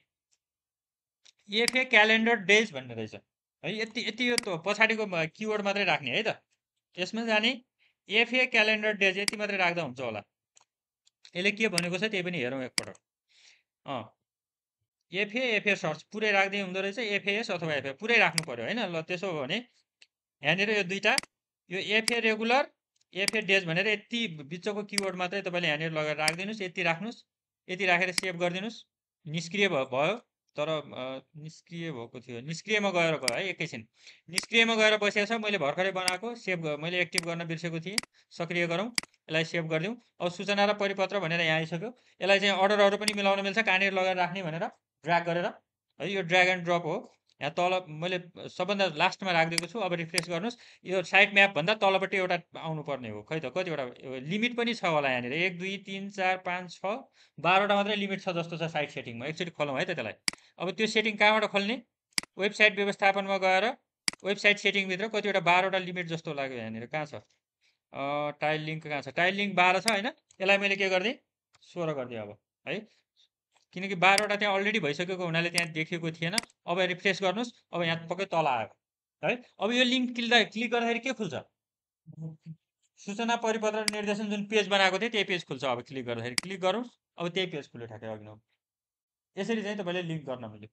एफए क्यालेन्डर डेज भन्ने रहेछ है। यति यति यो पछाडिको किवर्ड मात्रै राख्ने है त। यसमा जाने एफए क्यालेन्डर डेज यति मात्रै राख्दा हुन्छ होला। यसले के भनेको छ त्यही पनि हेरौँ एकपल्ट। अँ एफए एफए सर्च पुरै राख्दै हुँदो रहेछ, एफएएस अथवा एफए पुरै राख्नु पर्यो होइन। ल त्यसो हो भने यहाँनिर यो दुईवटा यो एफए रेगुलर एफए डेज भनेर यति बिचको किवर्ड मात्रै तपाईँले यहाँनिर लगेर राखिदिनुहोस्। यति राख्नुहोस्, यति राखेर सेभ गरिदिनुहोस्। निष्क्रिय भयो तर निष्क्रिय भएको थियो, निष्क्रियमा गएर गयो है। एकैछिन निष्क्रियमा गएर बसेको छ, मैले भर्खरै बनाएको सेभ मैले एक्टिभ गर्न बिर्सेको थिएँ। सक्रिय गरौँ, यसलाई सेभ गरिदिउँ। अब सूचना र परिपत्र भनेर यहाँ आइसक्यो। यसलाई चाहिँ अर्डरहरू पनि मिलाउन मिल्छ, कहाँनिर लगेर राख्ने भनेर ड्र्याग गरेर है। यो ड्र्याग एन्ड ड्रप हो। यहाँ तल मैले सबभन्दा लास्टमा राखिदिएको छु। अब रिफ्रेस गर्नुहोस्, यो साइड म्यापभन्दा तलपट्टि एउटा आउनुपर्ने हो। खै त कतिवटा लिमिट पनि छ होला यहाँनिर, एक दुई तिन चार पाँच छ बाह्रवटा मात्रै लिमिट छ जस्तो छ साइड सेटिङमा। एकचोटि खोलौँ है त त्यसलाई। अब त्यो सेटिङ कहाँबाट खोल्ने, वेबसाइट व्यवस्थापनमा गएर वेबसाइट सेटिङभित्र कतिवटा बाह्रवटा लिमिट जस्तो लाग्यो यहाँनिर। कहाँ छ टाइल लिङ्क, कहाँ छ टाइल लिङ्क बाह्र छ होइन। यसलाई मैले के गरिदिएँ सोह्र गरिदिएँ अब है, किनकि बाह्रवटा त्यहाँ अलरेडी भइसकेको हुनाले त्यहाँ देखिएको थिएन। अब रिफ्रेस गर्नुहोस्, अब यहाँ पक्कै तल आयो है। अब यो लिङ्क क्लिक क्लिक गर्दाखेरि के खुल्छ, सूचना परिपत्र निर्देशन जुन पेज बनाएको थिएँ त्यही पेज खुल्छ। अब क्लिक गर्दाखेरि क्लिक गरौँ, अब त्यही पेज खुल्यो ठ्याक्कै अघि नै। यसरी चाहिँ तपाईँले लिङ्क गर्न मिल्यो।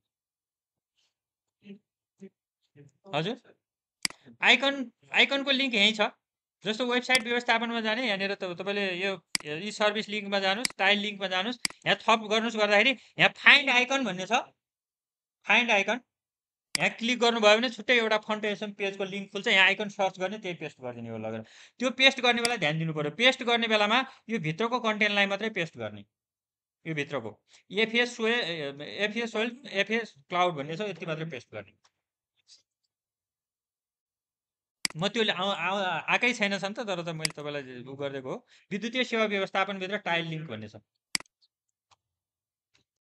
हजुर आइकन आइकनको लिङ्क यहीँ छ, जस्तो वेबसाइट व्यवस्थापनमा जाने यहाँनिर त तपाईँले यो यी सर्भिस लिङ्कमा जानुहोस्, टाइल लिङ्कमा जानुहोस्, यहाँ थप गर्नुहोस् गर्दाखेरि यहाँ फाइन्ड आइकन भन्ने छ, फाइन्ड आइकन यहाँ क्लिक गर्नुभयो भने छुट्टै एउटा फन्टेसन पेजको लिङ्क खुल्छ, यहाँ आइकन सर्च गर्ने त्यही पेस्ट गरिदिने हो लगेर। त्यो पेस्ट गर्ने बेला ध्यान दिनु पऱ्यो, पेस्ट गर्ने बेलामा यो भित्रको कन्टेन्टलाई मात्रै पेस्ट गर्ने, यो भित्रको एफएस सोए एफएस सोइल एफएस क्लाउड भन्ने छ, यति मात्रै पेस्ट गर्ने। म त्यो आएकै छैन छ नि त, तर त मैले तपाईँलाई उ गरिदिएको हो। विद्युतीय सेवा व्यवस्थापनभित्र टाइल लिङ्क भन्ने छ।